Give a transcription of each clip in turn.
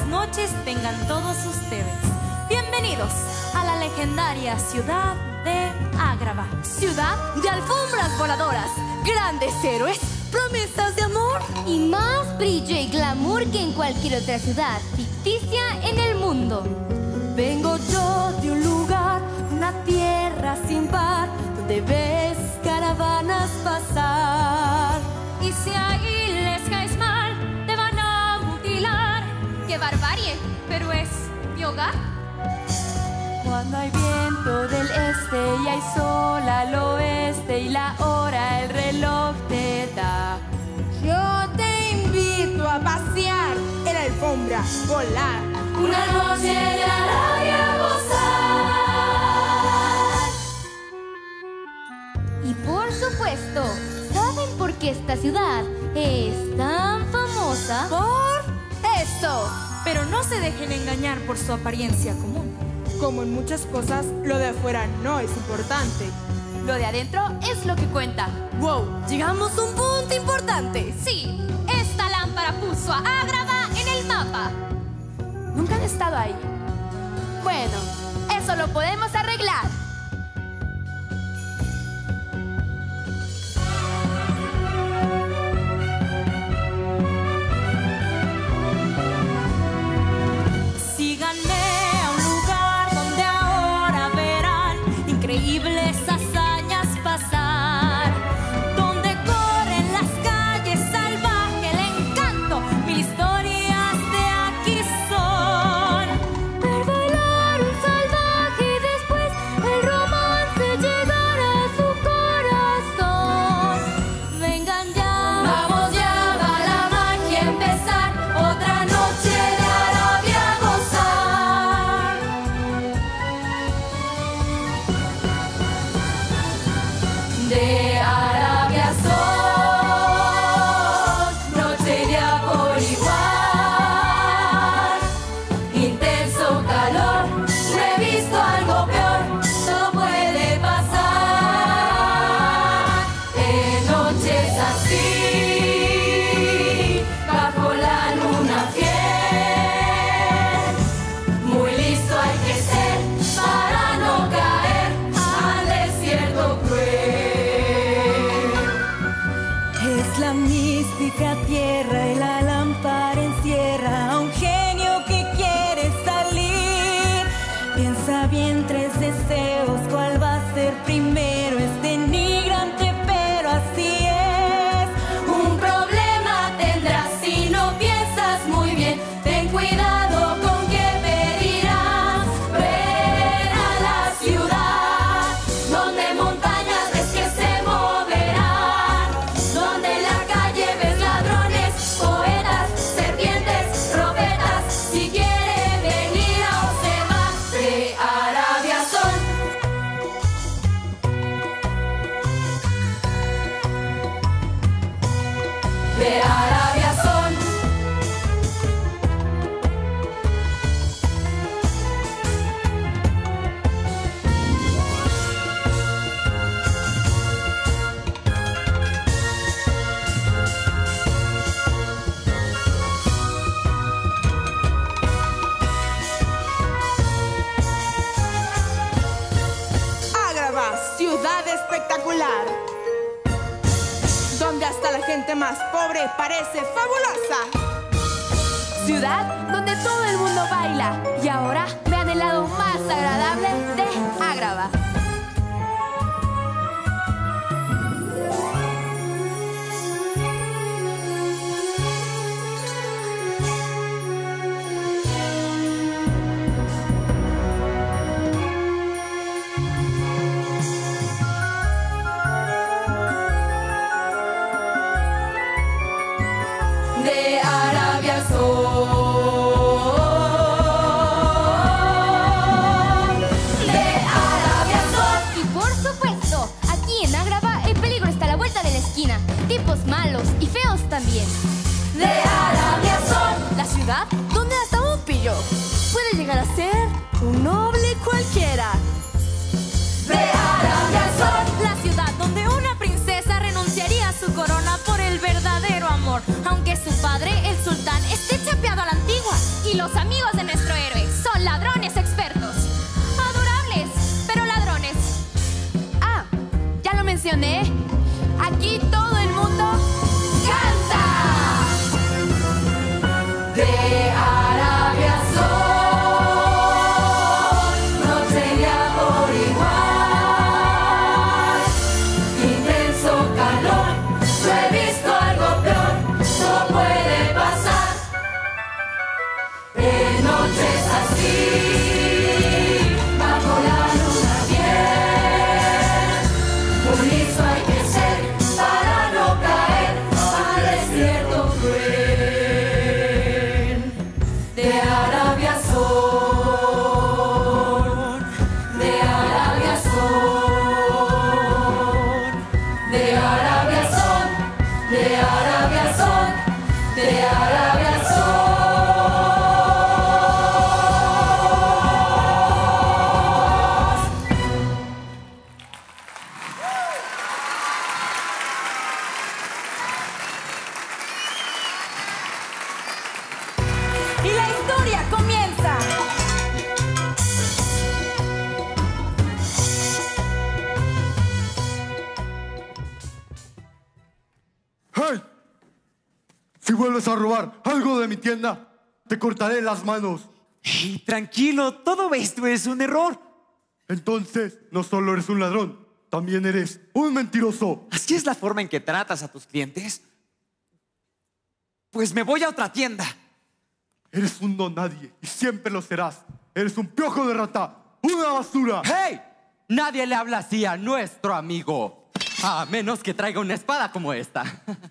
noches tengan todos ustedes. Bienvenidos a la legendaria ciudad de Agrava. Ciudad de alfombras voladoras, grandes héroes, promesas de amor y más brillo y glamour que en cualquier otra ciudad ficticia en el mundo. Vengo yo de un lugar, una tierra sin par, donde ves caravanas pasar. Y si ahí les caes mal, te van a mutilar. ¡Qué barbarie! Pero es mi hogar. Cuando hay viento del este y hay sol al oeste y la hora el reloj te da, yo te invito a pasear en la alfombra, volar. Una noche de Arabia gozar. Y por supuesto, ¿saben por qué esta ciudad es tan famosa? Por eso. Pero no se dejen engañar por su apariencia común. Como en muchas cosas, lo de afuera no es importante. Lo de adentro es lo que cuenta. ¡Wow! Llegamos a un punto importante. Sí, esta lámpara puso a Agrava en el mapa. ¿Nunca han estado ahí? Bueno, eso lo podemos arreglar. Síganme a un lugar donde ahora verán increíbles hazañas pasar, donde corren las calles salvaje el encanto, mil historias de aquí son. Ver bailar un salvaje y después el romance llegar a su corazón. Vengan ya, Vamos ya, va la magia a empezar. Otra noche de Arabia a gozar. De Arabia son noche y día por igual. Intenso calor, no he visto algo peor. Todo puede pasar en noches así, bajo la luna fiel. Muy listo hay que ser para no caer al desierto cruel. Es la mística tierra y la lámpara encierra a un genio que quiere salir. Piensa bien tres deseos, ¿cuál va a ser primero? Es denigrante, pero así es. Un problema tendrás si no piensas muy bien. Ten cuidado con qué pedirás. Ven a la ciudad, donde montañas ves que se moverán, donde en la calle ves ladrones, poetas, serpientes, profetas. Si quiere venir a observar, de Arabia son. De Arabia son. Agrava, ciudad espectacular, donde hasta la gente más pobre parece fabulosa. Ciudad donde todo el mundo baila. Y ahora vean el lado más agradable de Agrava. De Arabia son. De Arabia son. Y por supuesto, aquí en Agrava el peligro está a la vuelta de la esquina. Tipos malos y feos también. De Arabia son. La ciudad donde hasta un pillo puede llegar a ser un noble cualquiera. oigan, aquí todo el mundo canta. De Arabia son, noche y día por igual. Intenso calor, no he visto algo peor, no puede pasar. De noches así, bajo la luna bien, muy listo hay que ser para no caer al desierto cruel. De Arabia son, de Arabia son, de Arabia son, de Arabia son, de Arabia son. Y la historia comienza. ¡Hey! Si vuelves a robar algo de mi tienda, te cortaré las manos. Hey, tranquilo, todo esto es un error. Entonces, no solo eres un ladrón, también eres un mentiroso. ¿Así es la forma en que tratas a tus clientes? Pues me voy a otra tienda. Eres un don nadie y siempre lo serás. Eres un piojo de rata, una basura. ¡Hey! Nadie le habla así a nuestro amigo. A menos que traiga una espada como esta.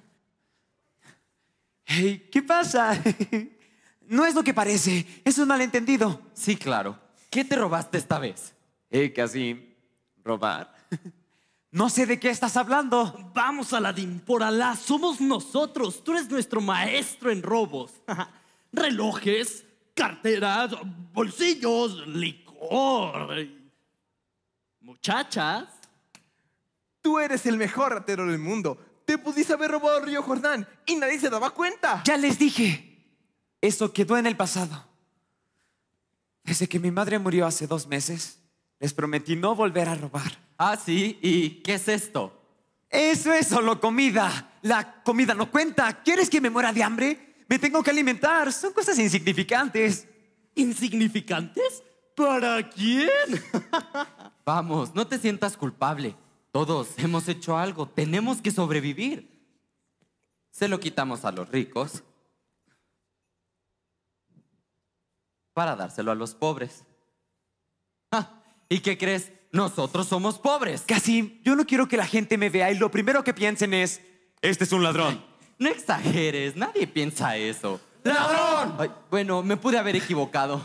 Hey, ¿qué pasa? No es lo que parece, es un malentendido. Sí, claro. ¿Qué te robaste esta vez? Hey, casi robar. No sé de qué estás hablando. Vamos, Aladín, por Alá, somos nosotros. Tú eres nuestro maestro en robos. Relojes, carteras, bolsillos, licor, muchachas. Tú eres el mejor ratero del mundo. Te pudiste haber robado Río Jordán y nadie se daba cuenta. Ya les dije, eso quedó en el pasado. Desde que mi madre murió hace 2 meses, les prometí no volver a robar. Ah, sí. ¿Y qué es esto? Eso es solo comida. La comida no cuenta. ¿Quieres que me muera de hambre? Me tengo que alimentar. Son cosas insignificantes. ¿Insignificantes? ¿Para quién? Vamos, no te sientas culpable. Todos hemos hecho algo. Tenemos que sobrevivir. Se lo quitamos a los ricos para dárselo a los pobres. ¿Y qué crees? Nosotros somos pobres. Casi, yo no quiero que la gente me vea y lo primero que piensen es: este es un ladrón. No exageres, nadie piensa eso. ¡Ladrón! Ay, bueno, me pude haber equivocado.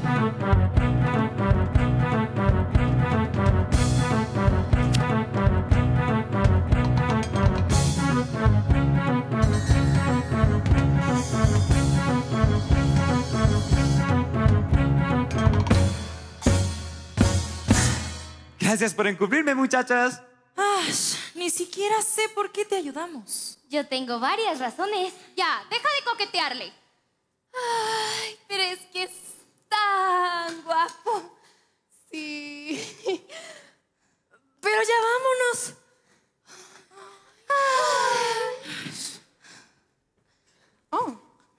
Gracias por encubrirme, muchachas. Ash, ni siquiera sé por qué te ayudamos. Yo tengo varias razones. Ya, deja de coquetearle. Ay, pero es que es tan guapo. Sí. Pero ya vámonos. Oh.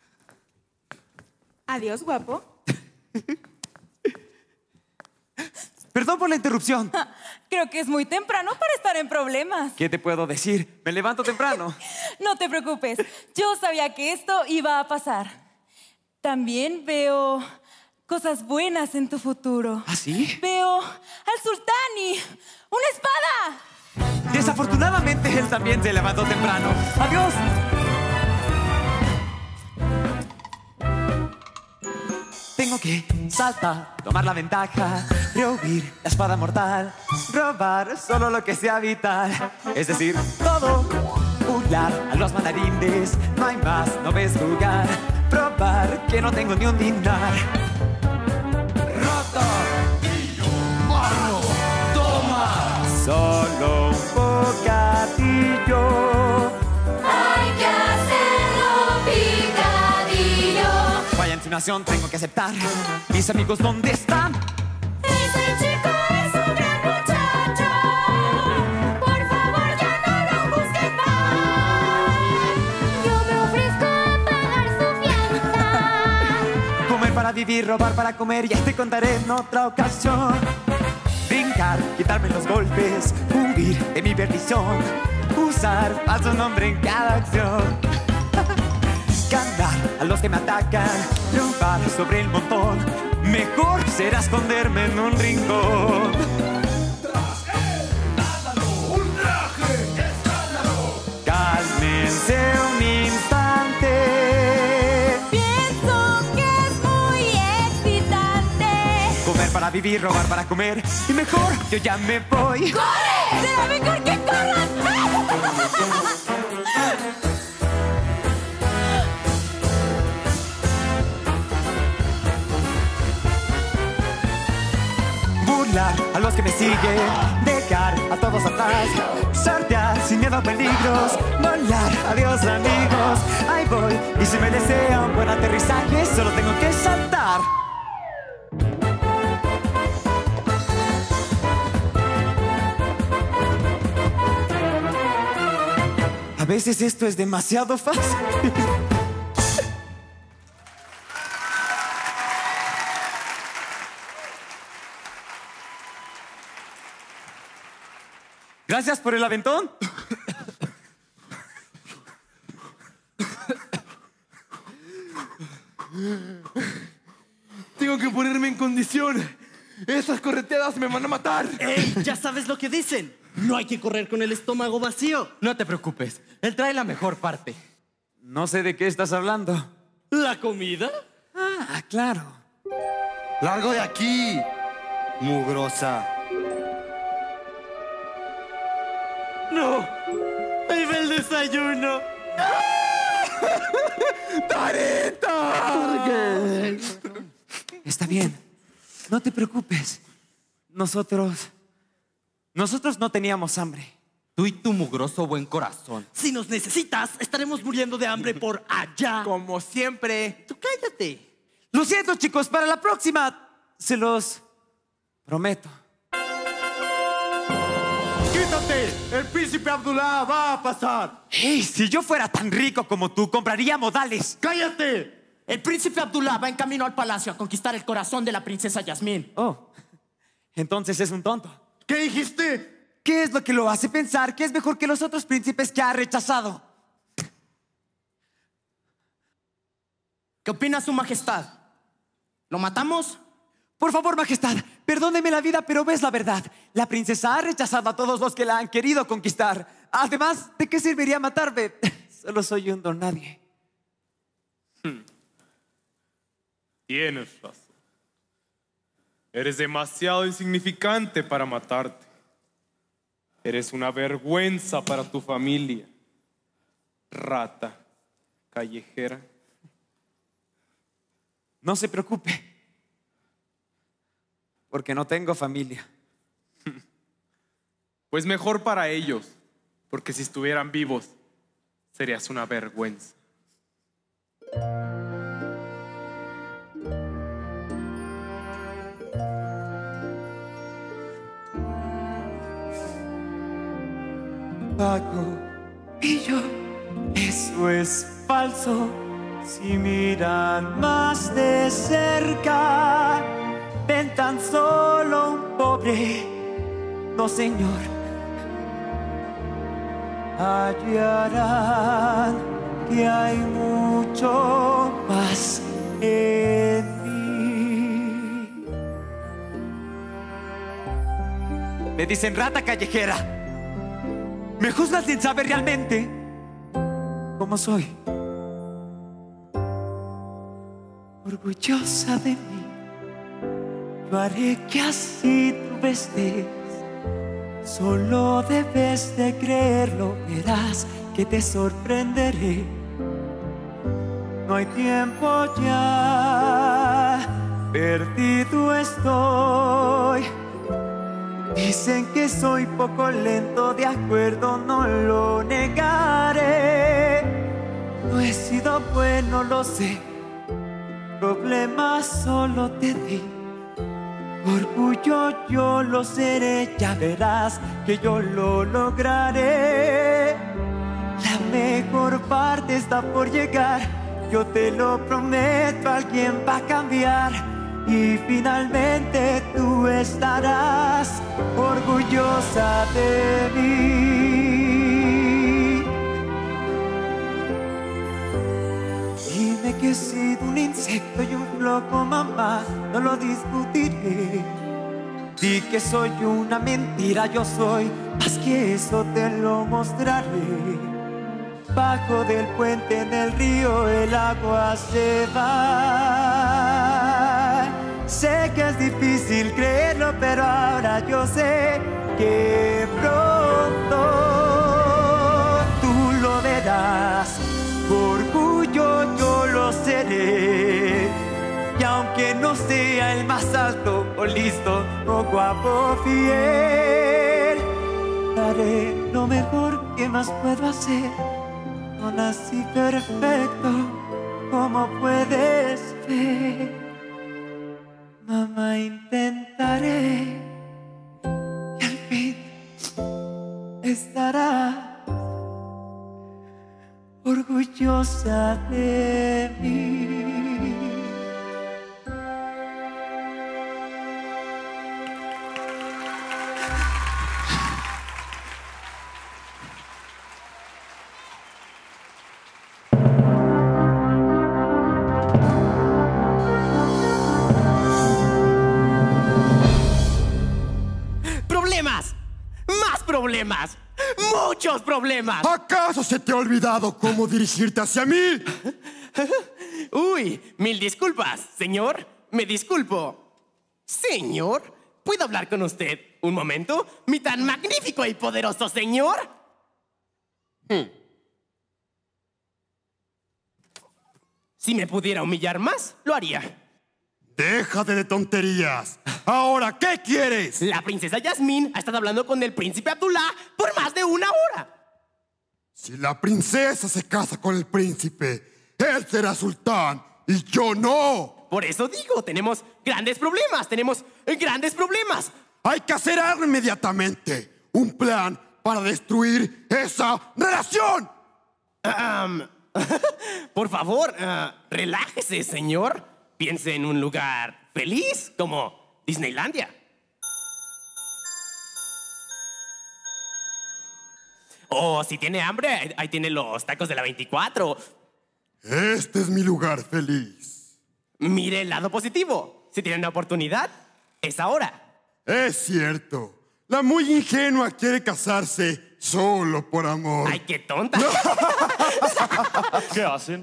Adiós, guapo. Perdón por la interrupción. Creo que es muy temprano para estar en problemas. ¿Qué te puedo decir? Me levanto temprano. No te preocupes, yo sabía que esto iba a pasar. También veo cosas buenas en tu futuro. ¿Ah, sí? Veo al Sultani, una espada. Desafortunadamente, él también se levantó temprano. ¡Adiós! Tengo que saltar, tomar la ventaja, rehuir la espada mortal, robar solo lo que sea vital, es decir, todo, burlar a los mandarines, no hay más, no ves jugar, probar que no tengo ni un dinar. ¡Rata! ¡Mano! ¡Toma! Solo un bocadillo. Hay que hacerlo picadillo. Vaya insinuación, tengo que aceptar. Mis amigos, ¿dónde están? Ese chico es un gran muchacho. Por favor, vivir, robar para comer, ya te contaré en otra ocasión. Brincar, quitarme los golpes, huir de mi perdición, usar falso nombre en cada acción. Ganar a los que me atacan, triunfar sobre el montón. Mejor será esconderme en un rincón. Tras él, escándalo, ultraje, escándalo. Cálmense un instante. Pienso que es muy excitante. Comer para vivir, robar para comer. Y mejor yo ya me voy. ¡Corre! ¡Será mejor que corras! Burlar a los que me siguen, dejar a todos atrás, sortear sin miedo a peligros, volar, adiós amigos, ahí voy, y si me desea un buen aterrizaje, solo tengo que saltar. A veces esto es demasiado fácil. Gracias por el aventón. Tengo que ponerme en condición. Esas correteadas me van a matar. ¡Ey! Ya sabes lo que dicen. No hay que correr con el estómago vacío. No te preocupes, él trae la mejor parte. No sé de qué estás hablando. ¿La comida? Ah, claro. ¡Largo de aquí, mugrosa! ¡No! ¡Ahí va el desayuno! ¡Tarita! Está bien. No te preocupes. Nosotros no teníamos hambre. Tú y tu mugroso buen corazón. Si nos necesitas, estaremos muriendo de hambre por allá. Como siempre. Tú cállate. Lo siento, chicos. Para la próxima, se los prometo. ¡Quítate! ¡El príncipe Abdullah va a pasar! ¡Hey! Si yo fuera tan rico como tú, compraría modales. ¡Cállate! El príncipe Abdullah va en camino al palacio a conquistar el corazón de la princesa Yasmín. Oh, entonces es un tonto. ¿Qué dijiste? ¿Qué es lo que lo hace pensar que es mejor que los otros príncipes que ha rechazado? ¿Qué opina su majestad? ¿Lo matamos? Por favor, majestad, perdóneme la vida, pero ves la verdad. La princesa ha rechazado a todos los que la han querido conquistar. Además, ¿de qué serviría matarme? Solo soy un don nadie. Tienes razón. Eres demasiado insignificante para matarte. Eres una vergüenza para tu familia. Rata callejera. No se preocupe, porque no tengo familia. Pues mejor para ellos, porque si estuvieran vivos, serías una vergüenza. Paco y yo, eso es falso. Si miran más de cerca, ven tan solo un pobre. No, señor, hallarán que hay mucho más en mí. Me dicen rata callejera. Me juzgas sin saber realmente cómo soy. Orgullosa de mí, yo haré que así tú estés. Solo debes de creerlo, verás que te sorprenderé. No hay tiempo ya, perdido estoy. Dicen que soy poco lento, de acuerdo, no lo negaré. No he sido bueno, lo sé. Problemas solo te di. Orgullo yo lo seré, ya verás que yo lo lograré. La mejor parte está por llegar, Yo te lo prometo, alguien va a cambiar y finalmente tú estarás orgullosa de mí. Dime que he sido un insecto y un floco, mamá, no lo discutiré. Di que soy una mentira, yo soy más que eso, te lo mostraré. Bajo del puente en el río el agua se va. Sé que es difícil creerlo, pero ahora yo sé que pronto tú lo verás. Orgullo yo lo seré. Y aunque no sea el más alto o listo o guapo fiel, haré lo mejor que más puedo hacer. No nací perfecto, como puedes ver. Mamá, intentaré y al fin estará orgullosa de mí. Problemas, muchos problemas. ¿Acaso se te ha olvidado cómo dirigirte hacia mí? Uy, mil disculpas, señor. Me disculpo. Señor, ¿puedo hablar con usted un momento? Mi tan magnífico y poderoso señor. Si me pudiera humillar más, lo haría. Déjate de tonterías. Ahora, ¿qué quieres? La princesa Yasmín ha estado hablando con el príncipe Abdullah por más de 1 hora. Si la princesa se casa con el príncipe, él será sultán y yo no. Por eso digo, tenemos grandes problemas, Hay que hacer algo inmediatamente. Un plan para destruir esa relación. Por favor, relájese, señor. Piense en un lugar feliz como Disneylandia. O si tiene hambre, ahí tiene los tacos de la 24. Este es mi lugar feliz. Mire el lado positivo. Si tiene una oportunidad, es ahora. Es cierto. La muy ingenua quiere casarse solo por amor. ¡Ay, qué tonta! ¿Qué hacen?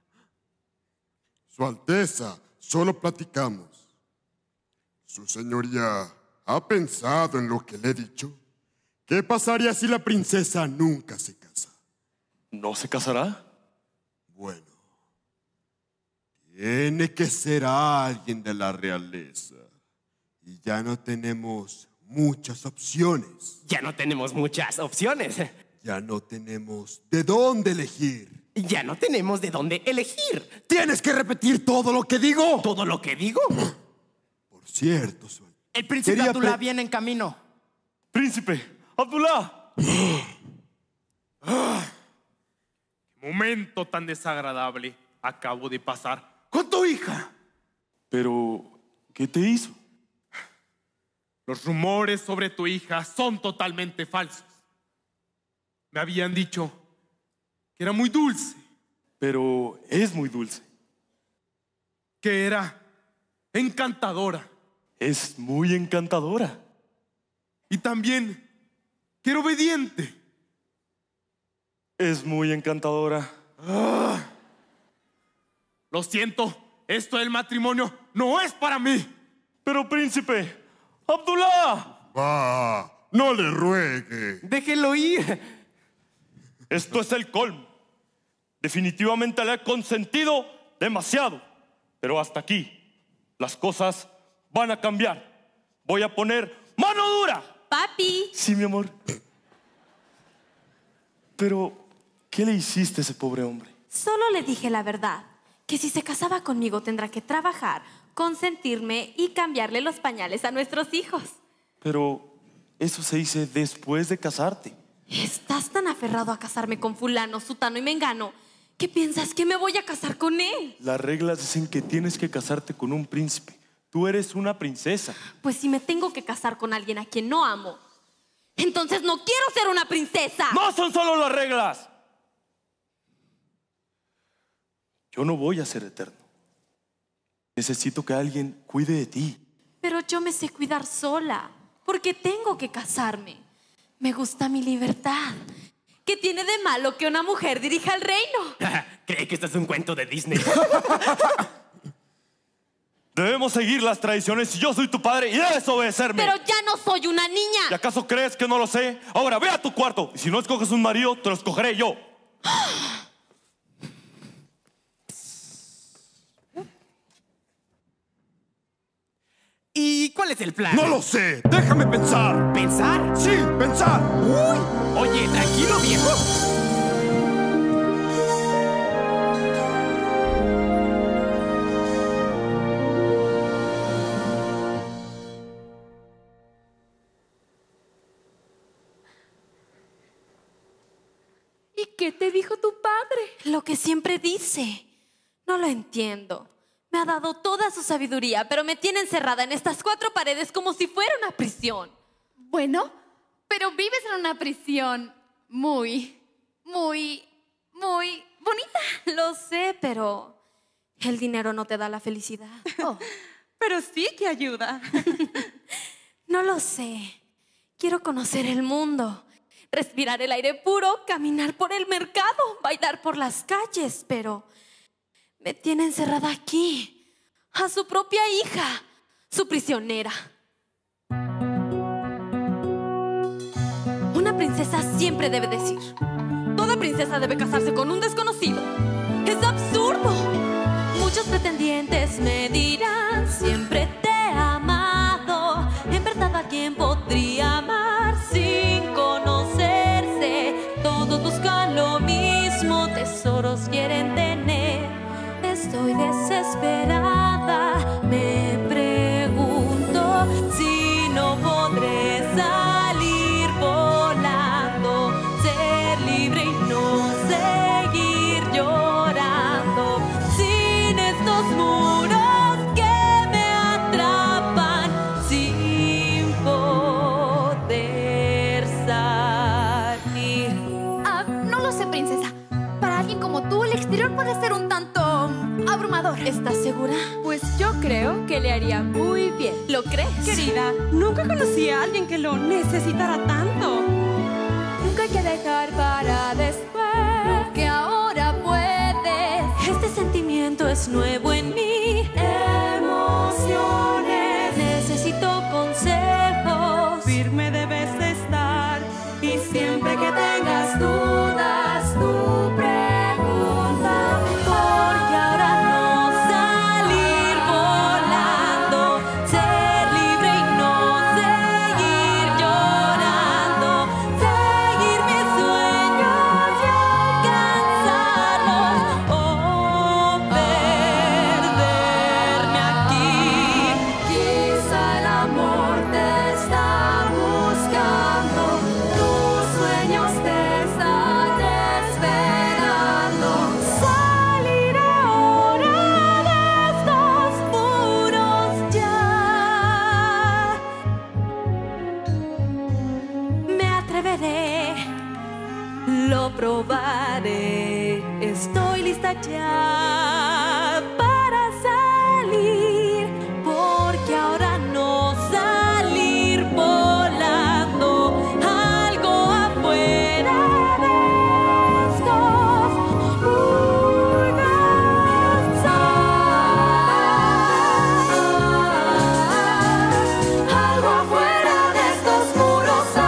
Su Alteza, solo platicamos. ¿Su señoría ha pensado en lo que le he dicho? ¿Qué pasaría si la princesa nunca se casa? ¿No se casará? Bueno, tiene que ser alguien de la realeza. Y ya no tenemos muchas opciones. Ya no tenemos muchas opciones. Ya no tenemos de dónde elegir. Ya no tenemos de dónde elegir. ¡Tienes que repetir todo lo que digo! ¿Todo lo que digo? Por cierto, su Alteza. El príncipe Abdullah viene en camino. ¡Príncipe Abdullah! ¡Qué momento tan desagradable acabo de pasar con tu hija! Pero, ¿qué te hizo? Los rumores sobre tu hija son totalmente falsos. Me habían dicho que era muy dulce. Pero es muy dulce. Que era encantadora. Es muy encantadora. Y también que era obediente. Es muy encantadora. Lo siento, esto del matrimonio no es para mí. Pero príncipe Abdullah. Va, no le ruegue. Déjelo ir. Esto es el colmo. Definitivamente le he consentido demasiado. Pero hasta aquí. Las cosas van a cambiar. Voy a poner mano dura. Papi. Sí, mi amor. Pero, ¿qué le hiciste a ese pobre hombre? Solo le dije la verdad, que si se casaba conmigo tendrá que trabajar, consentirme y cambiarle los pañales a nuestros hijos. Pero eso se dice después de casarte. Estás tan aferrado a casarme con fulano, sutano y mengano ¿Qué piensas? ¿Que me voy a casar con él? Las reglas dicen que tienes que casarte con un príncipe. Tú eres una princesa. Pues si me tengo que casar con alguien a quien no amo, entonces no quiero ser una princesa. ¡No son solo las reglas! Yo no voy a ser eterno. Necesito que alguien cuide de ti. Pero yo me sé cuidar sola, porque tengo que casarme. Me gusta mi libertad. ¿Qué tiene de malo que una mujer dirija el reino? Cree que esto es un cuento de Disney. Debemos seguir las tradiciones y yo soy tu padre y debes obedecerme. Pero ya no soy una niña. ¿Y acaso crees que no lo sé? Ahora ve a tu cuarto y si no escoges un marido, te lo escogeré yo. ¿Y cuál es el plan? No lo sé, déjame pensar. ¿Pensar? Sí, pensar. Uy. Oye, tranquilo, viejo. ¿Y qué te dijo tu padre? Lo que siempre dice. No lo entiendo. Me ha dado toda su sabiduría, pero me tiene encerrada en estas 4 paredes como si fuera una prisión. Bueno, pero vives en una prisión muy bonita. Lo sé, pero el dinero no te da la felicidad. Oh, pero sí que ayuda. No lo sé. Quiero conocer el mundo, respirar el aire puro, caminar por el mercado, bailar por las calles, pero me tiene encerrada aquí, a su propia hija, su prisionera. Una princesa siempre debe decir: toda princesa debe casarse con un desconocido. ¡Es absurdo! Muchos pretendientes me dirán: siempre te he amado. En verdad, ¿a quién podría amar sin conocerse? Todos buscan lo mismo, tesoros quieren tener. Estoy desesperada, me pregunto si no podré salir volando, ser libre y no seguir llorando, sin estos muros que me atrapan, sin poder salir. No lo sé, princesa. Para alguien como tú, el exterior puede ser un tanto abrumador. ¿Estás segura? Pues yo creo que le haría muy bien. ¿Lo crees? Querida, nunca conocí a alguien que lo necesitara tanto. Nunca hay que dejar para después, que ahora puedes. Este sentimiento es nuevo en mí. Emociones, necesito consejos. Firme debes de estar y siempre que tengas dudas, tú pregunta. Porque ahora no salir volando, ser libre y no seguir llorando, seguir mis sueños y alcanzarlos, o perderme aquí. Quizá el amor te está buscando, tus sueños te están esperando. Salir ahora de estos muros ya. Me atreveré, lo probaré. Estoy lista ya para salir, porque ahora no salir volando, algo afuera de estos muros. Algo afuera de estos muros hay.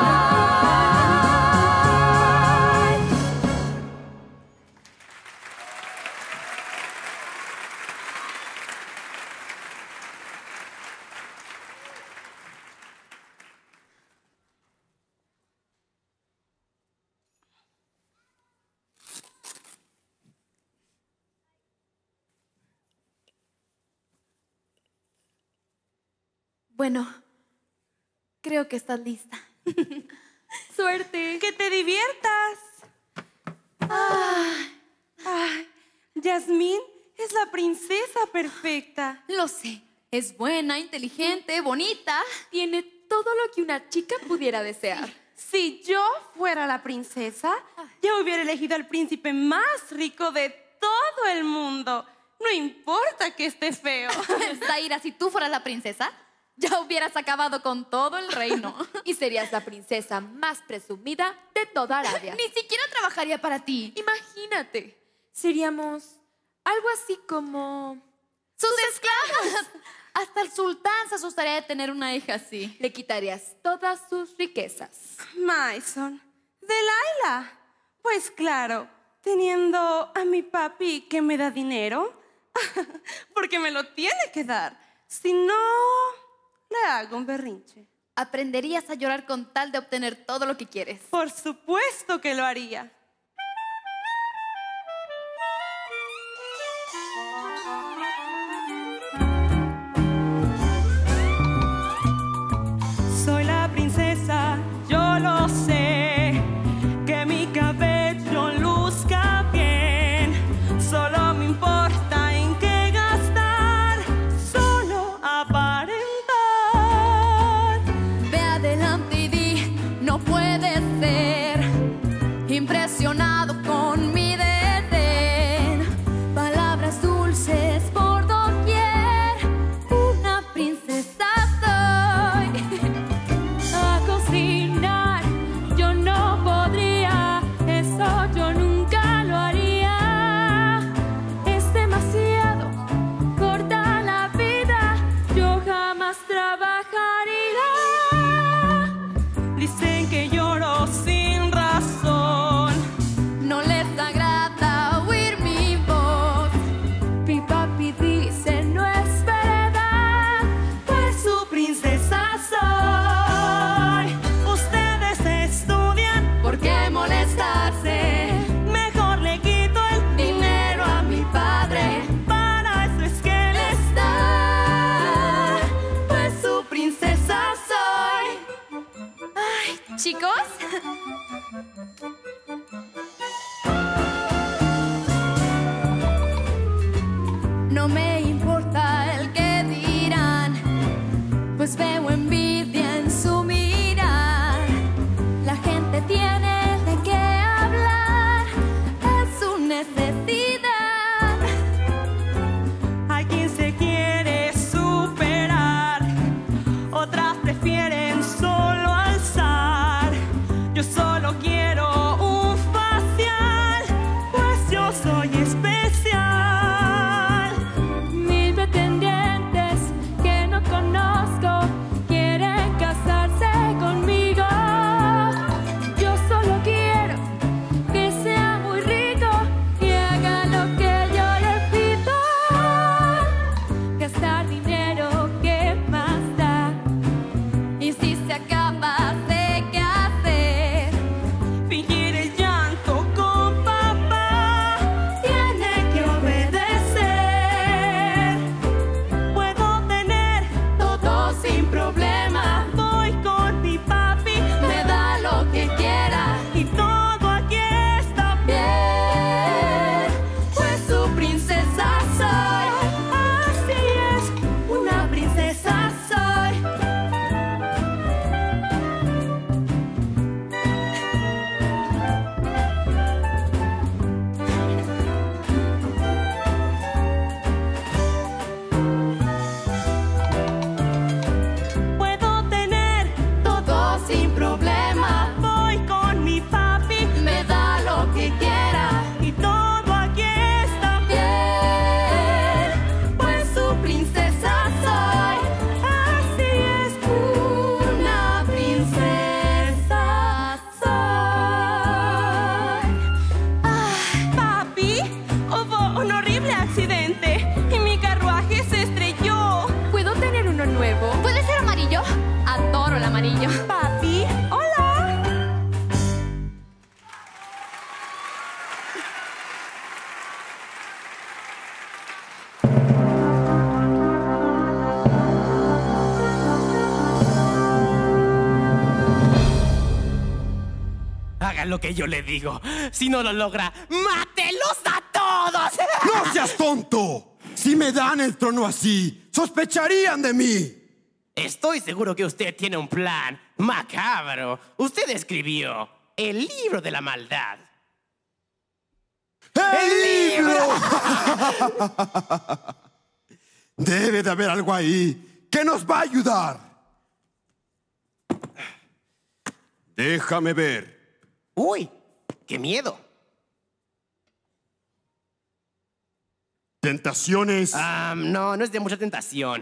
Bueno, creo que estás lista. suerte. Que te diviertas. Ay, Yasmín es la princesa perfecta. Lo sé. Es buena, inteligente, bonita. Tiene todo lo que una chica pudiera desear. Si yo fuera la princesa, yo hubiera elegido al príncipe más rico de todo el mundo. No importa que esté feo. Zaira, si tú fueras la princesa, ya hubieras acabado con todo el reino. Y serías la princesa más presumida de toda Arabia. Ni siquiera trabajaría para ti. Imagínate. Seríamos algo así como... ¡sus esclavos! Hasta el sultán se asustaría de tener una hija así. Le quitarías todas sus riquezas. Mason, Delilah. Pues claro, teniendo a mi papi que me da dinero, porque me lo tiene que dar. Si no, le hago un berrinche. ¿Aprenderías a llorar con tal de obtener todo lo que quieres? Por supuesto que lo haría. Soy la princesa, yo lo sé, que mi cabello luzca bien. Solo me importa en qué gastar, solo aparentar. Ve adelante y di, no puede ser. Impresionado con mi desdén. Palabras dulces por doquier. Una princesa soy. A cocinar yo no podría, eso yo nunca lo haría. Es demasiado corta la vida, yo jamás trabajaría. Dicen que lloro sin razón. No les agrada oír mi voz. Mi papi dice no es verdad, Pues su princesa soy. Ustedes estudian, ¿por qué molestarse? mejor le quito el Dinero a mi padre Para eso es que él está, pues su princesa soy. Ay, chicos. No me importa el que dirán, pues veo envidia en su mirar. La gente tiene de qué hablar, es su necesidad. Hay quien se quiere superar, otras prefieren solo alzar. Yo solo quiero un facial, pues yo soy especial. Mil pretendientes que no conozco quieren casarse conmigo. Yo solo quiero que sea muy rico y haga lo que yo le pido. Gastar dinero, ¿qué más da? Y si se acaba, sé qué hacer. Fingir el llanto con papá, tiene que obedecer. Puedo tener Todo sin problema, voy con mi papi, me da lo que quiera. y todo aquí está Bien, pues su princesa soy. Así es, Una princesa soy. puedo tener Todo sin problema, voy con mi papi, me da lo que quiera. y todo aquí está Bien, pues su princesa soy. Así es, Una princesa soy. papi, hubo un horrible accidente y mi carruaje se estrelló. ¿Puedo tener uno nuevo? ¿Puede ser amarillo? Adoro el amarillo. Papi, hola. Haga lo que yo le digo. Si no lo logra, ¡mátelos a todos! todos! ¡No seas tonto! Si me dan el trono así, sospecharían de mí. Estoy seguro que usted tiene un plan macabro. Usted escribió el libro de la maldad. ¡El libro! Debe de haber algo ahí que nos va a ayudar. Déjame ver. ¡Uy! ¡Qué miedo! ¿Tentaciones? No es de mucha tentación.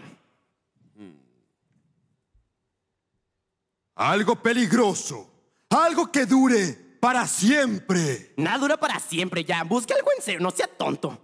Algo peligroso. Algo que dure para siempre. Nada dura para siempre ya. Busque algo en serio, no sea tonto.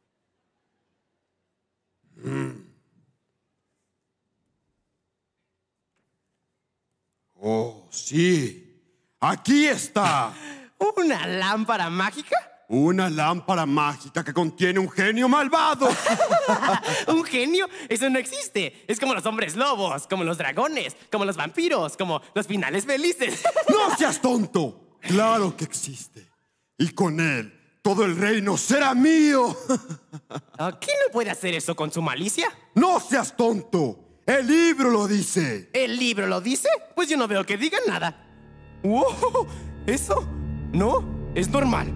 Oh, sí. Aquí está. ¿Una lámpara mágica? Una lámpara mágica que contiene un genio malvado. ¿Un genio? Eso no existe. Es como los hombres lobos, como los dragones, como los vampiros, como los finales felices. ¡No seas tonto! Claro que existe. Y con él, todo el reino será mío. ¿Quién no puede hacer eso con su malicia? ¡No seas tonto! ¡El libro lo dice! ¿El libro lo dice? Pues yo no veo que digan nada. ¡Wow! ¿Eso? No, es normal.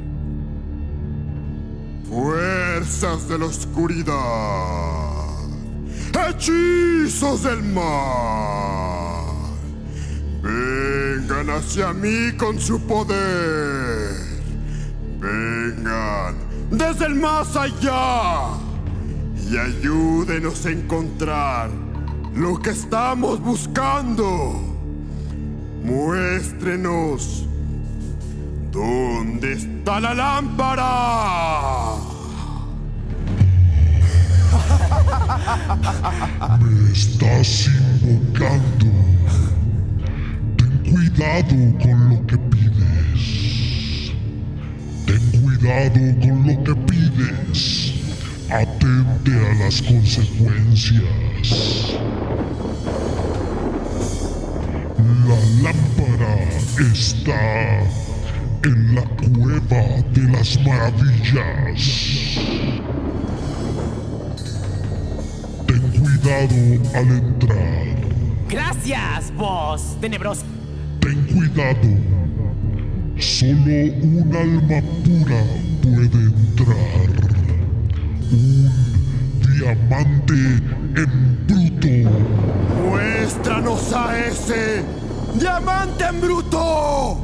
Fuerzas de la oscuridad, hechizos del mal, vengan hacia mí con su poder. Vengan desde el más allá y ayúdenos a encontrar lo que estamos buscando. Muéstrenos dónde está la lámpara. Me estás invocando. Ten cuidado con lo que pides. Ten cuidado con lo que pides. Atente a las consecuencias. La lámpara está en la cueva de las maravillas. Ten cuidado al entrar. Gracias, voz tenebrosa. Ten cuidado. Solo un alma pura puede entrar. Un diamante en bruto. ¡Muéstranos a ese diamante en bruto!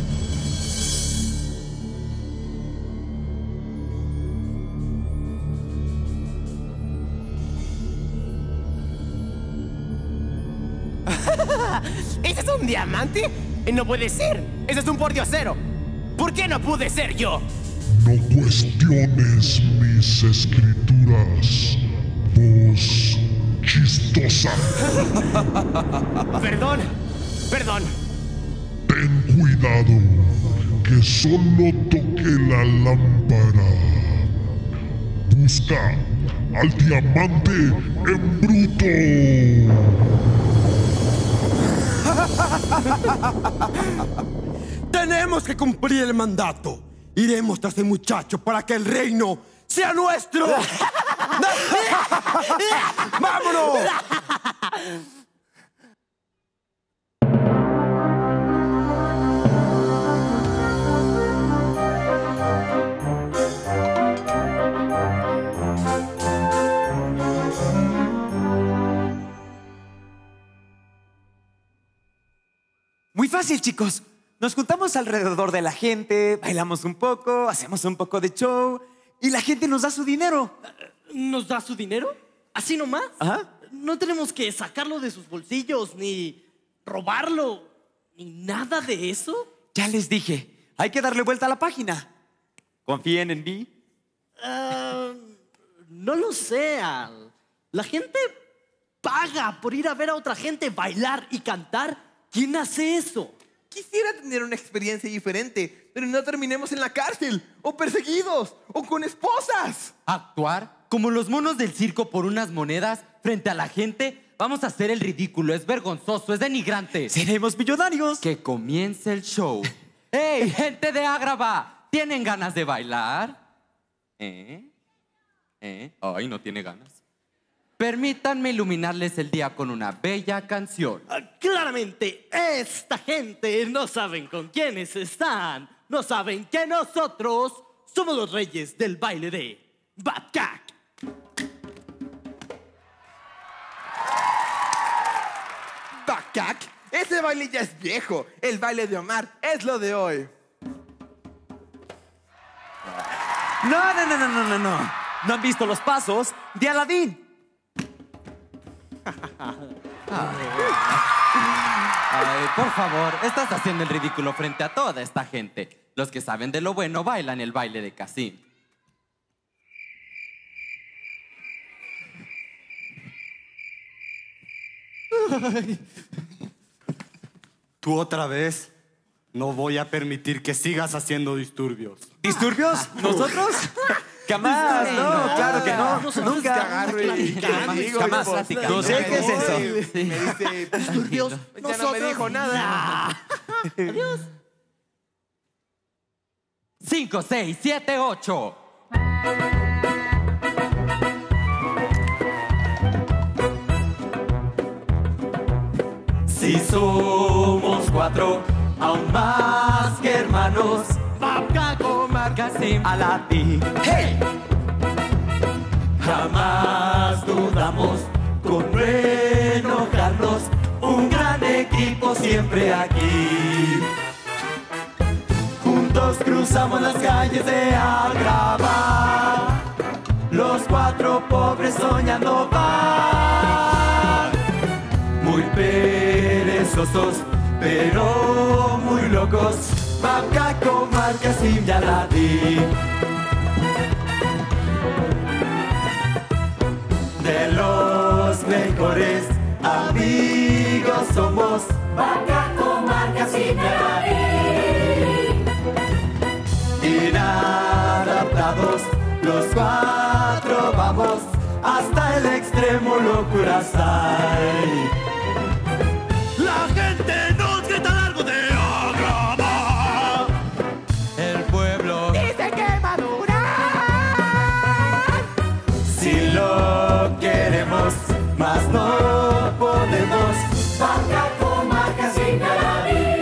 ¿Ese es un diamante? No puede ser. Ese es un pordiosero. ¿Por qué no pude ser yo? No cuestiones mis escrituras, voz chistosa. Perdón. Ten cuidado, que solo toque la lámpara. Busca al diamante en bruto. Tenemos que cumplir el mandato. Iremos tras el muchacho para que el reino sea nuestro. ¡Vámonos! Muy fácil, chicos. Nos juntamos alrededor de la gente, bailamos un poco, hacemos un poco de show y la gente nos da su dinero. ¿Nos da su dinero? ¿Así nomás? Ajá. No tenemos que sacarlo de sus bolsillos, ni robarlo, ni nada de eso. Ya les dije, hay que darle vuelta a la página. ¿Confíen en mí? No lo sé, Al. La gente paga por ir a ver a otra gente bailar y cantar. ¿Quién hace eso? Quisiera tener una experiencia diferente, pero no terminemos en la cárcel, o perseguidos, o con esposas. ¿Actuar como los monos del circo por unas monedas frente a la gente? Vamos a hacer el ridículo, es vergonzoso, es denigrante. Seremos millonarios. Que comience el show. ¡Hey, gente de Agrava! ¿Tienen ganas de bailar? Ay, no tiene ganas. Permítanme iluminarles el día con una bella canción. Claramente, esta gente no saben con quiénes están. No saben que nosotros somos los reyes del baile de Badcac. ¿Badcac? Ese baile ya es viejo. El baile de Omar es lo de hoy. No. ¿No han visto los pasos de Aladín? Ay, por favor, estás haciendo el ridículo frente a toda esta gente. Los que saben de lo bueno bailan el baile de Cassim. Tú otra vez. No voy a permitir que sigas haciendo disturbios. ¿Disturbios? ¿Nosotros? Jamás, no, claro que no. Nunca. Jamás. No sé qué es eso. Me dice disturbios. Ya no me dijo nada. Adiós. 5, 6, 7, 8. Si somos 4, aún más que hermanos, Badcac, Omar, Cassim, Aladín. ¡Hey! Jamás dudamos con no enojarnos, un gran equipo siempre aquí. Juntos cruzamos las calles de Agrabah, los 4 pobres soñando van. Muy perezosos, pero muy locos, Badcac, Omar, Cassim y Aladín. De los mejores amigos somos Badcac, Omar, Cassim y Aladín. Inadaptados, los 4 vamos hasta el extremo, locuras hay. La gente nos grita largo de Agrabah. El pueblo dice que va a durar. Si lo queremos, más no podemos. Badcac, Omar, Cassim y Aladín.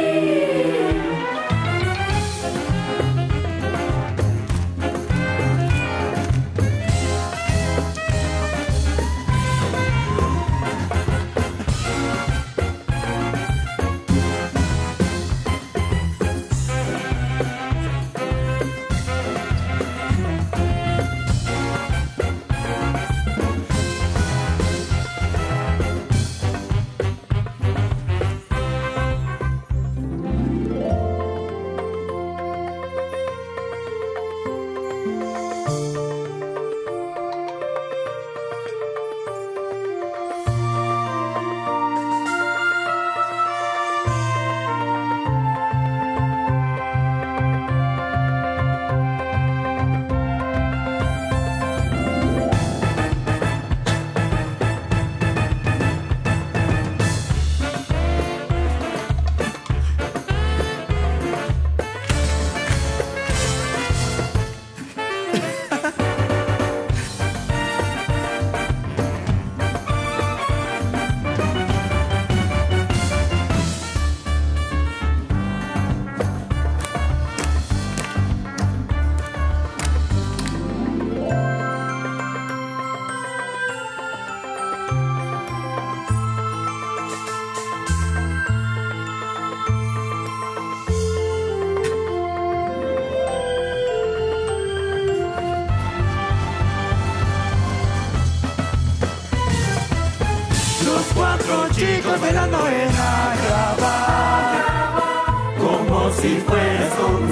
chicos bailando en Agrabah, como si fueras un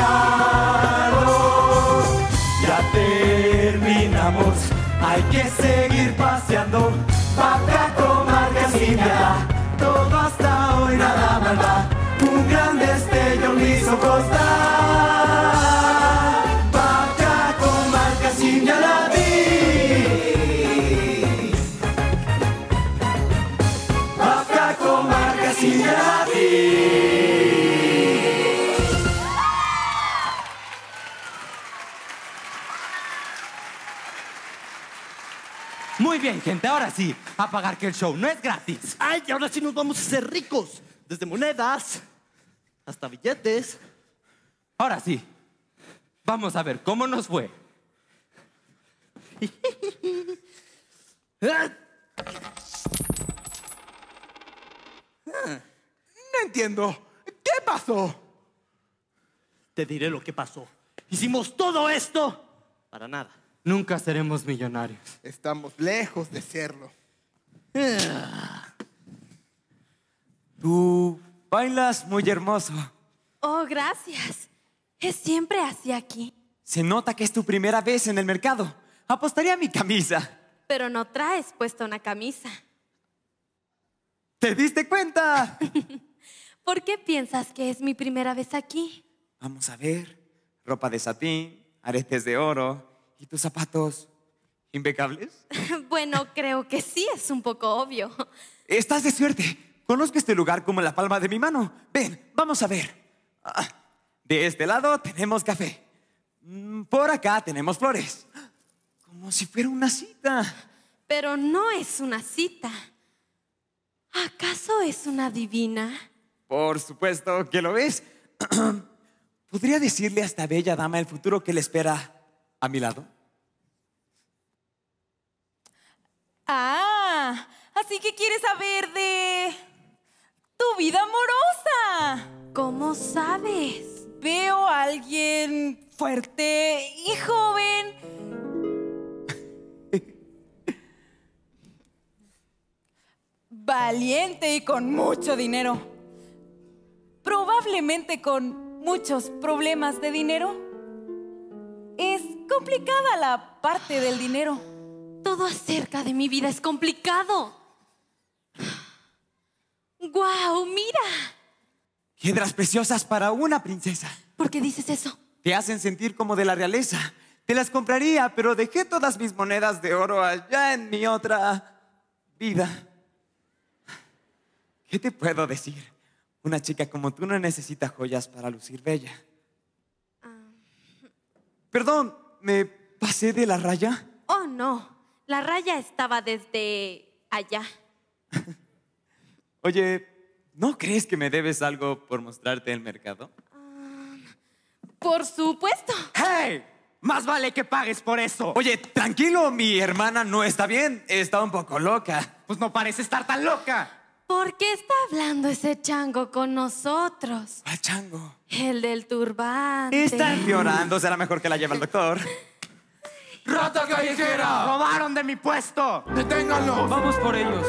cigarro. Ya terminamos, hay que seguir paseando. Badcac, Omar, Cassim, todo hasta hoy nada mal va. Un gran destello en mis ojos da. Badcac, Omar, Cassim, ya la vi. Badcac, Omar, Cassim, ya la vi. bien, gente, ahora sí, a pagar que el show no es gratis. ¡Ay, ahora sí nos vamos a hacer ricos! Desde monedas hasta billetes. Ahora sí, vamos a ver cómo nos fue. No entiendo. ¿Qué pasó? Te diré lo que pasó. Hicimos todo esto para nada. Nunca seremos millonarios. Estamos lejos de serlo. Tú bailas muy hermoso. Oh, gracias. Es siempre así aquí. Se nota que es tu primera vez en el mercado. Apostaría mi camisa. Pero no traes puesta una camisa. ¿Te diste cuenta? ¿Por qué piensas que es mi primera vez aquí? Vamos a ver. Ropa de satín, aretes de oro y tus zapatos impecables. Bueno, creo que sí es un poco obvio. Estás de suerte. Conozco este lugar como la palma de mi mano. Ven, vamos a ver. De este lado tenemos café. Por acá tenemos flores. Como si fuera una cita. Pero no es una cita. ¿Acaso es una divina? Por supuesto que lo es. ¿Podría decirle a esta bella dama el futuro que le espera a mi lado? Ah, así que quieres saber de tu vida amorosa. ¿Cómo sabes? Veo a alguien fuerte y joven. Valiente y con mucho dinero. Probablemente con muchos problemas de dinero. Es complicada la parte del dinero. Todo acerca de mi vida es complicado. ¡Guau! ¡Mira! Piedras preciosas para una princesa. ¿Por qué dices eso? Te hacen sentir como de la realeza. Te las compraría, pero dejé todas mis monedas de oro allá en mi otra vida. ¿Qué te puedo decir? Una chica como tú no necesita joyas para lucir bella. Perdón, ¿me pasé de la raya? Oh, no. La raya estaba desde allá. Oye, ¿no crees que me debes algo por mostrarte el mercado? Por supuesto. ¡Hey! Más vale que pagues por eso. Oye, tranquilo, mi hermana no está bien. Está un poco loca. Pues no parece estar tan loca. ¿Por qué está hablando ese chango con nosotros? ¿Cuál chango? El del turbante. Está llorando. Será mejor que la lleve al doctor. ¡Rata callejera! ¡Robaron de mi puesto! ¡Deténganlos! Vamos por ellos.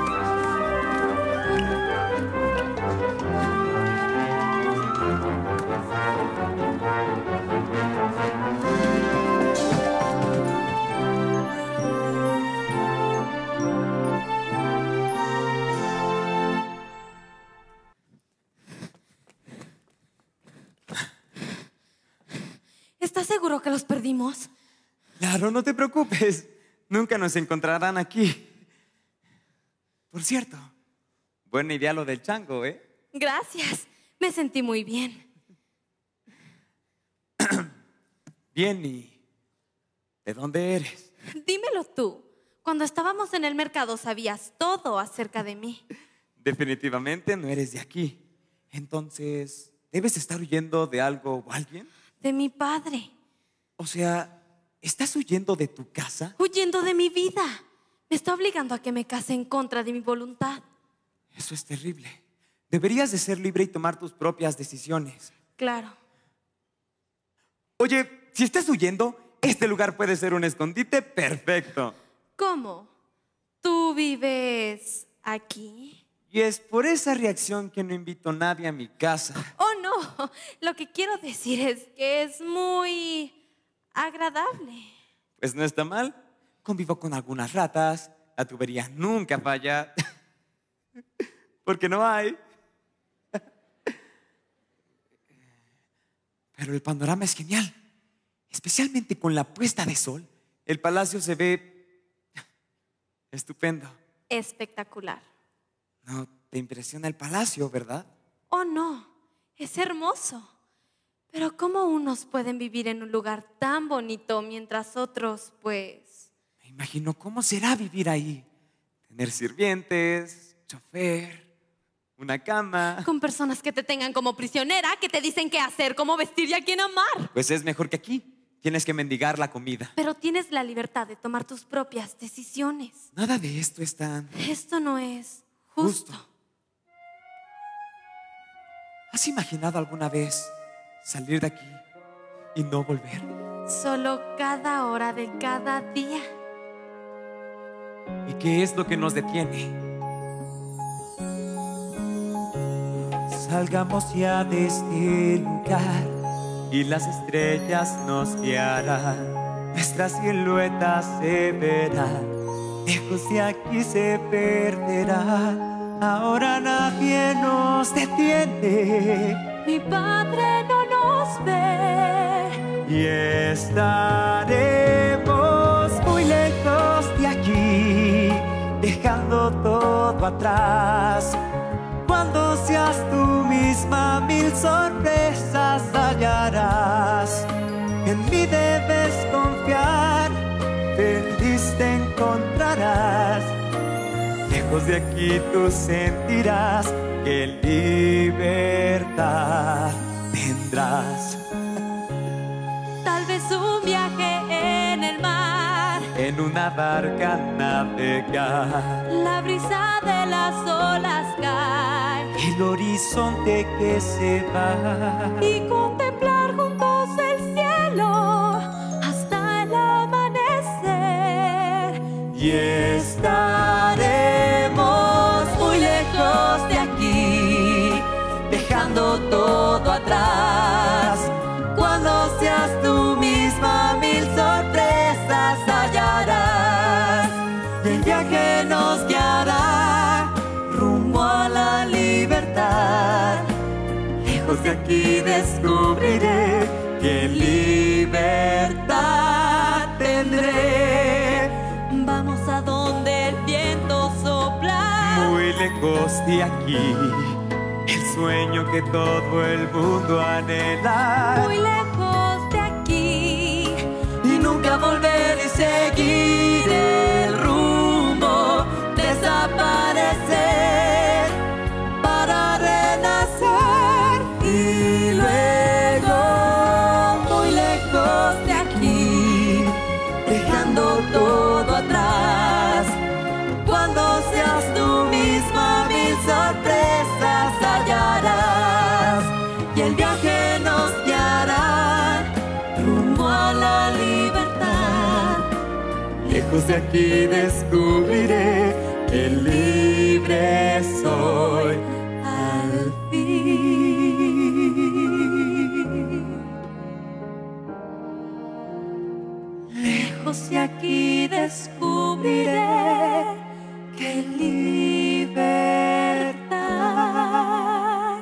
¿Estás seguro que los perdimos? Claro, no te preocupes. Nunca nos encontrarán aquí. Por cierto, buena idea lo del chango, ¿eh? Gracias. Me sentí muy bien. Bien, ¿y de dónde eres? Dímelo tú. Cuando estábamos en el mercado sabías todo acerca de mí. Definitivamente no eres de aquí. Entonces, ¿debes estar huyendo de algo o alguien? De mi padre. O sea, ¿estás huyendo de tu casa? Huyendo de mi vida. Me está obligando a que me case en contra de mi voluntad. Eso es terrible. Deberías de ser libre y tomar tus propias decisiones. Claro. Oye, si estás huyendo, este lugar puede ser un escondite perfecto. ¿Cómo? ¿Tú vives aquí? Y es por esa reacción que no invito a nadie a mi casa. Oh, no. Lo que quiero decir es que es muy agradable. Pues no está mal. Convivo con algunas ratas. La tubería nunca falla. Porque no hay. Pero el panorama es genial. Especialmente con la puesta de sol. El palacio se ve estupendo. Espectacular. No te impresiona el palacio, ¿verdad? Oh, no. Es hermoso. Pero ¿cómo unos pueden vivir en un lugar tan bonito mientras otros, pues... Me Imagino cómo será vivir ahí. Tener sirvientes, chofer, una cama. Con personas que te tengan como prisionera, que te dicen qué hacer, cómo vestir y a quién amar. Pues es mejor que aquí. Tienes que mendigar la comida. Pero tienes la libertad de tomar tus propias decisiones. Nada de esto es tan... Esto no es justo. ¿Has imaginado alguna vez salir de aquí y no volver? Solo cada hora de cada día. ¿Y qué es lo que nos detiene? Salgamos ya de este lugar y las estrellas nos guiarán. Nuestra silueta se verá, lejos de aquí se perderá. Ahora nadie nos detiene. Mi padre no nos ve. Y estaremos muy lejos de aquí, dejando todo atrás. Cuando seas tú misma, mil sorpresas hallarás. En mí debes confiar, feliz te encontrarás. Lejos de aquí tú sentirás que libertad tendrás. Tal vez un viaje en el mar, En una barca navegar, la brisa de las olas cae, el horizonte que se va, y contemplar juntos el cielo hasta el amanecer. y estaremos muy lejos de aquí, dejando todo atrás. Cuando seas tú misma, mil sorpresas hallarás, y el viaje nos guiará rumbo a la libertad. Lejos de aquí descubriré que libertad tendré. Vamos a donde el viento sopla. Muy lejos de aquí, el sueño que todo el mundo anhela. Muy lejos de aquí, y nunca volver y seguir el rumbo, desaparecer para renacer. Y luego, muy lejos de aquí, dejando todo atrás. Cuando seas tú misma, mil sorpresas hallarás, y el viaje nos guiará rumbo a la libertad. Lejos de aquí descubriré que libre soy al fin. Lejos de aquí descubriré que libertad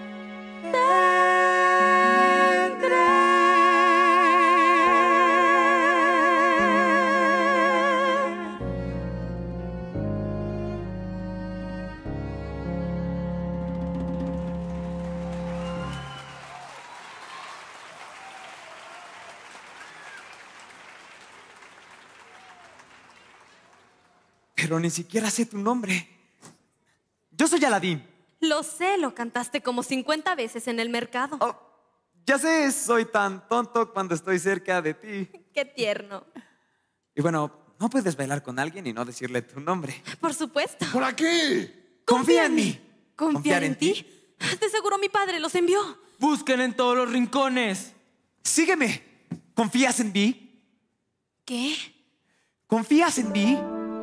Pero ni siquiera sé tu nombre. Yo soy Aladín. Lo sé, lo cantaste como 50 veces en el mercado. Ya sé, soy tan tonto cuando estoy cerca de ti. Qué tierno. Y bueno, no puedes bailar con alguien y no decirle tu nombre. Por supuesto. ¿Por aquí? Confía en mí. ¿Confiar en ti? De seguro mi padre los envió. Busquen en todos los rincones. Sígueme. ¿Confías en mí? ¿Qué? ¿Confías en mí?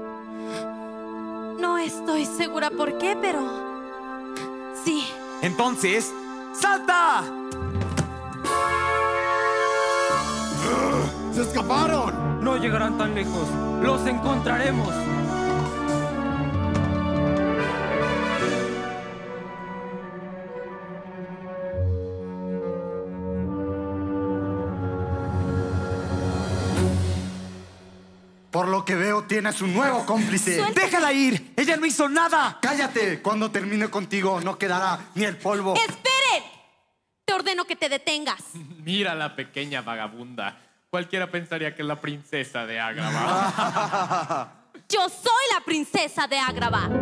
No estoy segura por qué, pero... sí. Entonces, ¡salta! ¡Se escaparon! No llegarán tan lejos. Los encontraremos. Por lo que veo, tienes un nuevo cómplice. Suelta. ¡Déjala ir! ¡Ella no hizo nada! ¡Cállate! Cuando termine contigo, no quedará ni el polvo. ¡Esperen! Te ordeno que te detengas. Mira la pequeña vagabunda. Cualquiera pensaría que es la princesa de Agrabah. Yo soy la princesa de Agrabah.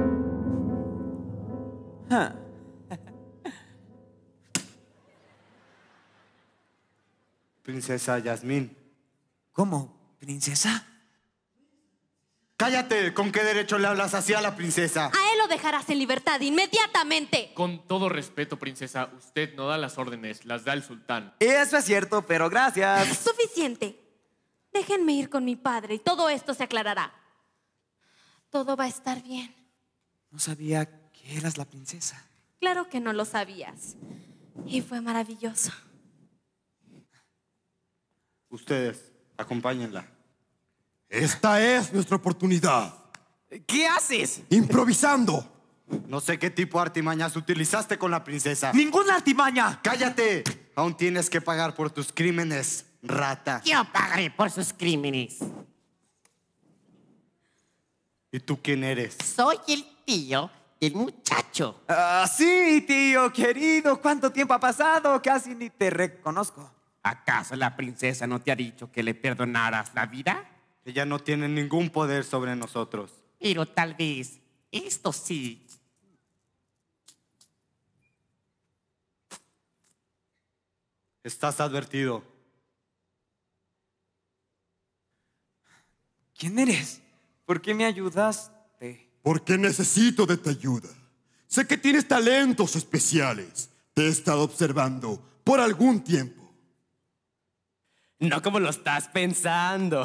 Princesa Yasmín. ¿Cómo? ¿Princesa? ¡Cállate! ¿Con qué derecho le hablas así a la princesa? A él lo dejarás en libertad inmediatamente. Con todo respeto, princesa, usted no da las órdenes, las da el sultán. Eso es cierto, pero gracias. Suficiente. Déjenme ir con mi padre y todo esto se aclarará. Todo va a estar bien. No sabía que eras la princesa. Claro que no lo sabías. Y fue maravilloso. Ustedes, acompáñenla. Esta es nuestra oportunidad. ¿Qué haces? Improvisando. No sé qué tipo de artimañas utilizaste con la princesa. ¡Ninguna artimaña! ¡Cállate! Aún tienes que pagar por tus crímenes, rata. Yo pagaré por sus crímenes. ¿Y tú quién eres? Soy el tío del muchacho. Sí, tío querido. ¿Cuánto tiempo ha pasado? Casi ni te reconozco. ¿Acaso la princesa no te ha dicho que le perdonaras la vida? Ella no tiene ningún poder sobre nosotros. Pero tal vez esto sí. Estás advertido. ¿Quién eres? ¿Por qué me ayudaste? Porque necesito de tu ayuda. Sé que tienes talentos especiales. Te he estado observando por algún tiempo. No como lo estás pensando.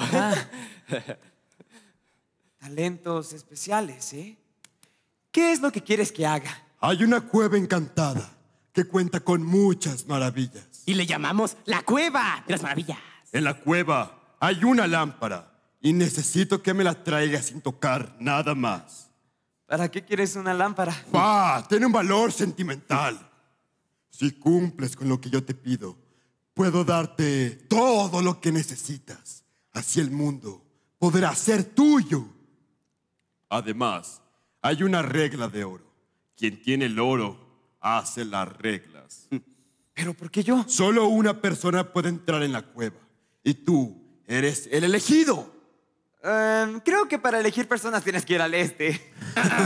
Talentos especiales, ¿eh? ¿Qué es lo que quieres que haga? Hay una cueva encantada que cuenta con muchas maravillas. Y le llamamos la Cueva de las Maravillas. En la cueva hay una lámpara y necesito que me la traigas sin tocar nada más. ¿Para qué quieres una lámpara? Tiene un valor sentimental. Si cumples con lo que yo te pido, puedo darte todo lo que necesitas. Así el mundo podrá ser tuyo. Además, hay una regla de oro. Quien tiene el oro hace las reglas. ¿Pero por qué yo? Solo una persona puede entrar en la cueva. Y tú eres el elegido. Creo que para elegir personas tienes que ir al este.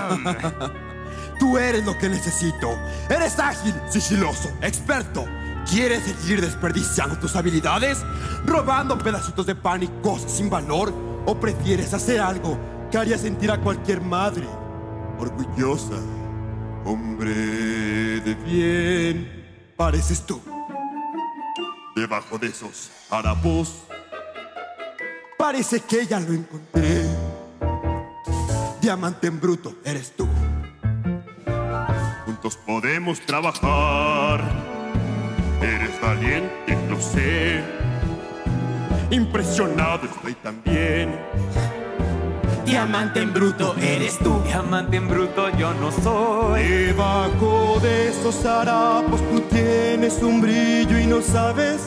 Tú eres lo que necesito. Eres ágil, sigiloso, experto. ¿Quieres seguir desperdiciando tus habilidades? ¿Robando pedacitos de pan y cosas sin valor? ¿O prefieres hacer algo que haría sentir a cualquier madre orgullosa? Hombre de bien, pareces tú. Debajo de esos harapos, parece que ya lo encontré. Diamante en bruto, eres tú. Juntos podemos trabajar. Eres valiente, lo sé. Impresionado estoy también. Diamante en bruto eres tú. Diamante en bruto yo no soy. Debajo de esos harapos tú tienes un brillo y no sabes.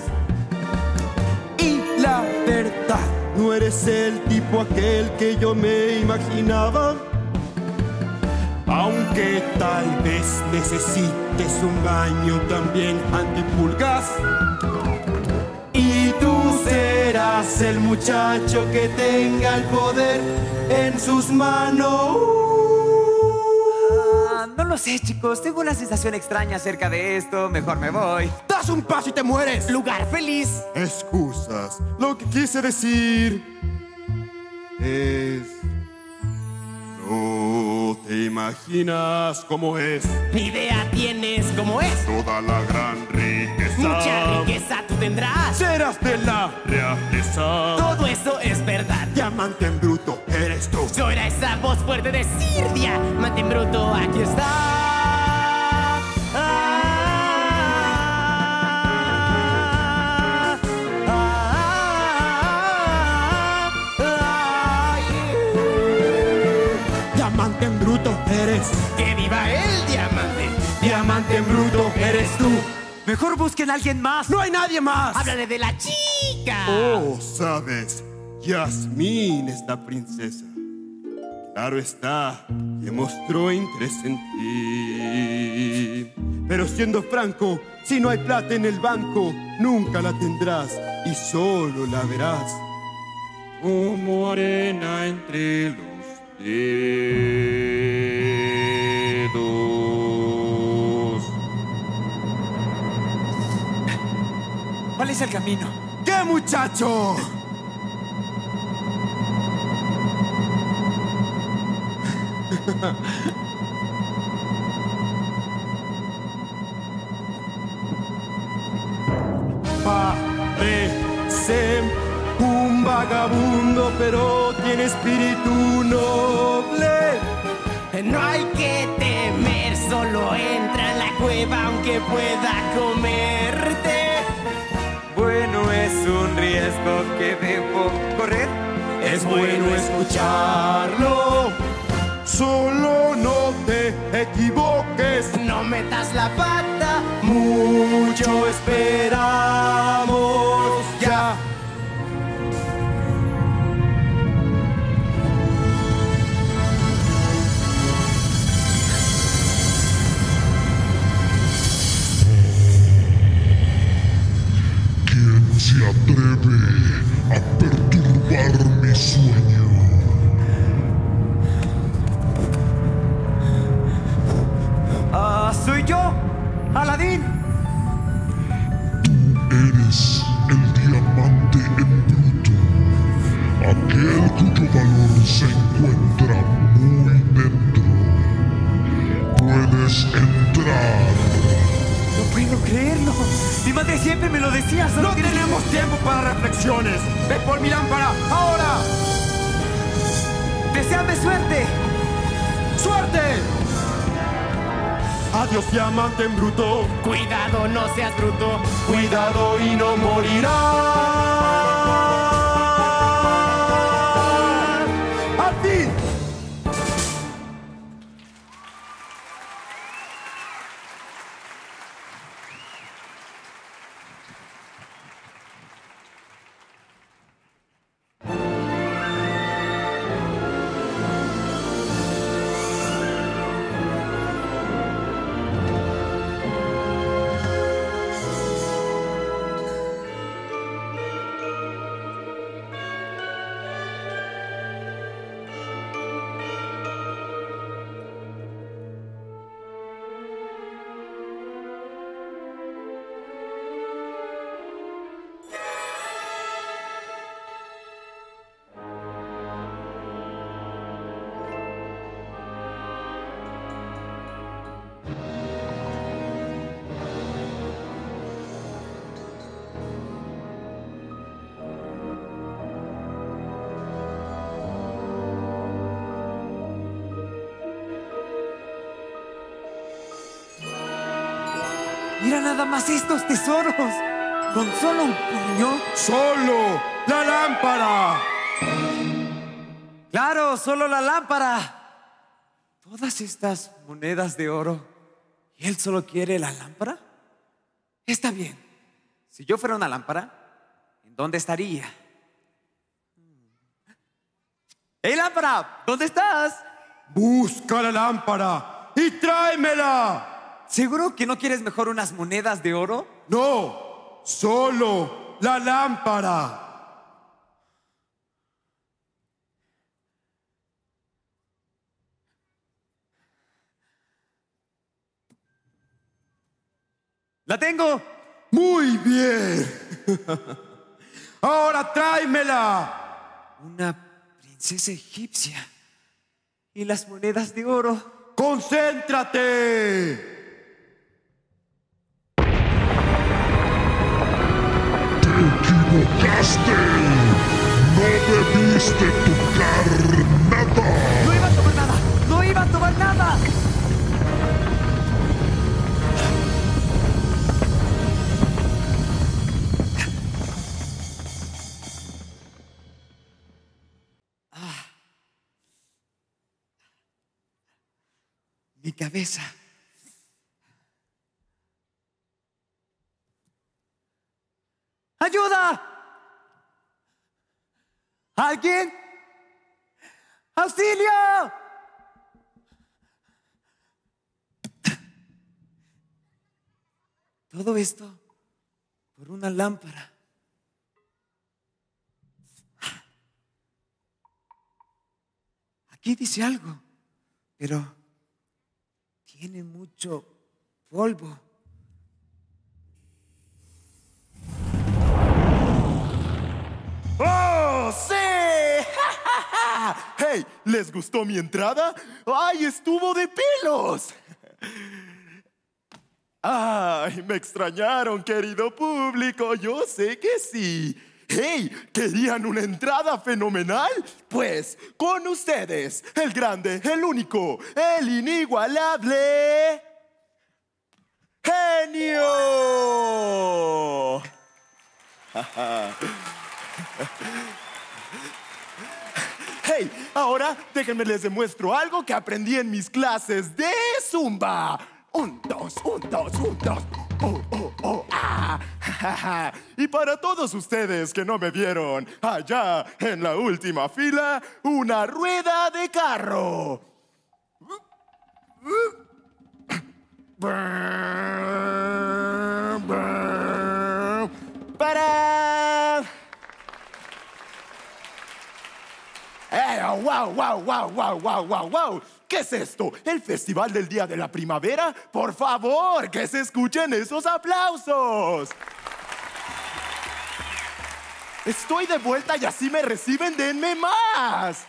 Y la verdad, no eres el tipo aquel que yo me imaginaba. Aunque tal vez necesites un baño también antipulgas. Y tú serás el muchacho que tenga el poder en sus manos. No lo sé, chicos. Tengo una sensación extraña acerca de esto. Mejor me voy. Das un paso y te mueres. Lugar feliz. Excusas. Lo que quise decir es... No te imaginas cómo es. Ni idea tienes cómo es. Toda la gran riqueza. Mucha riqueza tú tendrás. Serás de la realeza. Todo eso es verdad. Diamante en bruto, eres tú. Yo era esa voz fuerte de decir diamante en bruto, aquí está. Diamante en bruto, eres. ¡Que viva el diamante! Diamante en bruto, eres tú. Mejor busquen a alguien más. No hay nadie más. Háblale de la chica. Oh, sabes, Yasmín es la princesa. Claro está, demostró interés en ti. Pero siendo franco, si no hay plata en el banco, nunca la tendrás y solo la verás como arena entre los dedos. ¿Cuál es el camino? ¿Qué, muchacho? Parece un vagabundo, pero tiene espíritu noble. No hay que temer, solo entra en la cueva aunque pueda comerte. Bueno, es un riesgo que debo correr. Es bueno escucharlo. Solo no te equivoques. No metas la pata. Mucho esperamos ya. ¿Quién se atreve a perturbar mi sueño? Soy yo, Aladín. Tú eres el diamante en bruto, aquel cuyo valor se encuentra muy dentro. Puedes entrar. No puedo creerlo. Mi madre siempre me lo decía. No tenemos tiempo para reflexiones. Ve por mi lámpara, ahora. ¡Deseame suerte! ¡Suerte! Adiós, diamante en bruto. Cuidado, no seas bruto. Cuidado y no morirás. ¡A ti! Mira nada más estos tesoros. Con solo un puño. ¡Solo la lámpara! Claro, solo la lámpara. Todas estas monedas de oro. ¿Y él solo quiere la lámpara? Está bien. Si yo fuera una lámpara, ¿en dónde estaría? ¡Hey, lámpara! ¿Dónde estás? Busca la lámpara y tráemela. ¿Seguro que no quieres mejor unas monedas de oro? No, solo la lámpara. ¡La tengo! Muy bien. Ahora tráemela. Una princesa egipcia. ¿Y las monedas de oro? ¡Concéntrate! ¡Equivocaste! ¡No debiste tocar nada! ¡No iba a tomar nada! ¡No iba a tomar nada! Mi cabeza. ¡Ayuda! ¿Alguien? ¡Auxilio! Todo esto por una lámpara. Aquí dice algo, pero tiene mucho polvo. ¡Oh, sí! ¡Hey! ¿Les gustó mi entrada? ¡Ay, estuvo de pelos! ¡Ay, me extrañaron, querido público! Yo sé que sí. ¡Hey! ¿Querían una entrada fenomenal? Pues, con ustedes, el grande, el único, el inigualable... ¡Genio! ¡Hey! Ahora déjenme les demuestro algo que aprendí en mis clases de Zumba. 1, 2, 1, 2, 1, 2. Oh, oh, oh, ah. Y para todos ustedes que no me vieron allá en la última fila, una rueda de carro. ¡Para! ¡Wow, wow, wow, wow, wow, wow, wow! ¿Qué es esto? ¿El Festival del Día de la Primavera? ¡Por favor, que se escuchen esos aplausos! Estoy de vuelta y así me reciben, denme más.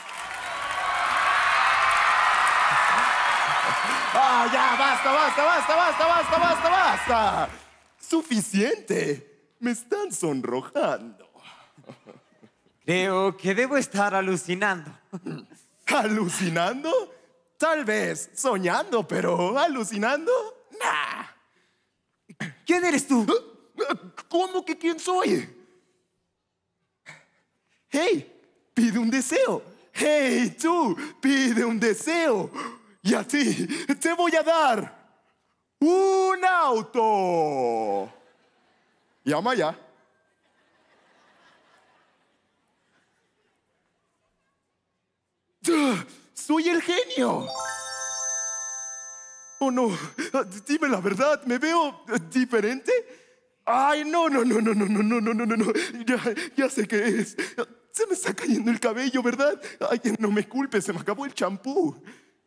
¡Ah, ya! ¡Basta, basta, basta, basta, basta, basta, basta! ¡Suficiente! Me están sonrojando. Creo que debo estar alucinando. ¿Alucinando? Tal vez soñando, pero ¿alucinando? Nah. ¿Quién eres tú? ¿Cómo que quién soy? ¡Hey! Pide un deseo. ¡Hey, tú! Pide un deseo. Y a ti te voy a dar un auto. Llama ya. ¡Soy el genio! Oh, no. Dime la verdad, ¿me veo diferente? Ay, no. Ya sé qué es. Se me está cayendo el cabello, ¿verdad? Ay, no me culpes, se me acabó el champú.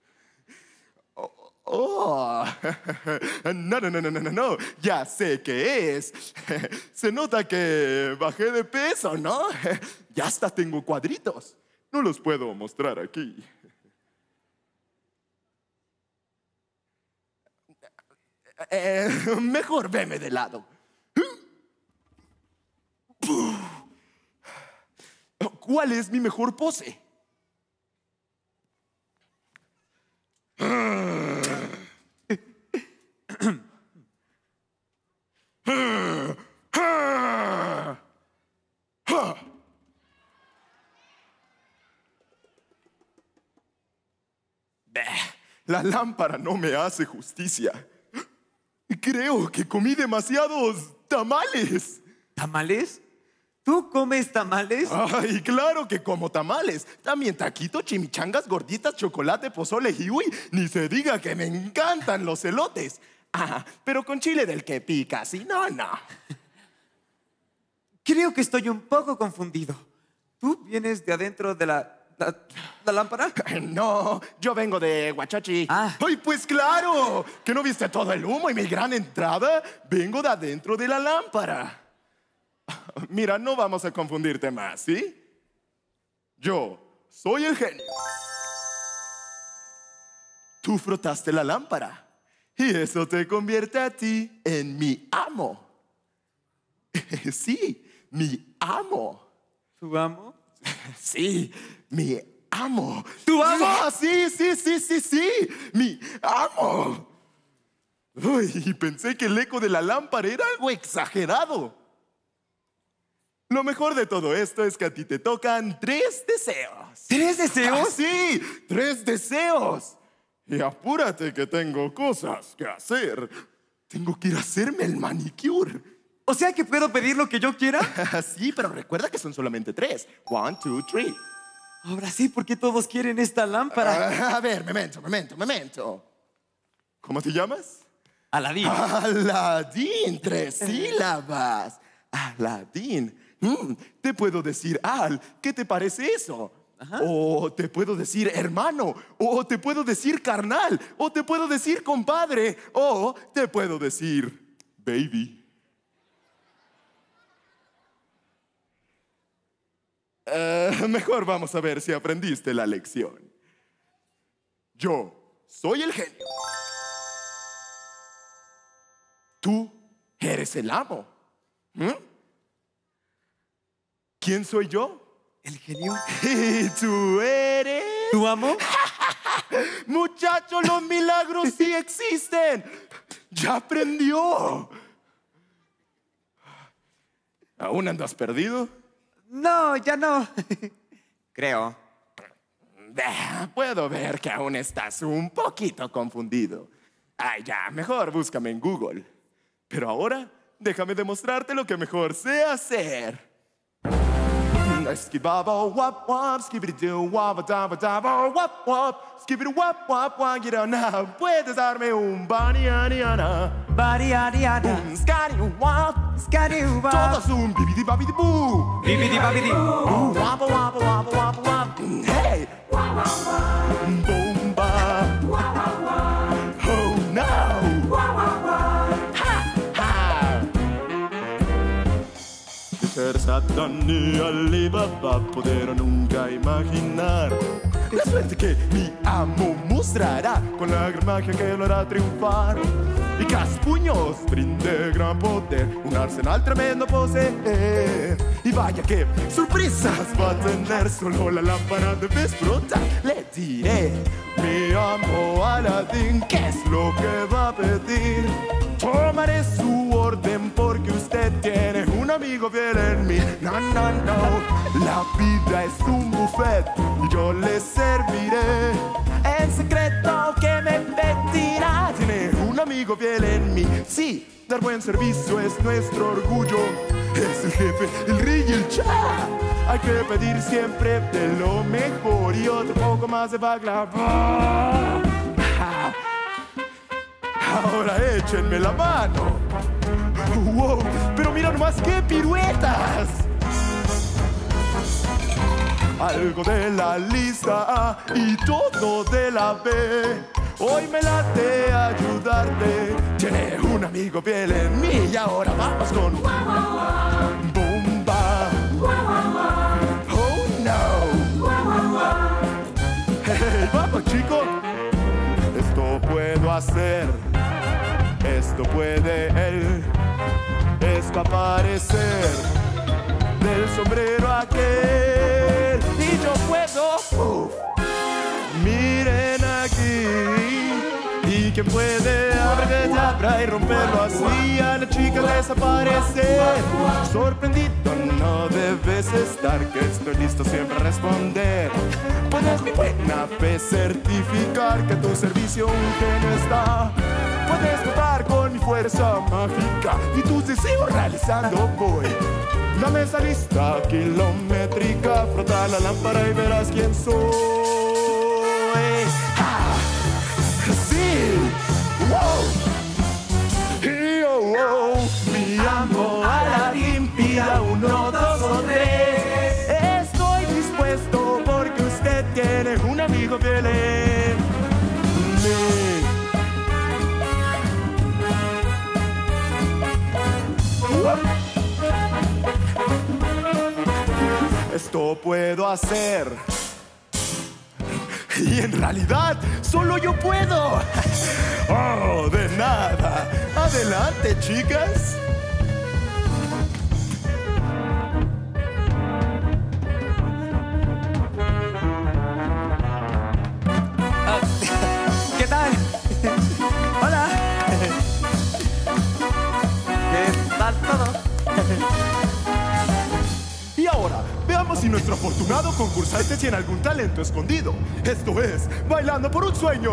Oh, no. Ya sé qué es. Se nota que bajé de peso, ¿no? Ya hasta tengo cuadritos. No los puedo mostrar aquí. Mejor veme de lado. ¿Cuál es mi mejor pose? La lámpara no me hace justicia. Creo que comí demasiados tamales. ¿Tamales? ¿Tú comes tamales? Ay, claro que como tamales. También taquito, chimichangas, gorditas, chocolate, pozole y uy, ni se diga que me encantan los elotes. Ah, pero con chile del que pica, ¿sí? No. Creo que estoy un poco confundido. ¿Tú vienes de adentro de la lámpara? No, yo vengo de Huachachi. ¡Ay, pues claro! ¿Que no viste todo el humo y mi gran entrada? Vengo de adentro de la lámpara. Mira, no vamos a confundirte más, ¿sí? Yo soy el genio. Tú frotaste la lámpara y eso te convierte a ti en mi amo. Sí, mi amo. ¿Tu amo? Sí, mi amo. ¿Tu amo? ¡Ah, sí! ¡Mi amo! Uy, y pensé que el eco de la lámpara era algo exagerado. Lo mejor de todo esto es que a ti te tocan 3 deseos. ¿3 deseos? Ah, sí, 3 deseos. Y apúrate que tengo cosas que hacer. Tengo que ir a hacerme el manicure. ¿O sea que puedo pedir lo que yo quiera? Sí, pero recuerda que son solamente 3. 1, 2, 3. Ahora sí, porque todos quieren esta lámpara. A ver, memento. ¿Cómo te llamas? Aladín. Aladín, 3 sílabas. Aladín. Te puedo decir, Al, ¿qué te parece eso? Ajá. O te puedo decir hermano, o te puedo decir carnal, o te puedo decir compadre, o te puedo decir baby. Mejor vamos a ver si aprendiste la lección. Yo soy el genio. Tú eres el amo. ¿Quién soy yo? El genio. ¿Y tú eres? ¿Tu amo? Muchacho, los milagros sí existen. Ya aprendió. ¿Aún andas perdido? No, ya no. Creo. Puedo ver que aún estás un poquito confundido. Ay, ya, mejor búscame en Google. Pero ahora, déjame demostrarte lo que mejor sé hacer. Skibaba wap wap, skibidi do wap daba daba wap wap, skibidi wap wap wap, get on now. Puedes darme un bariana, un scary wap, todos un bibidi babidi boo, bibidi babidi boo, wap wap wap wap wap, hey, boom ba, oh no, ha ha. Ser Satán y Alibaba pudieron nunca imaginar la suerte que mi amo mostrará con la gran magia que lo hará triunfar. Y Caspuños brinde gran poder, un arsenal tremendo posee. Y vaya que sorpresas va a tener, solo la lámpara debes frotar. Le diré, mi amo Aladín, ¿qué es lo que va a pedir? Tomaré su orden porque usted tiene un amigo fiel en mí. No, la vida es un buffet y yo le serviré el secreto que me pedirá. Tiene un amigo fiel en mí. Sí, dar buen servicio es nuestro orgullo. Es el jefe, el rey y el cha. Hay que pedir siempre de lo mejor y otro poco más de baklava. Ahora échenme la mano. Wow, pero mira nomás qué piruetas. Algo de la lista A y todo de la B. Hoy me late ayudarte. Tiene un amigo fiel en mí. Y ahora vamos con Bomba. Oh no. Hey, vamos chicos. Esto puedo hacer. Esto puede él, esto aparecer del sombrero aquel. Y yo puedo, miren aquí. Y quien puede abra y romperlo así, a la chica desaparecer. Sorprendido no debes estar, que estoy listo siempre a responder. Puedes mi buena fe certificar que a tu servicio un genio está. Puedes contar con mi fuerza mágica y tus deseos realizando voy. Dame esa lista kilométrica, frota la lámpara y verás quién soy. ¡Ah! ¡Sí! ¡Wow! Y mi amo Aladín, pida 1, 2 o 3. Estoy dispuesto porque usted tiene un amigo fiel en mí. Esto puedo hacer. Y en realidad, solo yo puedo. Oh, de nada. Adelante, chicas. ¿Qué tal? Hola. ¿Qué tal todo? Y ahora, veamos si nuestro afortunado concursante tiene algún talento escondido. Esto es Bailando por un Sueño.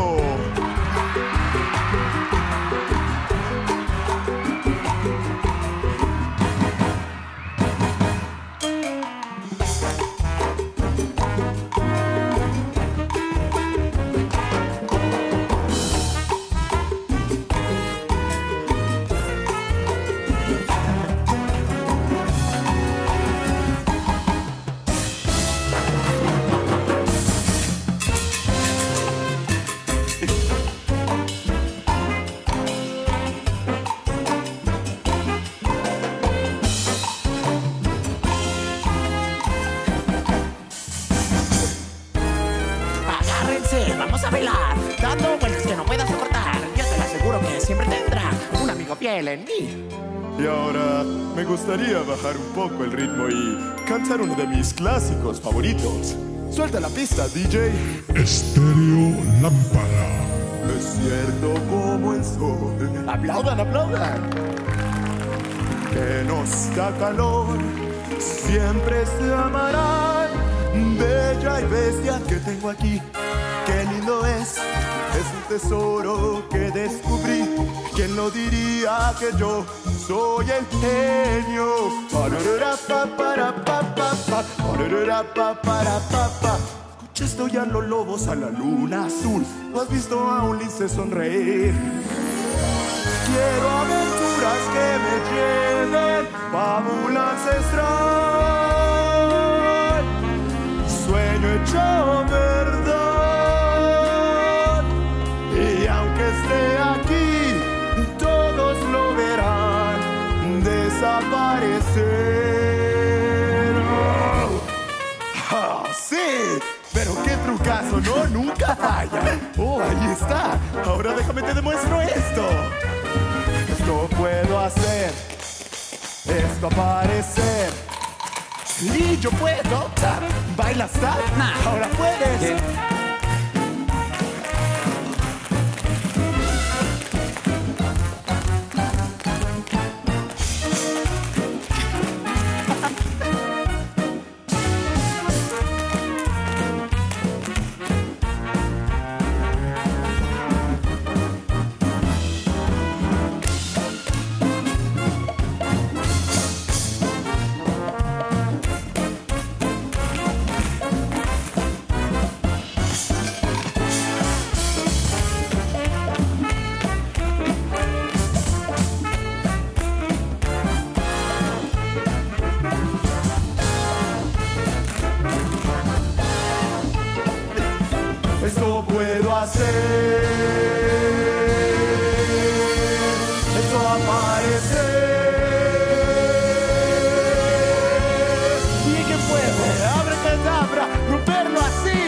fiel en mí. Y ahora me gustaría bajar un poco el ritmo y cantar uno de mis clásicos favoritos. Suelta la pista, DJ. Estéreo Lámpara. Es cierto como el sol. Aplaudan, aplaudan. Que nos da calor, siempre se amarán. Bella y bestia que tengo aquí, qué lindo es un tesoro que descubrí. ¿Quién lo diría que yo soy el genio? Escucha esto y a los lobos a la luna azul. ¿No has visto a un lince sonreír? Quiero aventuras que me lleven fábula ancestral, sueño hecho verdad. Y aunque esté aquí, todos lo verán desaparecer. ¡Ah, sí! Pero qué trucazo, ¿no? Nunca falla. Oh, ahí está. Ahora déjame te demuestro esto. Esto puedo hacer, esto aparecer. Y yo puedo tap, bailas tap, ahora puedes. Esto puedo hacer, esto aparecer. ¿Y qué puede? Abracadabra, romperlo así.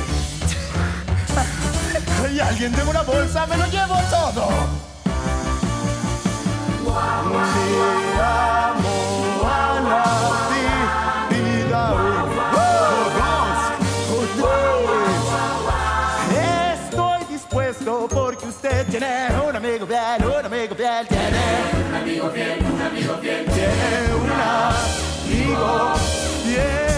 ¿Hay alguien de una bolsa? ¡Me lo llevo todo! Te amo a la vida. Porque usted tiene un amigo fiel, tiene un amigo fiel, un amigo fiel, tiene un amigo fiel.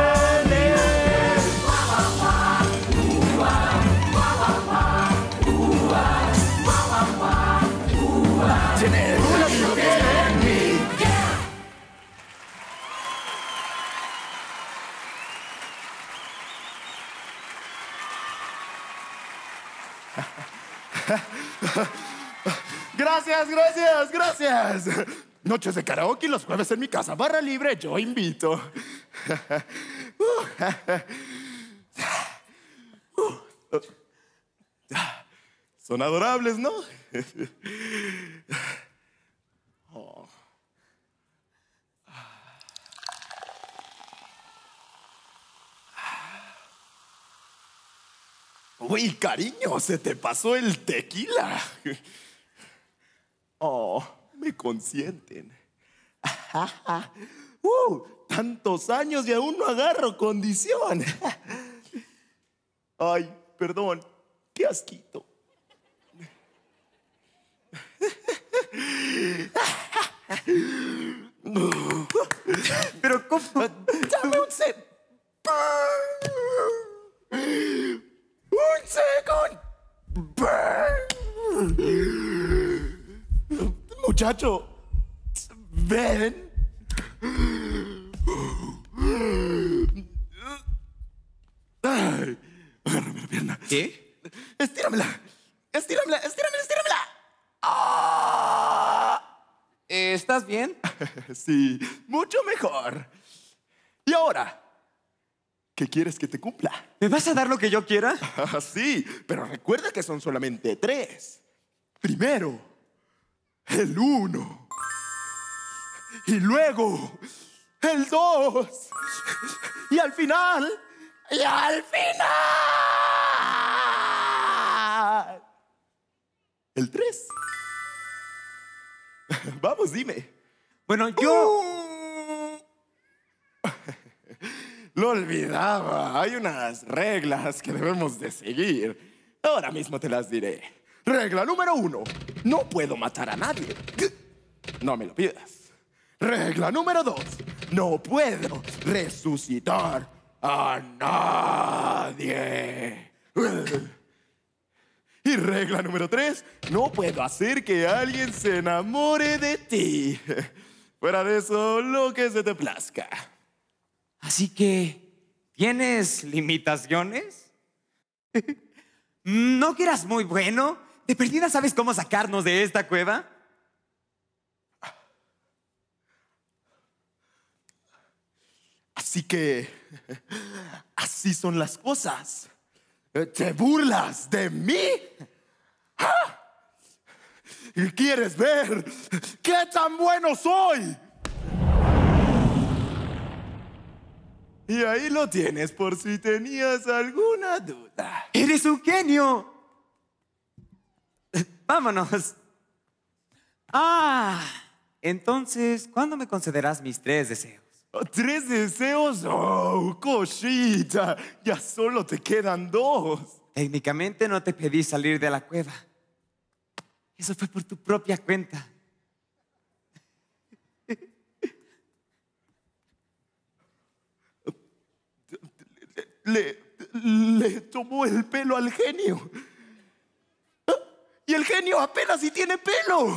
Tiene un amigo fiel en mí. Gracias, gracias, gracias. Noches de karaoke los jueves en mi casa. Barra libre, yo invito. Son adorables, ¿no? Oh. Uy, cariño, se te pasó el tequila. Oh, me consienten. Tantos años y aún no agarro condición. Ay, perdón, qué asquito. Pero ¿cómo? Dame un muchacho, ven. Ay, agárrame la pierna. ¿Qué? Estíramela. Estíramela. ¿Estás bien? Sí, mucho mejor. Y ahora, ¿qué quieres que te cumpla? ¿Me vas a dar lo que yo quiera? Sí, pero recuerda que son solamente 3. Primero, el 1. Y luego, el 2. Y al final, el 3. Vamos, dime. Bueno, yo... Lo olvidaba. Hay unas reglas que debemos de seguir. Ahora mismo te las diré. Regla número 1. No puedo matar a nadie. No me lo pidas. Regla número 2. No puedo resucitar a nadie. Y regla número 3. No puedo hacer que alguien se enamore de ti. Fuera de eso, lo que se te plazca. Así que, ¿tienes limitaciones? ¿No que eras muy bueno? ¿De perdida sabes cómo sacarnos de esta cueva? Así que, así son las cosas. ¿Te burlas de mí? ¿Ah? ¿Quieres ver qué tan bueno soy? Y ahí lo tienes por si tenías alguna duda. ¡Eres un genio! Vámonos. Entonces, ¿cuándo me concederás mis 3 deseos? ¿3 deseos? ¡Oh, cosita! Ya solo te quedan 2. Técnicamente no te pedí salir de la cueva. Eso fue por tu propia cuenta. Le tomó el pelo al genio. Y el genio apenas si tiene pelo.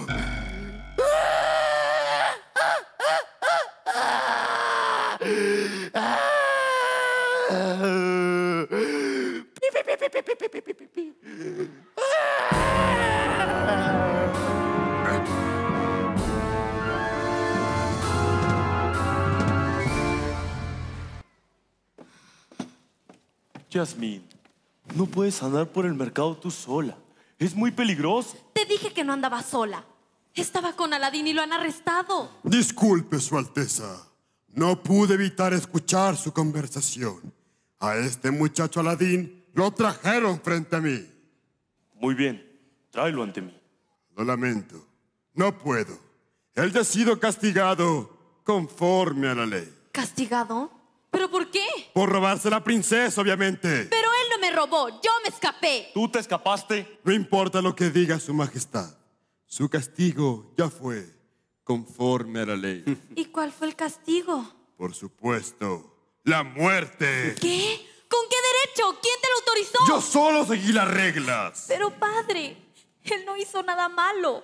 Yasmín, no puedes andar por el mercado tú sola. Es muy peligroso. Te dije que no andaba sola. Estaba con Aladín y lo han arrestado. Disculpe, Su Alteza. No pude evitar escuchar su conversación. A este muchacho Aladín lo trajeron frente a mí. Muy bien, tráelo ante mí. Lo lamento. No puedo. Él ya ha sido castigado conforme a la ley. ¿Castigado? ¿Pero por qué? Por robarse la princesa, obviamente. Pero él no me robó, yo me escapé. ¿Tú te escapaste? No importa lo que diga su majestad. Su castigo ya fue conforme a la ley. ¿Y cuál fue el castigo? Por supuesto, la muerte. ¿Qué? ¿Con qué derecho? ¿Quién te lo autorizó? Yo solo seguí las reglas. Pero padre, él no hizo nada malo.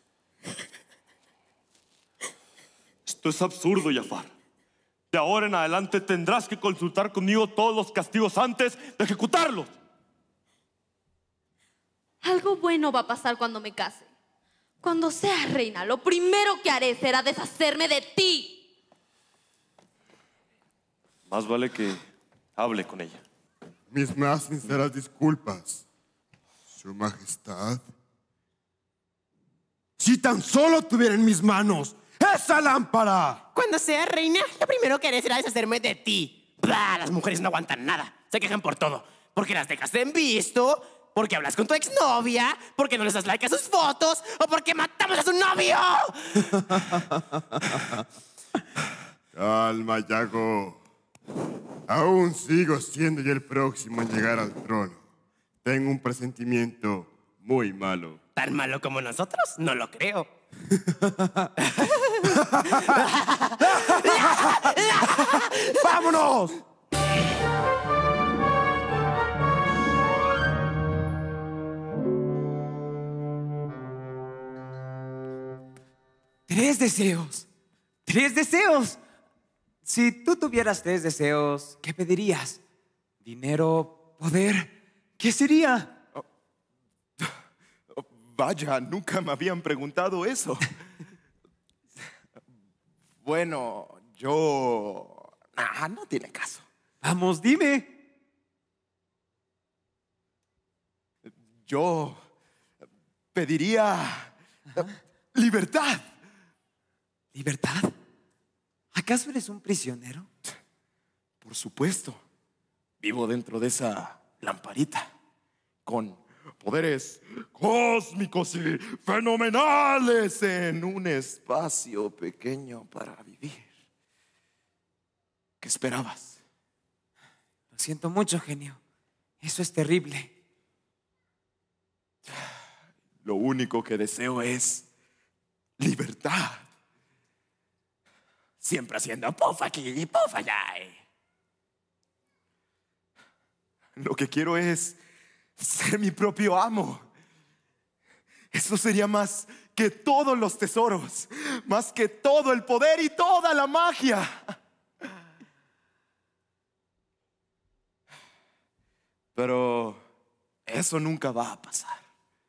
Esto es absurdo, Jafar. De ahora en adelante tendrás que consultar conmigo todos los castigos antes de ejecutarlos. Algo bueno va a pasar cuando me case. Cuando seas reina, lo primero que haré será deshacerme de ti. Más vale que hable con ella. Mis más sinceras disculpas, Su Majestad. Si tan solo tuviera en mis manos esa lámpara. Cuando sea reina, lo primero que haré será deshacerme de ti. Bah, las mujeres no aguantan nada. Se quejan por todo. Porque las dejas en visto, porque hablas con tu exnovia, porque no les das like a sus fotos o porque matamos a su novio. Calma, Yago. Aún sigo siendo yo el próximo en llegar al trono. Tengo un presentimiento muy malo. ¿Tan malo como nosotros? No lo creo. ¡Vámonos! ¡3 deseos! ¡3 deseos! Si tú tuvieras 3 deseos, ¿qué pedirías? ¿Dinero? ¿Poder? ¿Qué sería? Vaya, nunca me habían preguntado eso. Bueno, yo... no tiene caso. Vamos, dime. Yo pediría libertad. ¿Libertad? ¿Acaso eres un prisionero? Por supuesto. Vivo dentro de esa lamparita con Poderes cósmicos y fenomenales en un espacio pequeño para vivir. ¿Qué esperabas? Lo siento mucho, genio. Eso es terrible. Lo único que deseo es libertad. Siempre haciendo puff aquí y puff allá. Lo que quiero es ser mi propio amo. Eso sería más que todos los tesoros, más que todo el poder y toda la magia. Pero eso nunca va a pasar.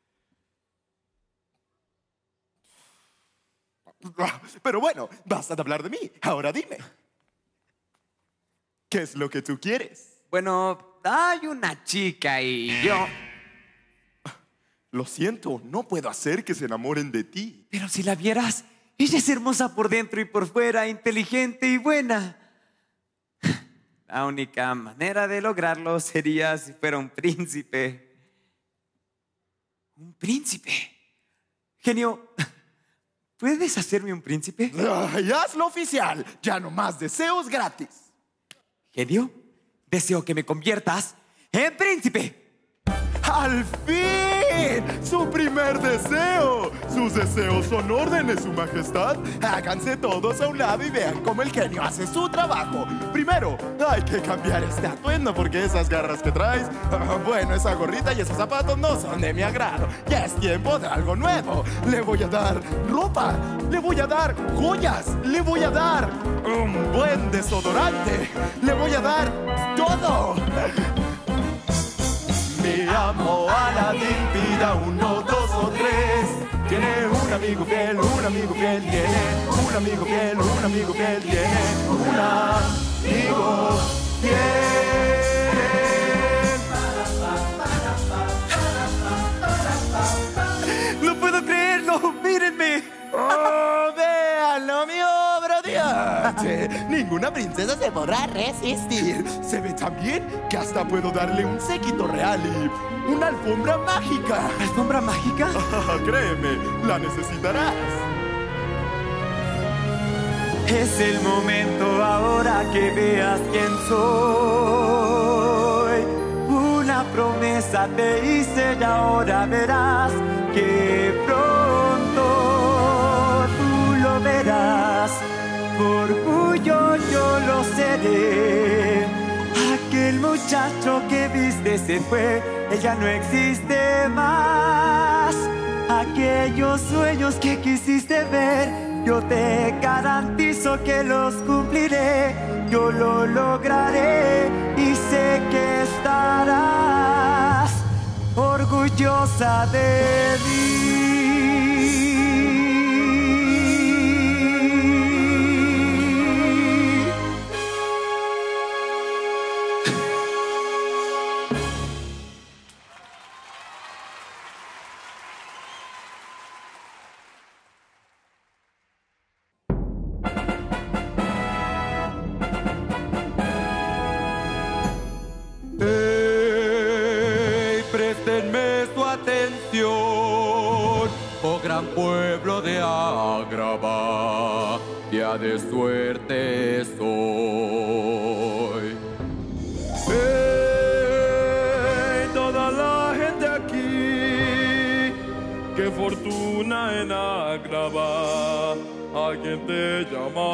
Pero bueno, basta de hablar de mí. Ahora dime, ¿qué es lo que tú quieres? Bueno, hay una chica y yo... Lo siento, no puedo hacer que se enamoren de ti. Pero si la vieras, ella es hermosa por dentro y por fuera, inteligente y buena. La única manera de lograrlo sería si fuera un príncipe. ¿Un príncipe? Genio, ¿puedes hacerme un príncipe? ¡Ay, hazlo oficial! Ya no más deseos gratis. Genio, deseo que me conviertas en príncipe. ¡Al fin! ¡Su primer deseo! Sus deseos son órdenes, su majestad. Háganse todos a un lado y vean cómo el genio hace su trabajo. Primero, hay que cambiar este atuendo porque esas garras que traes... bueno, esa gorrita y esos zapatos no son de mi agrado. Ya es tiempo de algo nuevo. Le voy a dar ropa, le voy a dar joyas, le voy a dar un buen desodorante, le voy a dar todo. Mi amo Aladín, pida 1, 2 o 3. Tiene un amigo fiel, un amigo fiel. Tiene un amigo fiel, un amigo fiel. Tiene un amigo fiel. No puedo creerlo, mírenme. ¡Oh, véanlo, mi obra de arte! Ninguna princesa se podrá resistir. Se ve tan bien que hasta puedo darle un séquito real y una alfombra mágica. ¿Alfombra mágica? Créeme, la necesitarás. Es el momento ahora que veas quién soy. Una promesa te hice y ahora verás que pronto tú lo verás. Por orgullo yo lo seré. Aquel muchacho que viste se fue, él ya no existe más. Aquellos sueños que quisiste ver, yo te garantizo que los cumpliré. Yo lo lograré y sé que estarás orgullosa de mí. Préstenme su atención, oh gran pueblo de Agrabah, día de suerte soy. ¡Hey, toda la gente aquí! ¡Qué fortuna en Agrabah! ¿Alguien te llama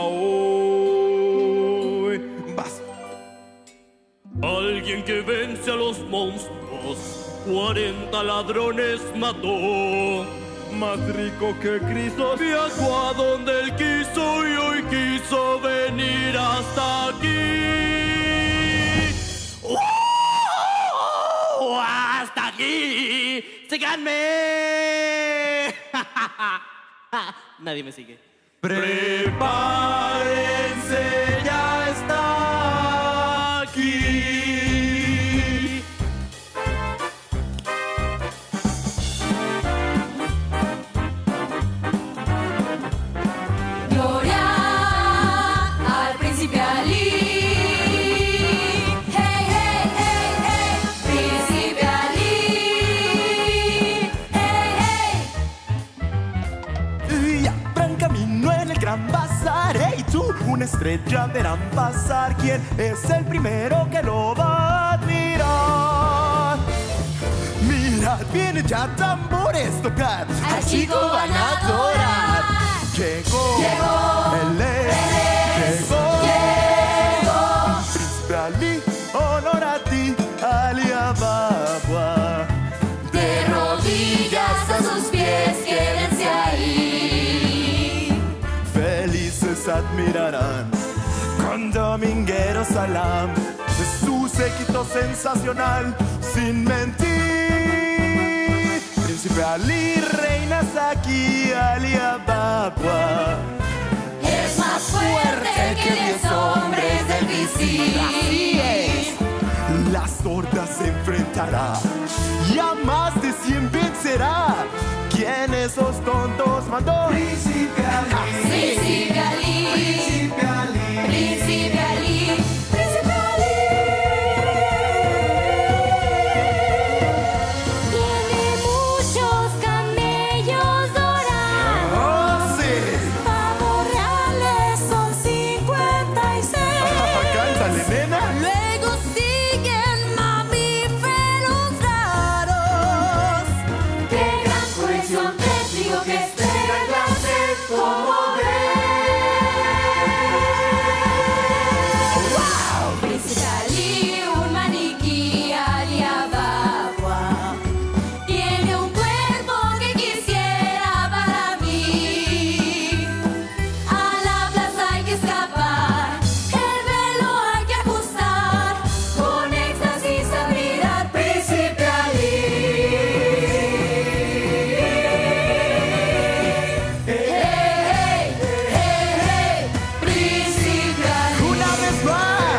hoy? Vas. Alguien que vence a los monstruos, 40 ladrones mató. Más rico que Cristo, viajó a donde él quiso y hoy quiso venir hasta aquí. ¡Oh! ¡Hasta aquí! ¡Síganme! Nadie me sigue. Prepárense, ya está aquí. Gloria al príncipe Ali. Hey, hey, hey, hey, príncipe Ali. brillar. Hey, tú, una estrella verán pasar. ¿Quién es el primero que lo va a admirar? Mirad, vienen ya tambores tocar. Al chico van a adorar. Llegó, él llegó. Príncipe Ali, honor a ti, Ali Ababa. De rodillas a sus pies, quédense ahí. Felices admirarán con Dominguero Salam de su séquito sensacional, sin mentir. Príncipe Ali, reina Saki, Ali Ababa. Es más fuerte que 10 hombres del visir. Así es. Las hordas se enfrentará y a más de 100 vencerá. ¿Quién esos tontos mandó? Príncipe Ali. Príncipe Ali. Príncipe Ali. Príncipe Ali. Príncipe Ali. Tiene muchos camellos dorados. ¡Oh, sí! Pavos reales son 56. ¡Cántale, nena! Luego siguen mamíferos raros. Qué gran colección te digo que espera clase como ves. Príncipe Ali, un maniquí, Ali Ababa. Tiene un cuerpo que quisiera para mí. A la plaza hay que escapar, el velo hay que ajustar. Con éxtasis abrir al Príncipe Ali. Príncipe Ali. ¡Una vez más!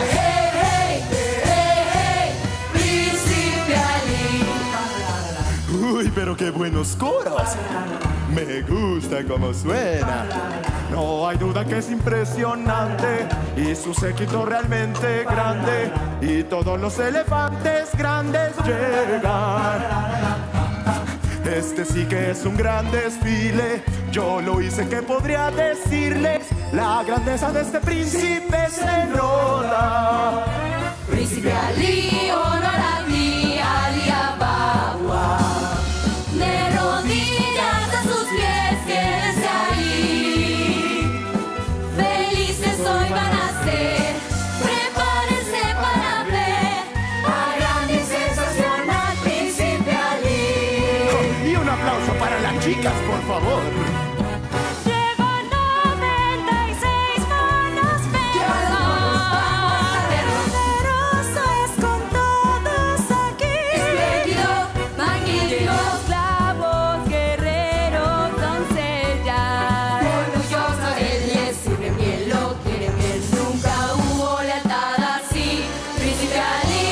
Príncipe Ali. ¡Uy, pero qué buenos coros! Me gusta cómo suena. No hay duda que es impresionante y su séquito realmente grande y todos los elefantes grandes llegan. Este sí que es un gran desfile. Yo lo hice, que podría decirles. La grandeza de este príncipe se nota. Príncipe Ali, honor a ti, Ali Ababa. De rodillas a sus pies, quédense ahí. Felices hoy van a ser, prepárense para ver al grande y sensacional Príncipe Ali. Y un aplauso para las chicas, por favor. Lleva 96 manos poderoso es con todos aquí. Espléndido, magnífico, Esclavos, guerreros, doncellas. orgulloso, él les sirve bien, lo quiere bien. Nunca hubo lealtad así. Príncipe Ali.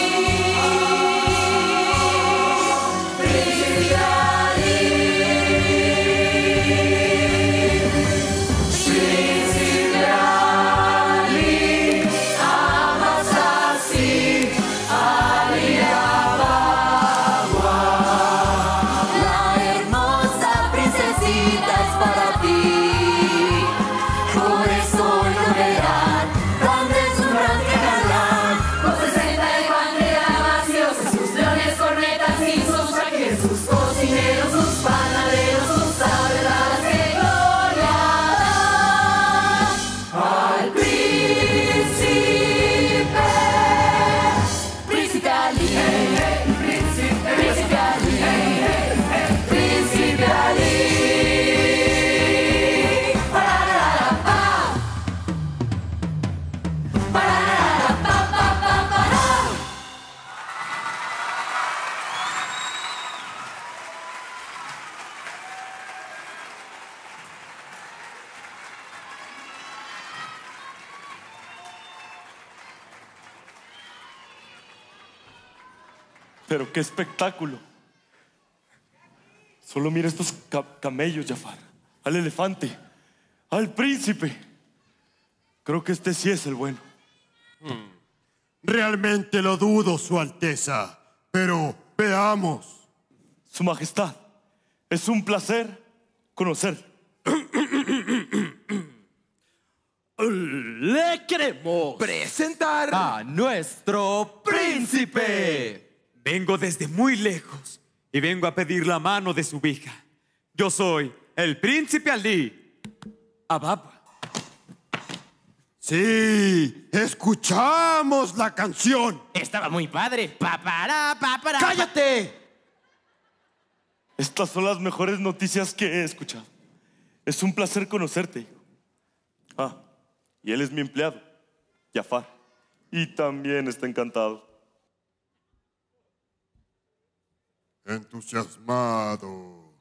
Príncipe Ali. Príncipe Ali. Amas así, Ali Ababa. La hermosa princesita es para ti. Por eso hoy lo verán, tan deslumbrante galán. Con 60 de bandera vacíos, sus leones, cornetas y sus trajes, sus cocineros, sus panaderos, sus abelardas, que gloria dan al príncipe. Príncipe Ali. Príncipe Ali. Príncipe Ali. Parararapá. Parararapapapapara. Pero qué espectáculo. Solo mira estos camellos, Jafar. Al elefante. Al príncipe. Creo que este sí es el bueno. Realmente lo dudo, Su Alteza. Pero veamos. Su Majestad, es un placer conocer. Le queremos presentar a nuestro príncipe. Vengo desde muy lejos y vengo a pedir la mano de su hija. Yo soy el príncipe Ali Ababa. Sí, escuchamos la canción. Estaba muy padre. Papará. ¡Cállate! Estas son las mejores noticias que he escuchado. Es un placer conocerte, hijo. Ah, y él es mi empleado, Jafar. Y también está encantado. Entusiasmado.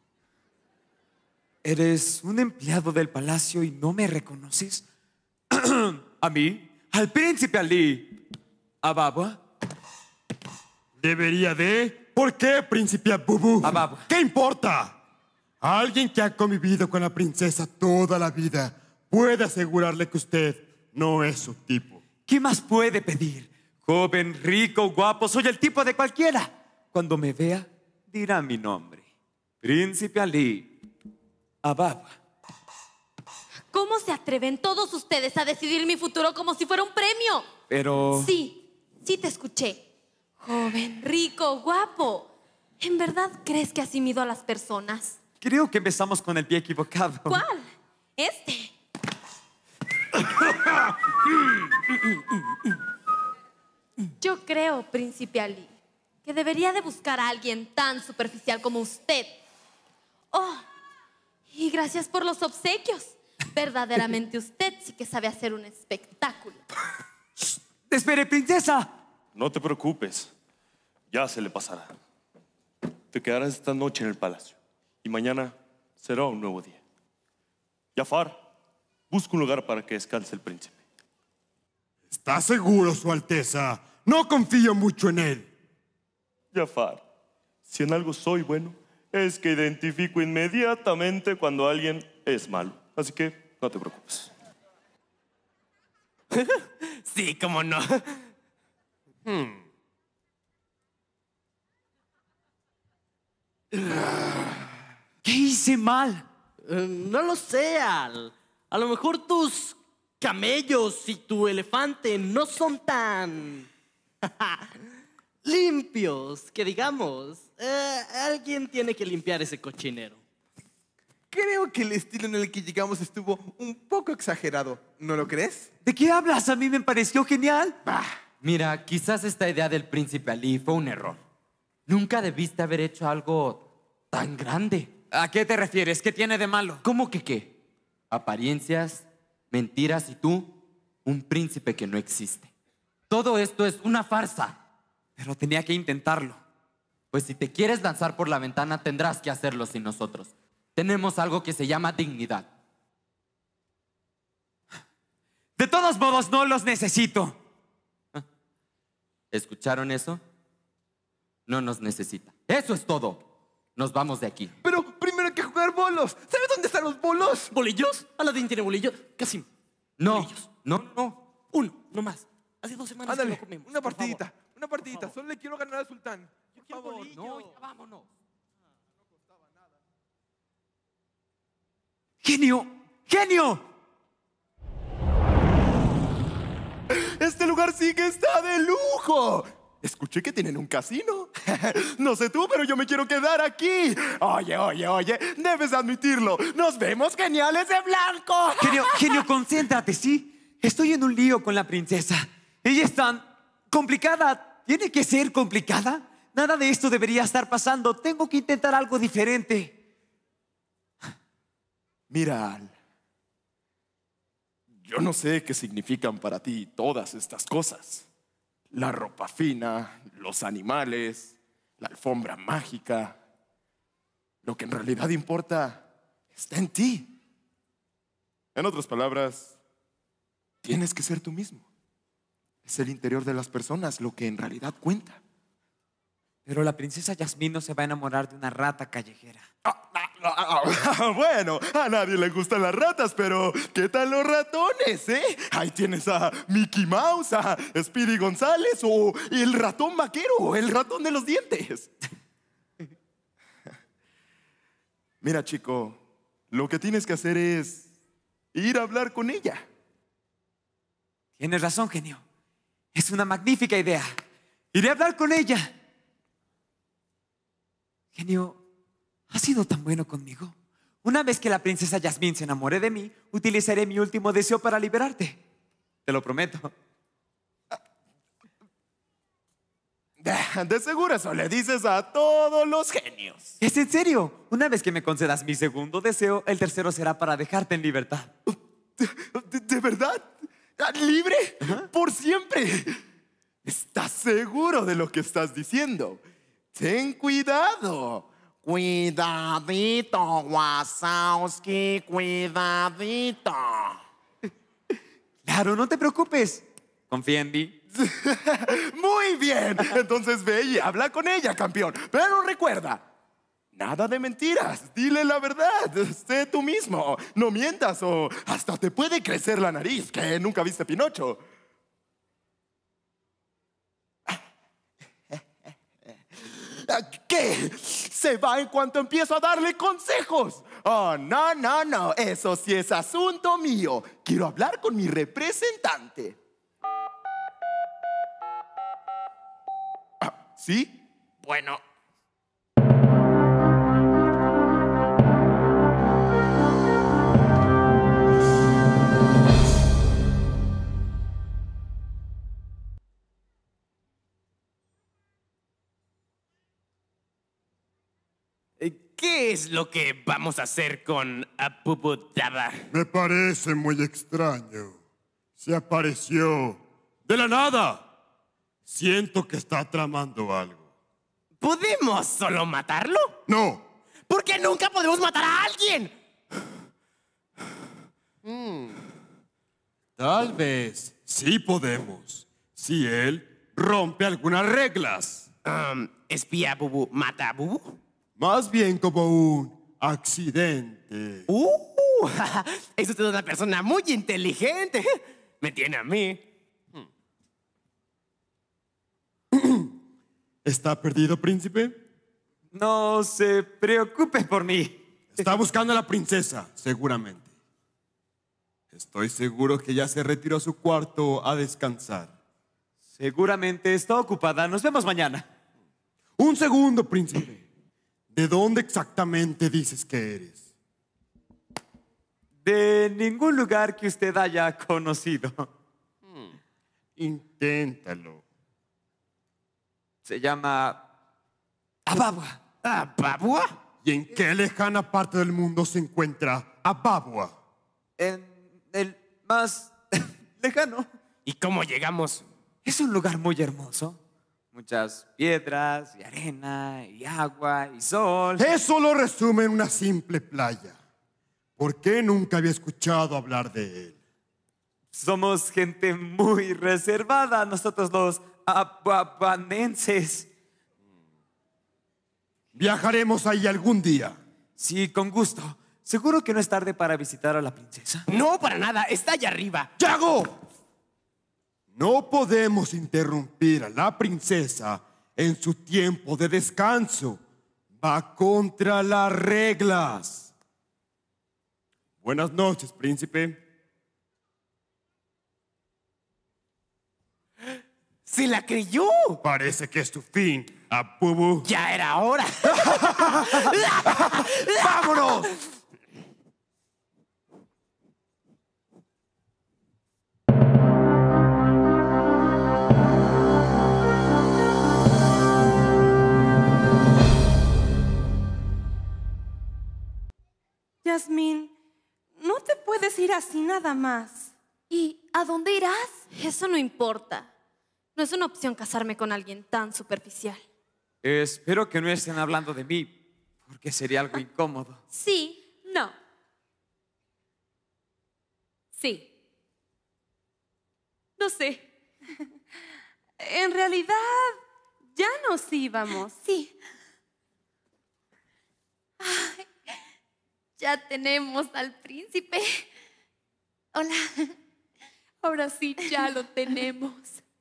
¿Eres un empleado del palacio y no me reconoces? ¿A mí? ¿Al príncipe Ali Ababa? ¿Debería de? ¿Por qué, príncipe Abubu? Ababa. ¿Qué importa? Alguien que ha convivido con la princesa toda la vida puede asegurarle que usted no es su tipo. ¿Qué más puede pedir? Joven, rico, guapo, soy el tipo de cualquiera. Cuando me vea, dirá mi nombre. Príncipe Ali Ababa. ¿Cómo se atreven todos ustedes a decidir mi futuro como si fuera un premio? Pero... Sí te escuché. Joven, rico, guapo. ¿En verdad crees que así mido a las personas? Creo que empezamos con el pie equivocado. ¿Cuál? Este. Yo creo, príncipe Ali, que debería de buscar a alguien tan superficial como usted. Oh, y gracias por los obsequios. Verdaderamente usted sí que sabe hacer un espectáculo. ¡Espere, princesa! No te preocupes, ya se le pasará. Te quedarás esta noche en el palacio y mañana será un nuevo día. Jafar, busca un lugar para que descanse el príncipe. ¿Está seguro, Su Alteza? No confío mucho en él. Jafar, si en algo soy bueno, es que identifico inmediatamente cuando alguien es malo. Así que no te preocupes. Sí, cómo no. ¿Qué hice mal? No lo sé, Al. A lo mejor tus camellos y tu elefante no son tan limpios, que digamos. Alguien tiene que limpiar ese cochinero. Creo que el estilo en el que llegamos estuvo un poco exagerado. ¿No lo crees? ¿De qué hablas? A mí me pareció genial. Mira, quizás esta idea del príncipe Ali fue un error. Nunca debiste haber hecho algo tan grande. ¿A qué te refieres? ¿Qué tiene de malo? ¿Cómo que qué? Apariencias, mentiras y tú, un príncipe que no existe. Todo esto es una farsa. Pero tenía que intentarlo. Pues si te quieres lanzar por la ventana, tendrás que hacerlo sin nosotros. Tenemos algo que se llama dignidad. De todos modos, no los necesito. ¿Escucharon eso? No nos necesita. Eso es todo. Nos vamos de aquí. Pero primero hay que jugar bolos. ¿Sabes dónde están los bolos? ¿Bolillos? Aladín tiene bolillos. Casi. No, bolillos. No. Uno, no más. Hace 2 semanas Ándale, que no comemos. una partidita. Solo le quiero ganar al sultán. Yo quiero bolillos. No, ya vámonos. ¡Genio! ¡Genio! Este lugar sí que está de lujo. Escuché que tienen un casino. No sé tú, pero yo me quiero quedar aquí. Oye, debes admitirlo. Nos vemos geniales de blanco. Genio, concéntrate, ¿sí? Estoy en un lío con la princesa. Ella es tan complicada. ¿Tiene que ser complicada? Nada de esto debería estar pasando. Tengo que intentar algo diferente. Mira, Al, yo no sé qué significan para ti todas estas cosas. La ropa fina, los animales, la alfombra mágica. Lo que en realidad importa está en ti. En otras palabras, tienes que ser tú mismo. Es el interior de las personas lo que en realidad cuenta. Pero la princesa Yasmín no se va a enamorar de una rata callejera. Bueno, a nadie le gustan las ratas, pero ¿qué tal los ratones, Ahí tienes a Mickey Mouse, a Speedy González o el ratón vaquero, el ratón de los dientes. Mira, chico, lo que tienes que hacer es ir a hablar con ella. Tienes razón, genio. Es una magnífica idea. Iré a hablar con ella. Genio, has sido tan bueno conmigo. Una vez que la princesa Jasmine se enamore de mí, utilizaré mi último deseo para liberarte. Te lo prometo. De seguro eso le dices a todos los genios. ¿Es en serio? Una vez que me concedas mi segundo deseo, el tercero será para dejarte en libertad. ¿De verdad? ¿Libre? ¿Por siempre? ¿Estás seguro de lo que estás diciendo? Ten cuidado. Cuidadito, Wazowski, cuidadito. Claro, no te preocupes. Confía en mí. Muy bien. Entonces ve y habla con ella, campeón. Pero recuerda, nada de mentiras. Dile la verdad. Sé tú mismo. No mientas o hasta te puede crecer la nariz, que nunca viste Pinocho. ¿Qué? Se va en cuanto empiezo a darle consejos. Oh, no, no, no. Eso sí es asunto mío. Quiero hablar con mi representante. ¿Sí? Bueno. ¿Qué es lo que vamos a hacer con Apupu Daba? Me parece muy extraño. Se apareció de la nada. Siento que está tramando algo. ¿Podemos solo matarlo? No. ¿Por qué nunca podemos matar a alguien? Tal vez sí podemos. Si él rompe algunas reglas. ¿Espía a Bubu mata a Bubu? Más bien como un accidente. Es usted una persona muy inteligente. Me tiene a mí. ¿Está perdido, príncipe? No se preocupe por mí. Está buscando a la princesa, seguramente. Estoy seguro que ya se retiró a su cuarto a descansar. Seguramente está ocupada. Nos vemos mañana. Un segundo, príncipe. ¿De dónde exactamente dices que eres? De ningún lugar que usted haya conocido. Inténtalo. Se llama Ababua. ¿Ababua? ¿Y en qué lejana parte del mundo se encuentra Ababua? En el más lejano. ¿Y cómo llegamos? Es un lugar muy hermoso. Muchas piedras y arena y agua y sol. Eso lo resume en una simple playa. ¿Por qué nunca había escuchado hablar de él? Somos gente muy reservada, nosotros los ababanenses. ¿Viajaremos ahí algún día? Sí, con gusto. ¿Seguro que no es tarde para visitar a la princesa? No, para nada. Está allá arriba. ¡Yago! No podemos interrumpir a la princesa en su tiempo de descanso. Va contra las reglas. Buenas noches, príncipe. ¡Se la creyó! Parece que es tu fin, Apubu. ¡Ya era hora! ¡Vámonos! Jasmine, no te puedes ir así nada más. ¿Y a dónde irás? Eso no importa. No es una opción casarme con alguien tan superficial. Espero que no estén hablando de mí, porque sería algo incómodo. Sí, no. Sí. No sé. En realidad, ya nos íbamos. Sí. Ay, ya tenemos al príncipe. Hola. Ahora sí, ya lo tenemos.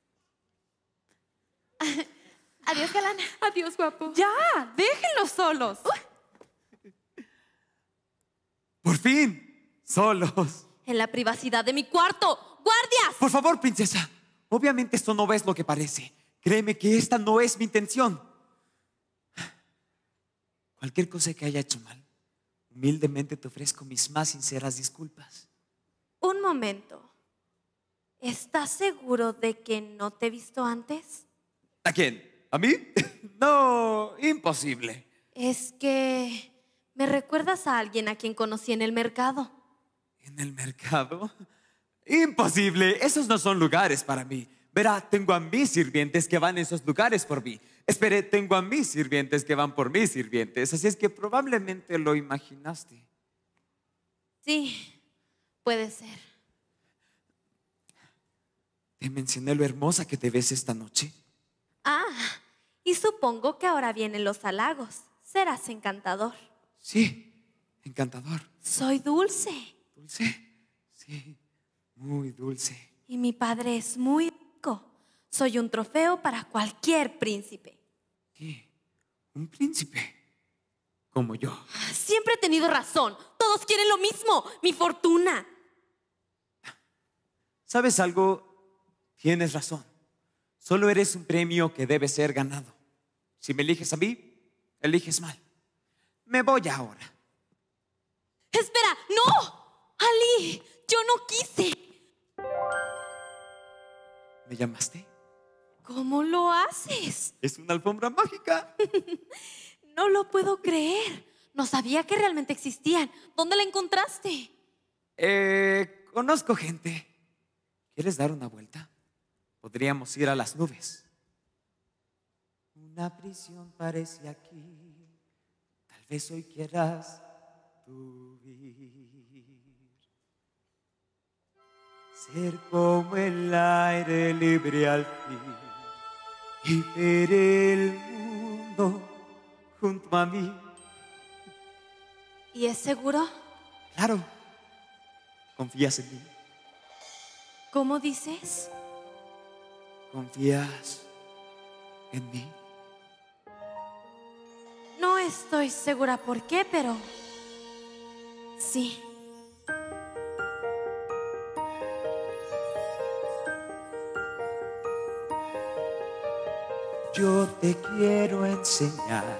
Adiós, galán. Adiós, guapo. Ya, déjenlos solos. Por fin, solos. en la privacidad de mi cuarto. ¡Guardias! Por favor, princesa. Obviamente esto no es lo que parece. Créeme que esta no es mi intención. Cualquier cosa que haya hecho mal, humildemente te ofrezco mis más sinceras disculpas. Un momento. ¿Estás seguro de que no te he visto antes? ¿A quién? ¿A mí? No, imposible. Es que me recuerdas a alguien a quien conocí en el mercado. ¿En el mercado? Imposible, esos no son lugares para mí. Verá, tengo a mis sirvientes que van a esos lugares por mí. Espere, tengo a mis sirvientes que van por mis sirvientes. Así es que probablemente lo imaginaste. Sí, puede ser. ¿Te mencioné lo hermosa que te ves esta noche? Ah, y supongo que ahora vienen los halagos. Serás encantador. Sí, encantador. Soy dulce. ¿Dulce? Sí, muy dulce. Y mi padre es muy rico. Soy un trofeo para cualquier príncipe. ¿Qué? ¿Un príncipe? Como yo. Siempre he tenido razón. Todos quieren lo mismo, mi fortuna. ¿Sabes algo? Tienes razón. Solo eres un premio que debe ser ganado. Si me eliges a mí, eliges mal. Me voy ahora. ¡Espera! ¡No! ¡Ali! ¡Yo no quise! ¿Me llamaste? ¿Cómo lo haces? Es una alfombra mágica. No lo puedo creer. No sabía que realmente existían. ¿Dónde la encontraste? Conozco gente. ¿Quieres dar una vuelta? Podríamos ir a las nubes. Una prisión parece aquí. Tal vez hoy quieras tú vivir. Ser como el aire libre al fin y ver el mundo junto a mí. ¿Y es seguro? Claro. ¿Confías en mí? ¿Cómo dices? ¿Confías en mí? No estoy segura por qué, pero sí. Yo te quiero enseñar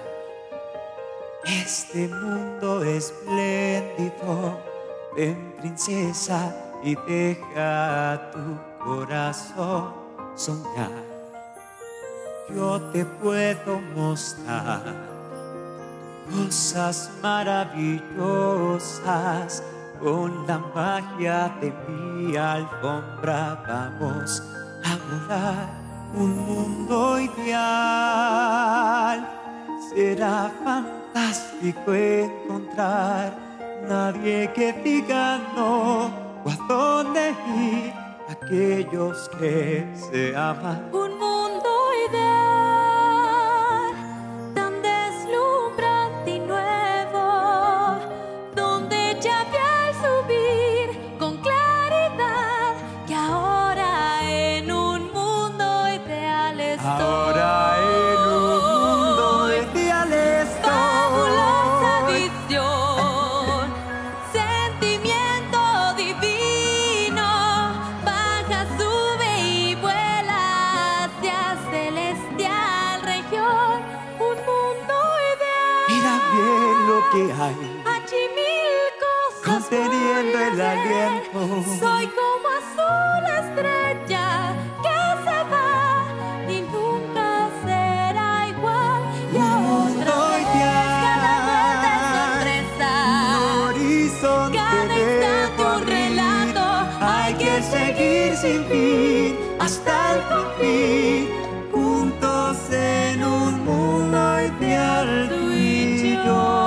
este mundo espléndido. Ven, princesa, y deja tu corazón soñar. Yo te puedo mostrar cosas maravillosas. Con la magia de mi alfombra vamos a volar. Un mundo ideal. Será fantástico encontrar nadie que diga no o a dónde ir. Aquellos que se aman. Un mundo ideal, tan deslumbrante y nuevo, donde ya vi al subir con claridad que ahora en un mundo ideal estoy. Ahora en un mundo ideal estoy. Fabulosa visión, sentimiento divino, baja, sube y vuela hacia celestial región. Un mundo ideal. Mira bien lo que hay, Allí mil cosas conteniendo voy a el ver. aliento. Soy como azul estrella que se va y nunca será igual. Y otra vez cada vuelta es sorpresa. Horizonte Cada instante un relato. hay que seguir sin fin hasta el confín, juntos en un mundo ideal tú y yo.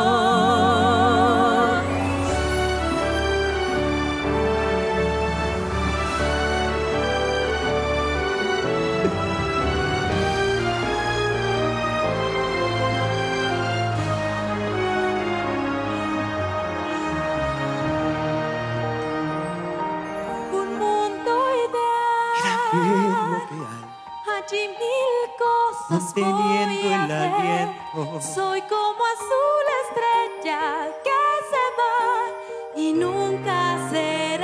Un mundo Bien ideal. lo que hay, Allí mil cosas conteniendo voy a el ver. aliento. Soy como azul estrella que se va y nunca será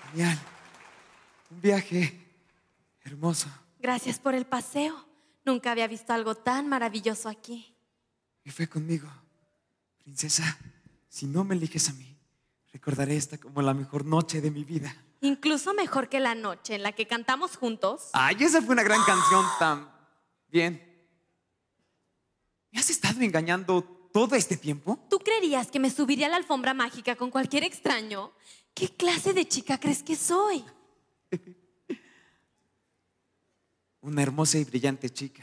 Genial. Un viaje hermoso. Gracias por el paseo. Nunca había visto algo tan maravilloso aquí. Y fue conmigo. Princesa, si no me eliges a mí, recordaré esta como la mejor noche de mi vida. Incluso mejor que la noche en la que cantamos juntos. Ay, esa fue una gran canción también. ¿Me has estado engañando todo este tiempo? ¿Tú creerías que me subiría a la alfombra mágica con cualquier extraño? ¿Qué clase de chica crees que soy? Una hermosa y brillante chica.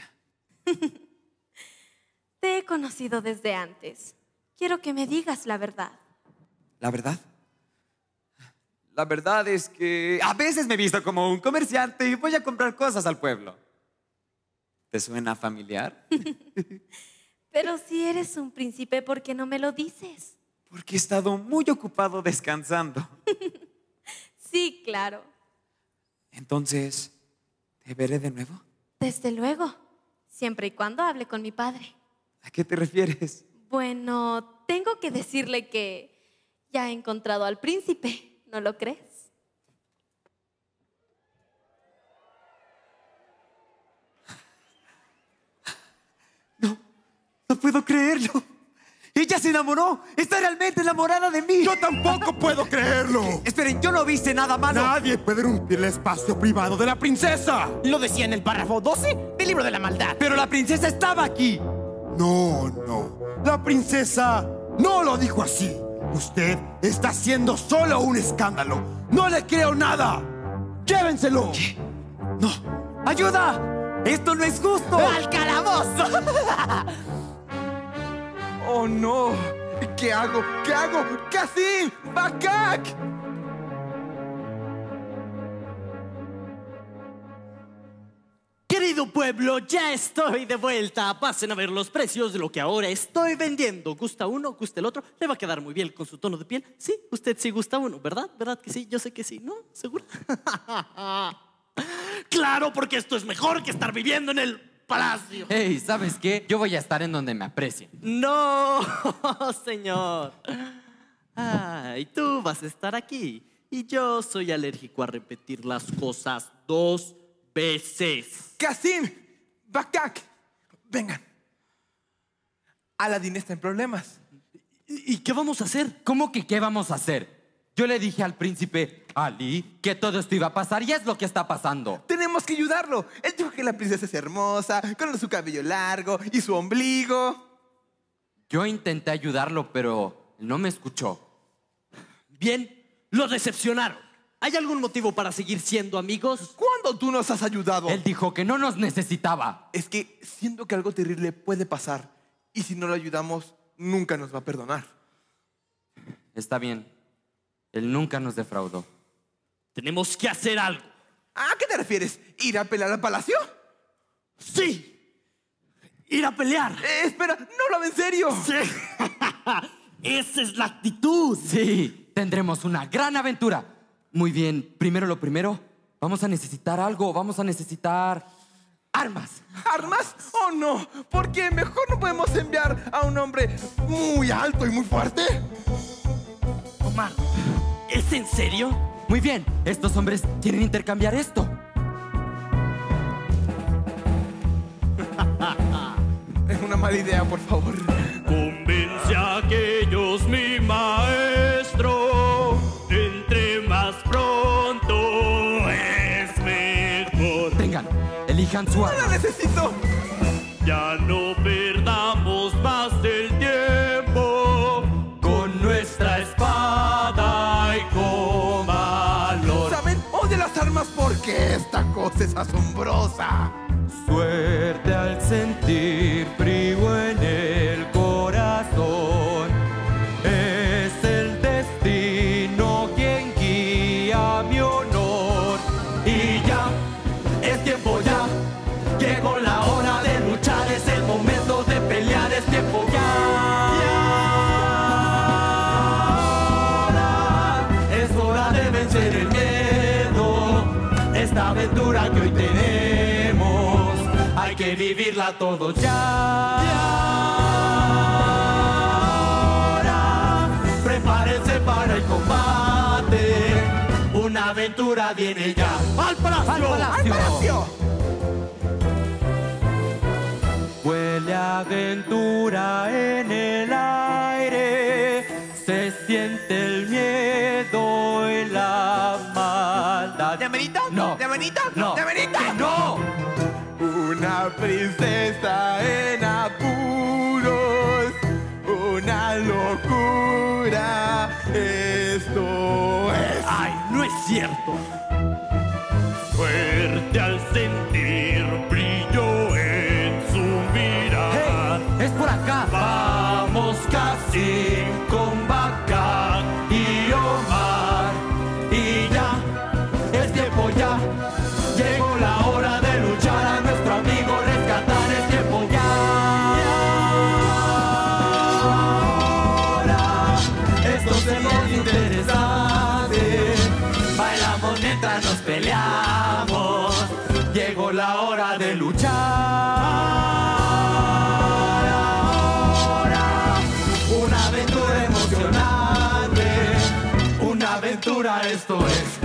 Te he conocido desde antes. Quiero que me digas la verdad. ¿La verdad? La verdad es que a veces me he visto como un comerciante y voy a comprar cosas al pueblo. ¿Te suena familiar? Pero si eres un príncipe, ¿por qué no me lo dices? Porque he estado muy ocupado descansando. Sí, claro. Entonces, ¿te veré de nuevo? Desde luego. Siempre y cuando hable con mi padre. ¿A qué te refieres? Bueno, tengo que decirle que ya he encontrado al príncipe. ¿No lo crees? No puedo creerlo. Ella se enamoró. Está realmente enamorada de mí. Yo tampoco puedo creerlo. Esperen, yo no viste nada malo. Nadie puede romper el espacio privado de la princesa. Lo decía en el párrafo 12 del libro de la maldad. Pero la princesa estaba aquí. No. La princesa no lo dijo así. Usted está haciendo solo un escándalo. No le creo nada. Llévenselo. ¿Qué? No. ¡Ayuda! ¡Esto no es justo! ¡Al calabozo! ¡Oh, no! ¿Qué hago? ¿Qué hago? ¡Cassim! ¡Bakak! Querido pueblo, ya estoy de vuelta. Pasen a ver los precios de lo que ahora estoy vendiendo. ¿Gusta uno? ¿Gusta el otro? Le va a quedar muy bien con su tono de piel. Sí, usted sí gusta uno, ¿verdad? ¿Verdad que sí? Yo sé que sí, ¿no? ¿Seguro? Claro, porque esto es mejor que estar viviendo en el palacio. Hey, ¿sabes qué? Yo voy a estar en donde me aprecien. No, señor. Y tú vas a estar aquí. Y yo soy alérgico a repetir las cosas 2 veces. ¡Cassim! ¡Bakak! Vengan. Aladdin está en problemas. ¿Y qué vamos a hacer? ¿Cómo que qué vamos a hacer? Yo le dije al príncipe Ali que todo esto iba a pasar y es lo que está pasando. Tenemos que ayudarlo. Él dijo que la princesa es hermosa, con su cabello largo y su ombligo. Yo intenté ayudarlo, pero no me escuchó. Bien, lo decepcionaron. ¿Hay algún motivo para seguir siendo amigos? ¿Cuándo tú nos has ayudado? Él dijo que no nos necesitaba. Es que siento que algo terrible puede pasar. Y si no lo ayudamos, nunca nos va a perdonar. Está bien. Él nunca nos defraudó. Tenemos que hacer algo. ¿A qué te refieres? ¿Ir a pelear al palacio? Sí. Ir a pelear. Espera, no hablo en serio. Sí. Esa es la actitud. Sí, tendremos una gran aventura. Muy bien, primero lo primero, vamos a necesitar algo, vamos a necesitar armas. ¿Armas? Oh no, ¿por qué? Mejor no podemos enviar a un hombre muy alto y muy fuerte. Omar, ¿es en serio? Muy bien, estos hombres quieren intercambiar esto. Es una mala idea, por favor. Convence a aquellos, mi maestro, entre más pronto es mejor. Tengan, elijan su arma. ¡No la necesito! Ya no perdamos más el tiempo con nuestra espada y con valor. ¿Saben? Odio las armas porque esta cosa es asombrosa. Suerte al sentir frío en el corazón. Es el destino quien guía mi honor. Y ya, es tiempo ya. Llegó la hora de luchar. Es el momento de pelear. Es tiempo ya. Es hora de vencer el miedo. Esta aventura que hoy tenemos, hay que vivirla todos ya. Ahora, prepárense para el combate. Una una aventura viene ya. ¡Al palacio! ¡Al palacio! Huele a aventura en el aire, se siente el miedo y la maldad. ¿Llamerita? No. ¿Llamerita? No. ¿Llamerita? ¡No! Una princesa en apuros, una locura, esto es... ¡Ay, no es cierto! Fuerte al sentir brillo en su mirada. ¡Hey! ¡Es por acá! Vamos casi con Bacán y Omar. Y ya, es tiempo ya. Llegó la hora de luchar a nuestro amigo, rescatar, es tiempo ya. Ahora, esto se pone interesante. Bailamos mientras nos peleamos. Llegó la hora de luchar. Ahora, una aventura emocionante. Una aventura, esto es.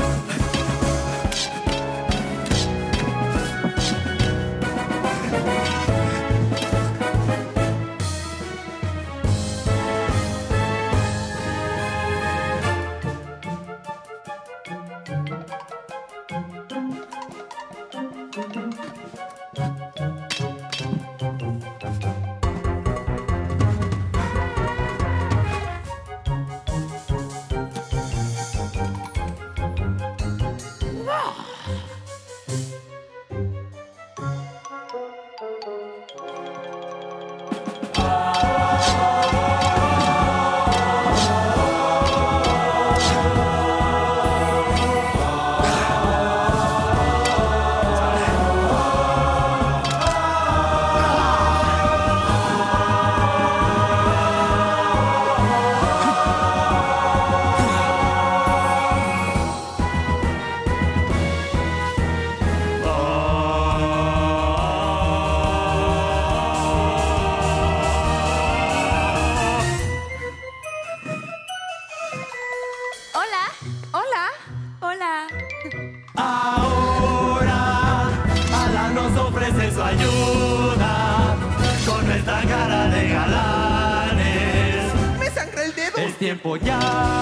Tiempo ya.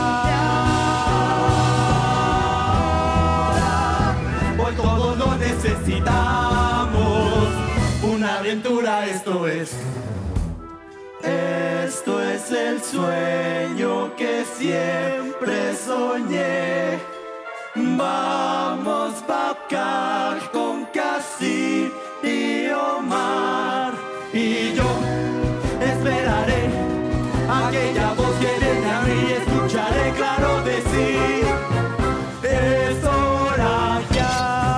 Hoy todos lo necesitamos. Una aventura, esto es. Esto es el sueño que siempre soñé. Vamos pa' acá con Casi y Omar. Y yo esperaré aquella voz que viene a mí, escucharé claro decir, es hora ya.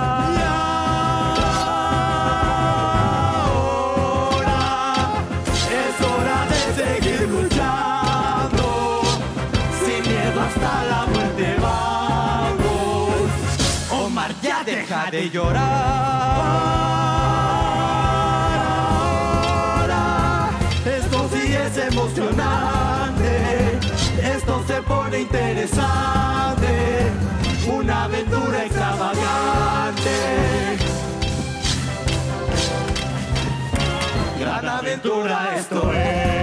Ahora es hora de seguir luchando, sin miedo hasta la muerte vamos. Omar, ya deja de llorar. Esto sí es emocionante, esto se pone interesante, una aventura extravagante. Gran aventura esto es.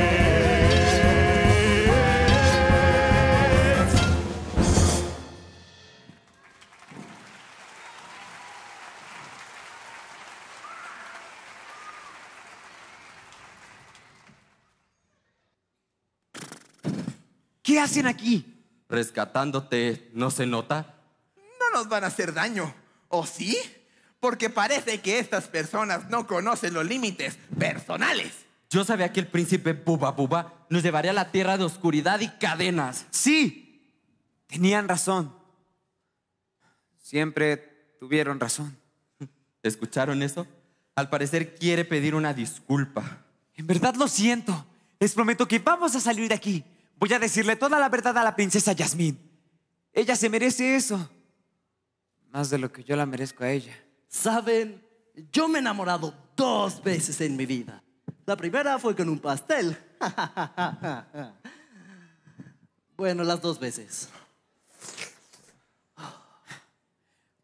¿Qué hacen aquí? Rescatándote, ¿no se nota? No nos van a hacer daño, ¿o sí? Porque parece que estas personas no conocen los límites personales. Yo sabía que el príncipe Buba Buba nos llevaría a la tierra de oscuridad y cadenas. Sí, tenían razón. Siempre tuvieron razón. ¿Escucharon eso? Al parecer quiere pedir una disculpa. En verdad lo siento. Les prometo que vamos a salir de aquí. Voy a decirle toda la verdad a la princesa Yasmín. Ella se merece eso. Más de lo que yo la merezco a ella. ¿Saben? Yo me he enamorado 2 veces en mi vida. La primera fue con un pastel. Bueno, las 2 veces.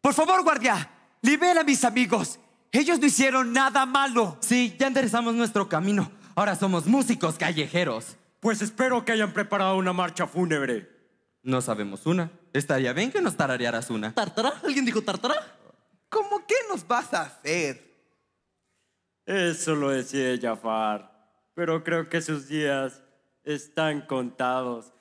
Por favor, guardia, libera a mis amigos. Ellos no hicieron nada malo. Sí, ya enderezamos nuestro camino. Ahora somos músicos callejeros. Pues espero que hayan preparado una marcha fúnebre. No sabemos una. Estaría bien que nos tararearas una. ¿Tartara? ¿Alguien dijo tartara? ¿Cómo qué nos vas a hacer? Eso lo decía Jafar. Pero creo que sus días están contados.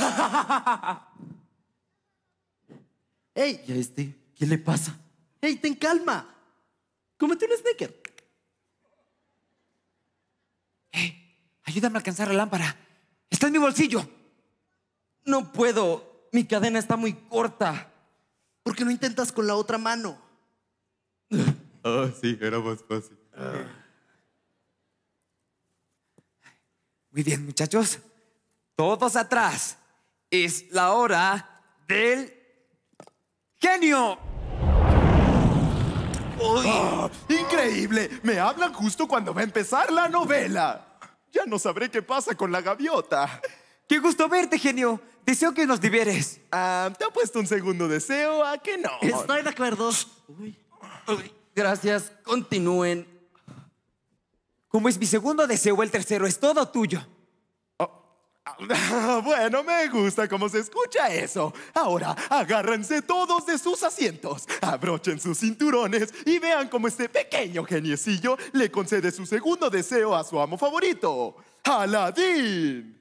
¡Ey! ¿Y qué le pasa? ¡Ey, ten calma! ¡Cómete un sneaker! Ayúdame a alcanzar la lámpara. Está en mi bolsillo. No puedo. Mi cadena está muy corta. ¿Por qué no intentas con la otra mano? Sí, era más fácil. Muy bien, muchachos. Todos atrás. Es la hora del genio. ¡Increíble! Me hablan justo cuando va a empezar la novela. Ya no sabré qué pasa con la gaviota. ¡Qué gusto verte, genio! Deseo que nos liberes. ¿Te ha puesto un segundo deseo? ¿A que no? Estoy de acuerdo. Gracias. Continúen. Como es mi segundo deseo, el tercero es todo tuyo. Bueno, me gusta cómo se escucha eso. Ahora, agárrense todos de sus asientos, abrochen sus cinturones y vean cómo este pequeño geniecillo le concede su segundo deseo a su amo favorito, Aladín.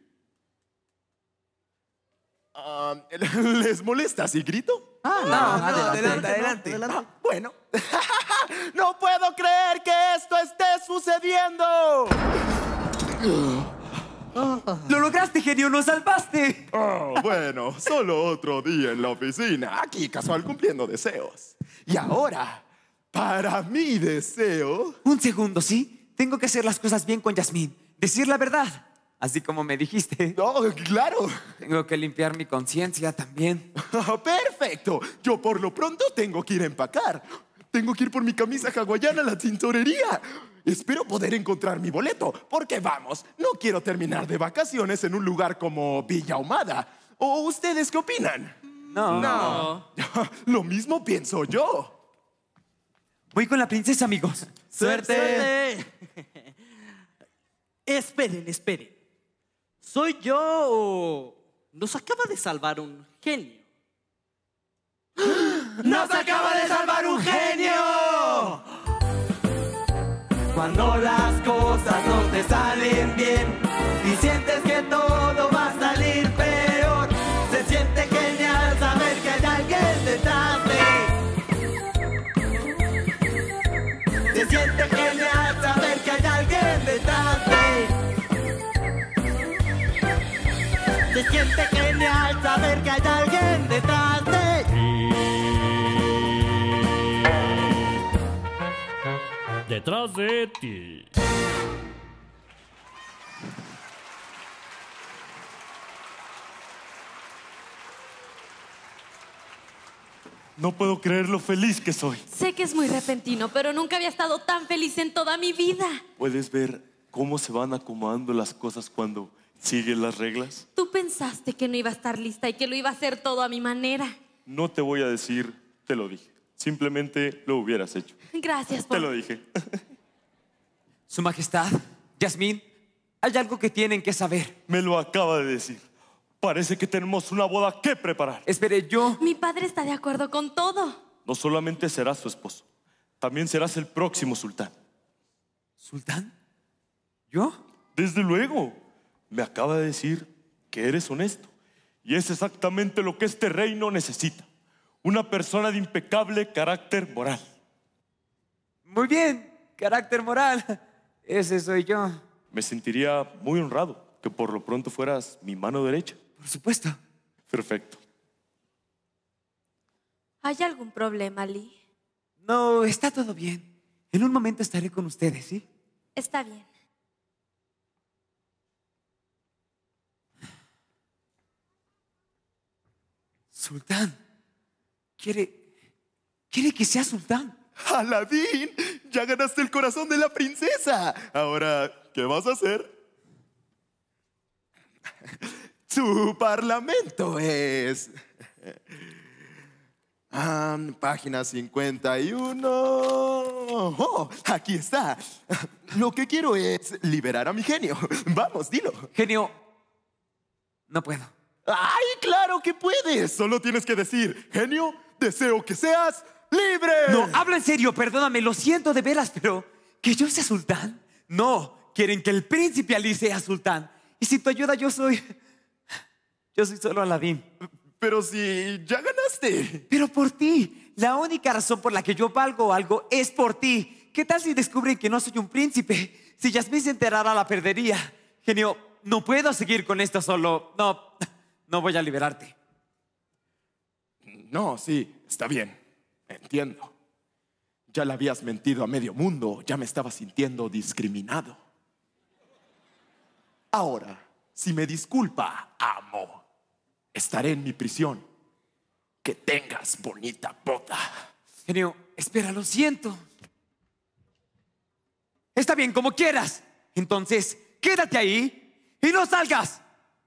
¿Les molesta si grito? Adelante. Bueno, no puedo creer que esto esté sucediendo. ¡Lo lograste, genio! ¡Nos salvaste! Bueno, solo otro día en la oficina, aquí casual cumpliendo deseos. Y ahora, para mi deseo... Un segundo, ¿sí? Tengo que hacer las cosas bien con Yasmín. Decir la verdad. Así como me dijiste. Claro. Tengo que limpiar mi conciencia también. Perfecto. Yo por lo pronto tengo que ir a empacar. Tengo que ir por mi camisa hawaiana a la tintorería. Espero poder encontrar mi boleto, porque vamos, no quiero terminar de vacaciones en un lugar como Villa Ahumada. ¿O ustedes qué opinan? No. Lo mismo pienso yo. Voy con la princesa, amigos. ¡Suerte! Esperen. ¿Soy yo o nos acaba de salvar un genio? ¡Nos acaba de salvar un genio! Cuando las cosas no te salen bien y sientes que todo va a salir peor, se siente genial saber que hay alguien detrás de. Se siente genial saber que hay alguien detrás de. Se siente genial saber que hay alguien detrás de. Detrás de ti. No puedo creer lo feliz que soy. Sé que es muy repentino, pero nunca había estado tan feliz en toda mi vida. ¿Puedes ver cómo se van acomodando las cosas cuando siguen las reglas? Tú pensaste que no iba a estar lista y que lo iba a hacer todo a mi manera. No te voy a decir, te lo dije. Simplemente lo hubieras hecho. Gracias por... Te lo dije. Su Majestad, Yasmín, hay algo que tienen que saber. Me lo acaba de decir. Parece que tenemos una boda que preparar. Espere, yo... Mi padre está de acuerdo con todo. No solamente serás su esposo, también serás el próximo sultán. ¿Sultán? ¿Yo? Desde luego. Me acaba de decir que eres honesto. Y es exactamente lo que este reino necesita. Una persona de impecable carácter moral. Muy bien, carácter moral. Ese soy yo. Me sentiría muy honrado que por lo pronto fueras mi mano derecha. Por supuesto. Perfecto. ¿Hay algún problema, Lee? No, está todo bien. En un momento estaré con ustedes, ¿sí? Está bien. Sultán. ¿Quiere que sea sultán? ¡Aladín! ¡Ya ganaste el corazón de la princesa! Ahora, ¿qué vas a hacer? Su parlamento es... Página 51. Oh, aquí está. Lo que quiero es liberar a mi genio. Vamos, dilo. Genio, no puedo. ¡Ay, claro que puedes! Solo tienes que decir, genio, deseo que seas libre. No, habla en serio, perdóname, lo siento de veras, pero ¿que yo sea sultán? No, quieren que el príncipe Ali sea sultán. Y sin tu ayuda yo soy solo Aladín. Pero si ya ganaste. Pero por ti. La única razón por la que yo valgo algo es por ti. ¿Qué tal si descubren que no soy un príncipe? Si Yasmín se enterara, la perdería. Genio, no puedo seguir con esto solo. No voy a liberarte. No, sí, está bien. Entiendo. Ya le habías mentido a medio mundo. Ya me estaba sintiendo discriminado. Ahora, si me disculpa, amo, estaré en mi prisión. Que tengas bonita boda. Genio, espera, lo siento. Está bien, como quieras. Entonces, quédate ahí y no salgas.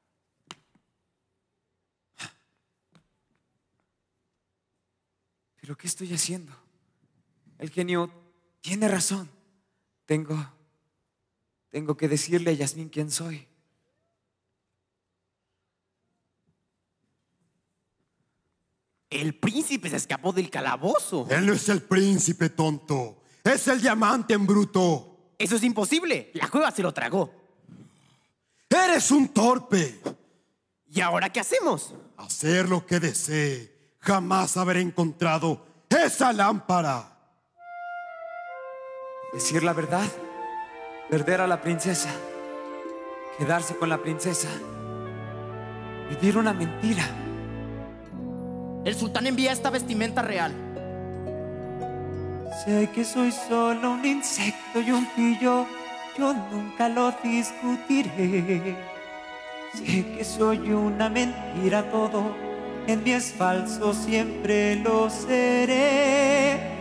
¿Pero qué estoy haciendo? El genio tiene razón. Tengo que decirle a Yasmín quién soy. El príncipe se escapó del calabozo. Él no es el príncipe, tonto. Es el diamante en bruto. Eso es imposible. La cueva se lo tragó. Eres un torpe. ¿Y ahora qué hacemos? Hacer lo que desee. Jamás haber encontrado esa lámpara. Decir la verdad. Perder a la princesa. Quedarse con la princesa. Vivir una mentira. El sultán envía esta vestimenta real. Sé que soy solo un insecto y un pillo, yo nunca lo discutiré. Sé que soy una mentira, todo en mí es falso, siempre lo seré.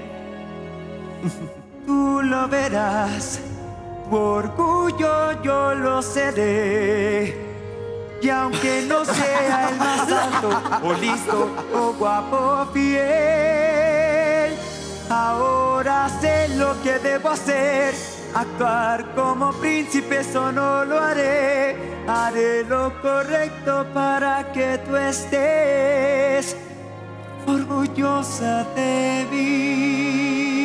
Tú lo verás, tu orgullo yo lo seré. Y aunque no sea el más alto, o listo, o guapo, fiel, ahora sé lo que debo hacer. Actuar como príncipe, eso no lo haré. Haré lo correcto para que tú estés orgullosa de mí.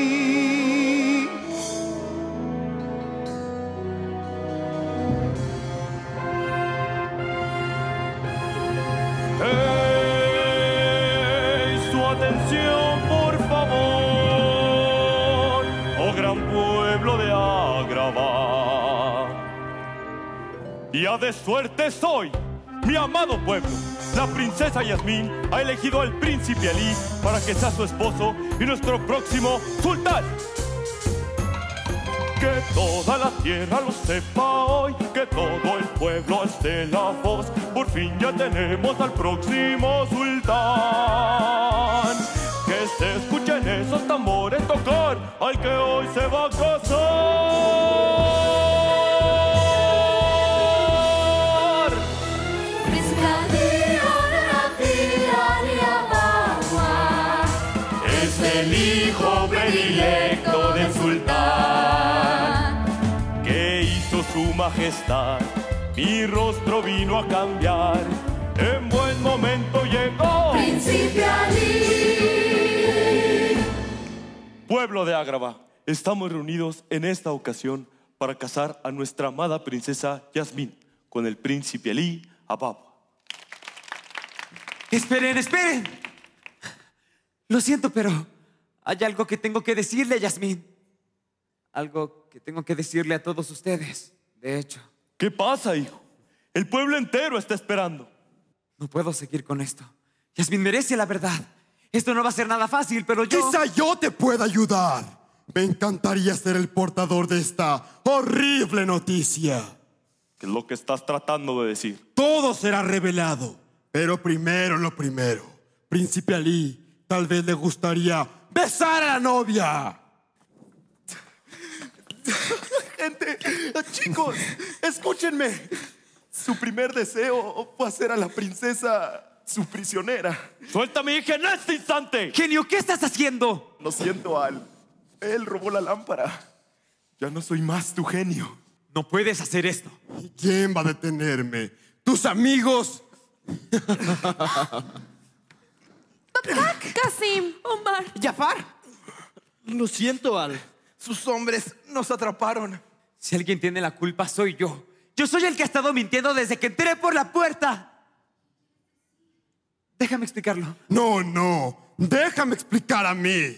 Atención, por favor, oh gran pueblo de Agrava. Día de suerte soy, mi amado pueblo. La princesa Yasmín ha elegido al príncipe Ali para que sea su esposo y nuestro próximo sultán. Que toda la tierra lo sepa hoy, que todo el pueblo esté la voz. Por fin ya tenemos al próximo sultán. Que se escuchen esos tambores tocar al que hoy se va a casar. Es el hijo predilecto del sultán. Que hizo su majestad, mi rostro vino a cambiar. En buen momento llegó Príncipe Ali. Pueblo de Agrava, estamos reunidos en esta ocasión para casar a nuestra amada princesa Yasmín con el príncipe Ali Abab. Esperen, esperen. Lo siento, pero hay algo que tengo que decirle a Yasmín. Algo que tengo que decirle a todos ustedes, de hecho. ¿Qué pasa, hijo? El pueblo entero está esperando. No puedo seguir con esto. Yasmín merece la verdad. Esto no va a ser nada fácil, pero yo... Quizá yo te pueda ayudar. Me encantaría ser el portador de esta horrible noticia. ¿Qué es lo que estás tratando de decir? Todo será revelado. Pero primero lo primero. Príncipe Ali, tal vez le gustaría besar a la novia. Gente, chicos, escúchenme. Su primer deseo fue hacer a la princesa su prisionera. ¡Suéltame, hija, en este instante! Genio, ¿qué estás haciendo? Lo siento, Al. Él robó la lámpara. Ya no soy más tu genio. No puedes hacer esto. ¿Y quién va a detenerme? ¿Tus amigos? Kasim, Omar. Jafar. Lo siento, Al. Sus hombres nos atraparon. Si alguien tiene la culpa, soy yo. Yo soy el que ha estado mintiendo desde que entré por la puerta. Déjame explicarlo. No, no. Déjame explicar a mí.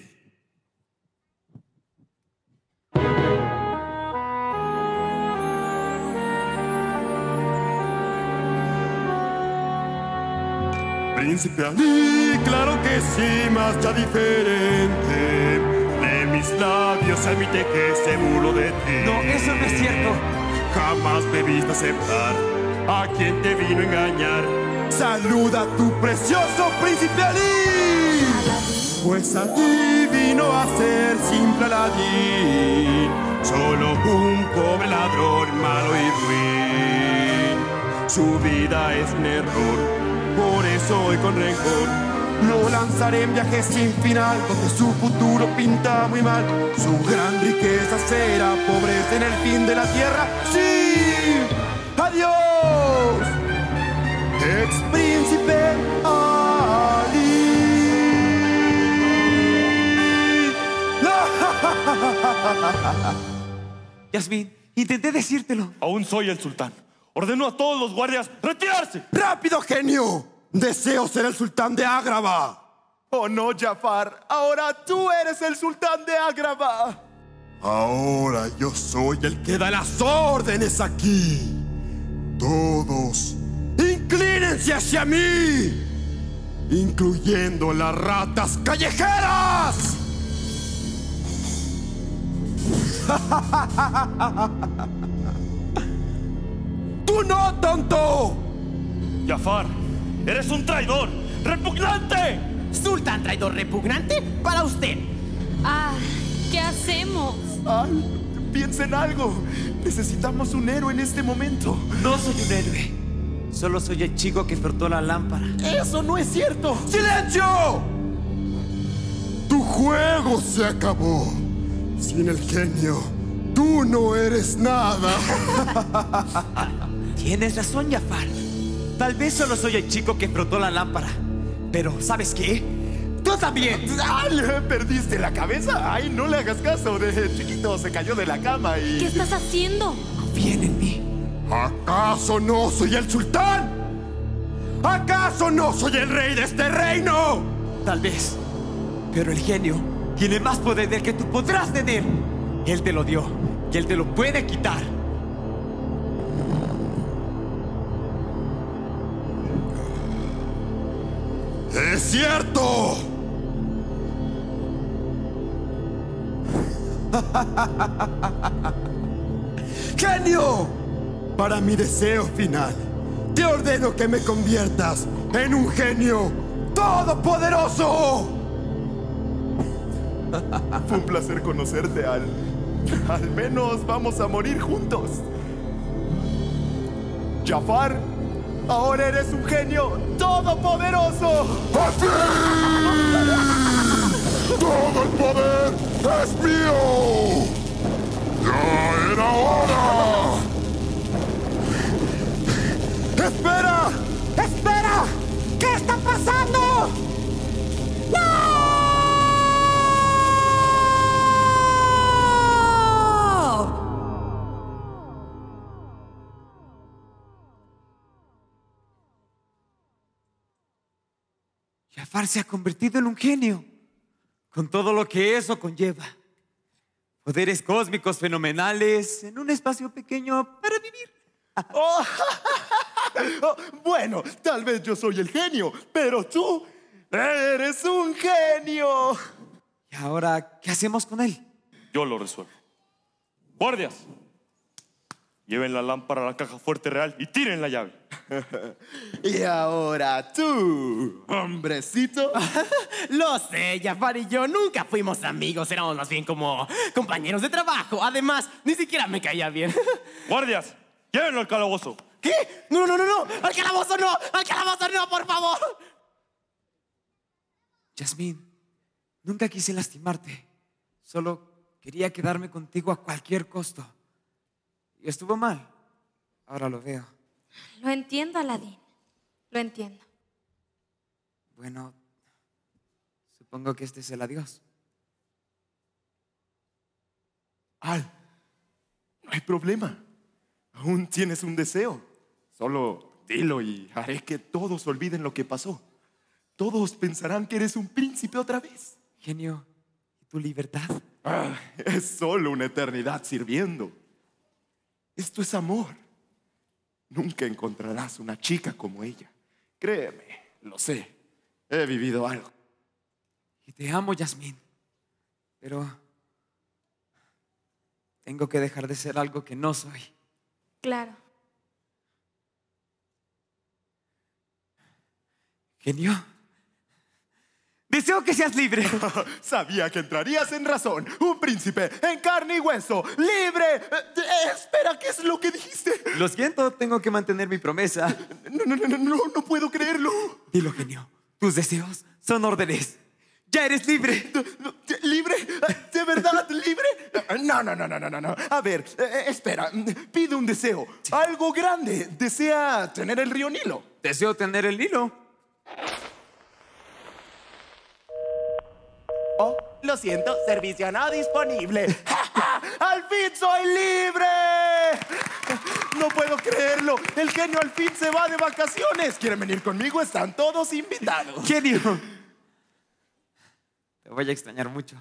Príncipe Ali, claro que sí, más ya diferente. De mis labios admite que se burló de ti. No, eso no es cierto. Jamás debiste aceptar a quien te vino a engañar. Saluda a tu precioso príncipe Ali. Pues aquí vino a ser simple Aladín, solo un pobre ladrón malo y ruin. Su vida es un error, por eso hoy con rencor lo lanzaré en viaje sin final, donde su futuro pinta muy mal. Su gran riqueza será pobreza en el fin de la tierra. ¡Sí! ¡Adiós! Ex príncipe Ali. Yasmín, intenté decírtelo. Aún soy el sultán. Ordeno a todos los guardias retirarse. ¡Rápido, genio! Deseo ser el sultán de Agrava. Oh no, Jafar. Ahora tú eres el sultán de Agrava. Ahora yo soy el que da las órdenes aquí. Todos, inclínense hacia mí, incluyendo las ratas callejeras. ¡Tú no, tonto! Jafar, eres un traidor, repugnante. ¿Sultán traidor repugnante? Para usted. Ah, ¿qué hacemos? Al, piensa en algo. Necesitamos un héroe en este momento. No soy un héroe. Solo soy el chico que frotó la lámpara. ¡Eso no es cierto! ¡Silencio! Tu juego se acabó. Sin el genio, tú no eres nada. Tienes razón, Jafar. Tal vez solo soy el chico que frotó la lámpara. Pero, ¿sabes qué? ¡Tú también! ¡Ay! ¿Perdiste la cabeza? ¡Ay, no le hagas caso! De chiquito se cayó de la cama y... ¿Qué estás haciendo? Confíen en mí. ¿Acaso no soy el sultán? ¿Acaso no soy el rey de este reino? Tal vez. Pero el genio tiene más poder del que tú podrás tener. Él te lo dio y él te lo puede quitar. ¡Es cierto! ¡Genio! Para mi deseo final, te ordeno que me conviertas en un genio todopoderoso. Fue un placer conocerte, Al. Al menos vamos a morir juntos. Jafar, ahora eres un genio todopoderoso. ¡Así! ¡Todo el poder es mío! ¡Ya era hora! ¡Espera! ¡Espera! ¿Qué está pasando? ¡No! Jafar se ha convertido en un genio, con todo lo que eso conlleva. Poderes cósmicos fenomenales en un espacio pequeño para vivir. Oh, bueno, tal vez yo soy el genio, pero tú eres un genio. ¿Y ahora qué hacemos con él? Yo lo resuelvo. Guardias, lleven la lámpara a la caja fuerte real y tiren la llave. Y ahora tú, hombrecito. Lo sé, Jafar y yo nunca fuimos amigos, éramos más bien como compañeros de trabajo. Además, ni siquiera me caía bien. Guardias, llévenlo al calabozo. ¿Qué? ¿Qué? No, no, no, no. ¡Al calabozo no! ¡Al calabozo no, por favor! Yasmín, nunca quise lastimarte. Solo quería quedarme contigo a cualquier costo. Y estuvo mal. Ahora lo veo. Lo entiendo, Aladín. Lo entiendo. Bueno, supongo que este es el adiós. Al, no hay problema. Aún tienes un deseo. Solo dilo y haré que todos olviden lo que pasó. Todos pensarán que eres un príncipe otra vez. Genio, ¿y tu libertad? Es solo una eternidad sirviendo. Esto es amor. Nunca encontrarás una chica como ella. Créeme, lo sé. He vivido algo. Y te amo, Yasmín. Pero tengo que dejar de ser algo que no soy. Claro. Genio, deseo que seas libre. Sabía que entrarías en razón. Un príncipe en carne y hueso, libre. Espera, ¿qué es lo que dijiste? Lo siento, tengo que mantener mi promesa. No puedo creerlo. Dilo, genio. Tus deseos son órdenes. ¡Ya eres libre! ¿Libre? ¿De verdad libre? No. A ver, espera. Pide un deseo. Algo grande. ¿Desea tener el río Nilo? Deseo tener el Nilo. Oh, lo siento, servicio no disponible. ¡Al fin soy libre! No puedo creerlo. El genio al fin se va de vacaciones. ¿Quieren venir conmigo? Están todos invitados. Genio, te voy a extrañar mucho.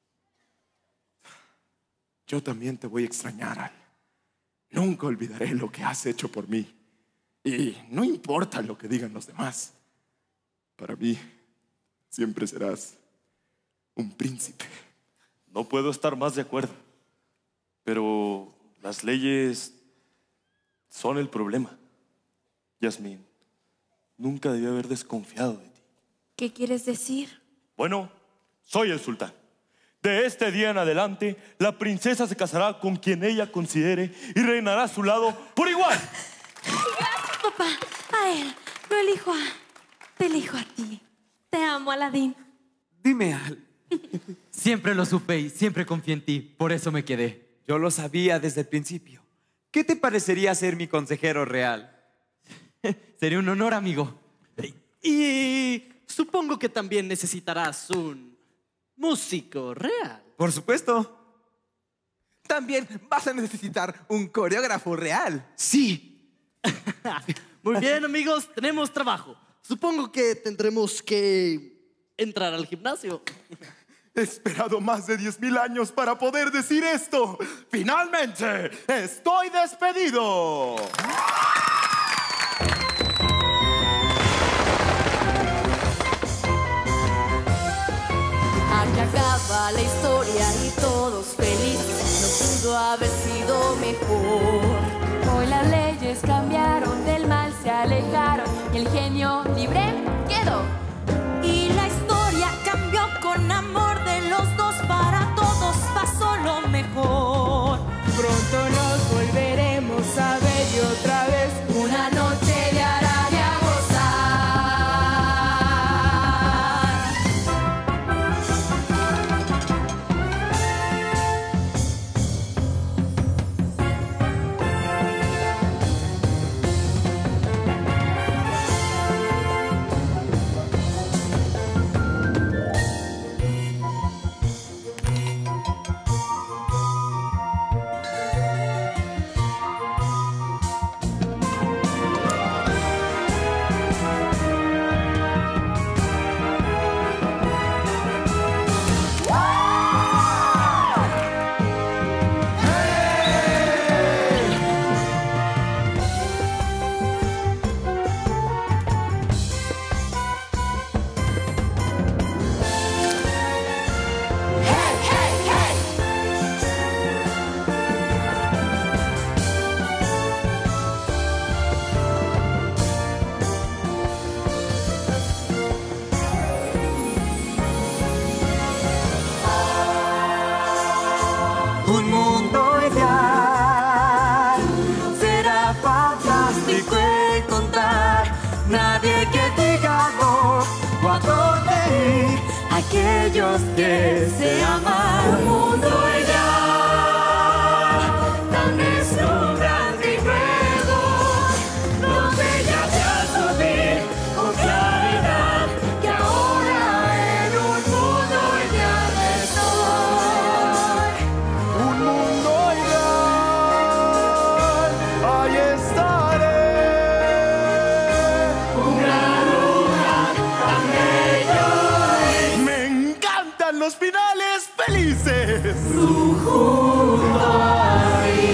Yo también te voy a extrañar, Al. Nunca olvidaré lo que has hecho por mí. Y no importa lo que digan los demás. Para mí, siempre serás un príncipe. No puedo estar más de acuerdo. Pero las leyes son el problema. Yasmín, nunca debí haber desconfiado de ti. ¿Qué quieres decir? Bueno, soy el sultán. De este día en adelante, la princesa se casará con quien ella considere y reinará a su lado por igual. Gracias, papá. A él. Lo elijo Te elijo a ti. Te amo, Aladín. Dime, Al. Siempre lo supe y siempre confié en ti. Por eso me quedé. Yo lo sabía desde el principio. ¿Qué te parecería ser mi consejero real? Sería un honor, amigo. Y supongo que también necesitarás un músico real. Por supuesto. También vas a necesitar un coreógrafo real. Sí. Muy bien, amigos, tenemos trabajo. Supongo que tendremos que entrar al gimnasio. He esperado más de 10,000 años para poder decir esto. ¡Finalmente! ¡Estoy despedido! Aquí acaba la historia y todos felices. No pudo haber sido mejor. Hoy las leyes cambiaron, del mal se alejaron y el genio libre quedó. Y la historia cambió con amor de los dos, para todos pasó lo mejor. Pronto nos volveremos a ver y otra vez una noche de Arabia a Un mundo ideal será fantástico. ellos que se aman. Un mundo ideal, tan deslumbrante y nuevo, donde ya te subir con claridad, que ahora en un mundo ideal estoy. Un mundo ideal, ahí estaré. Un gran lugar tan bello es. Me encantan los finales felices. Junto ahí.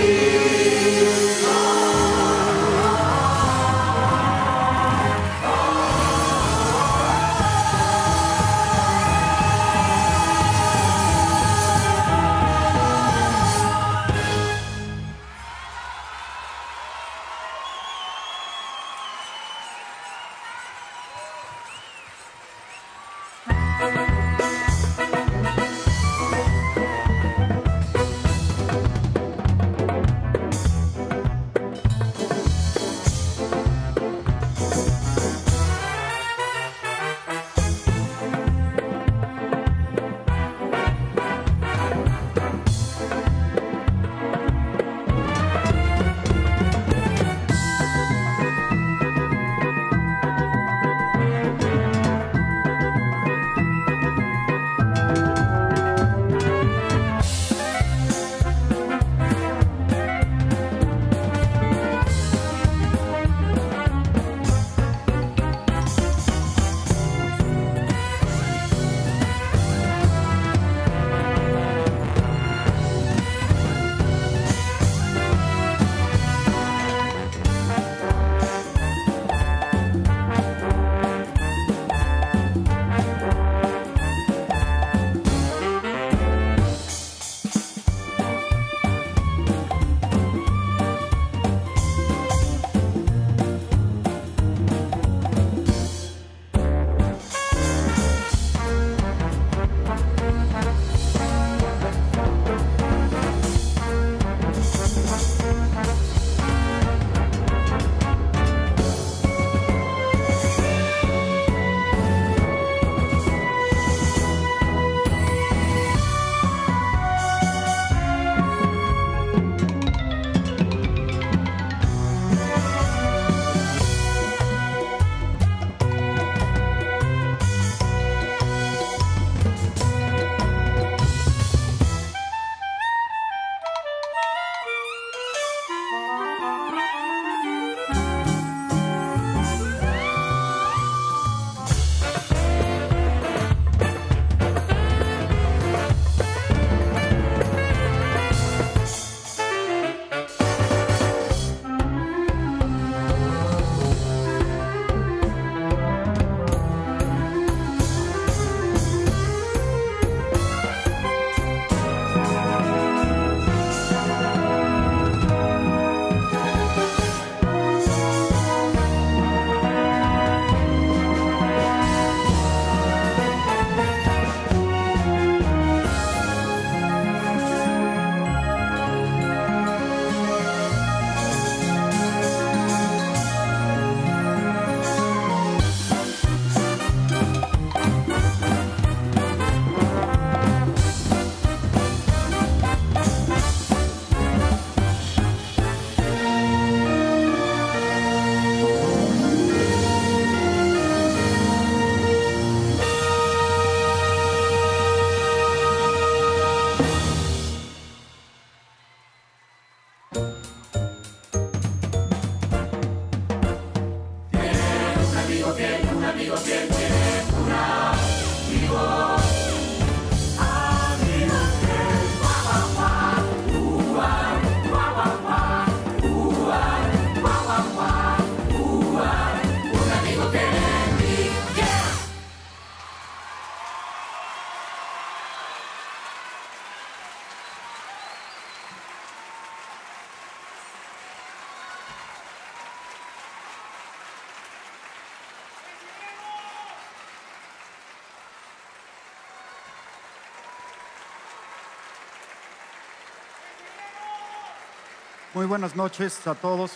Muy buenas noches a todos.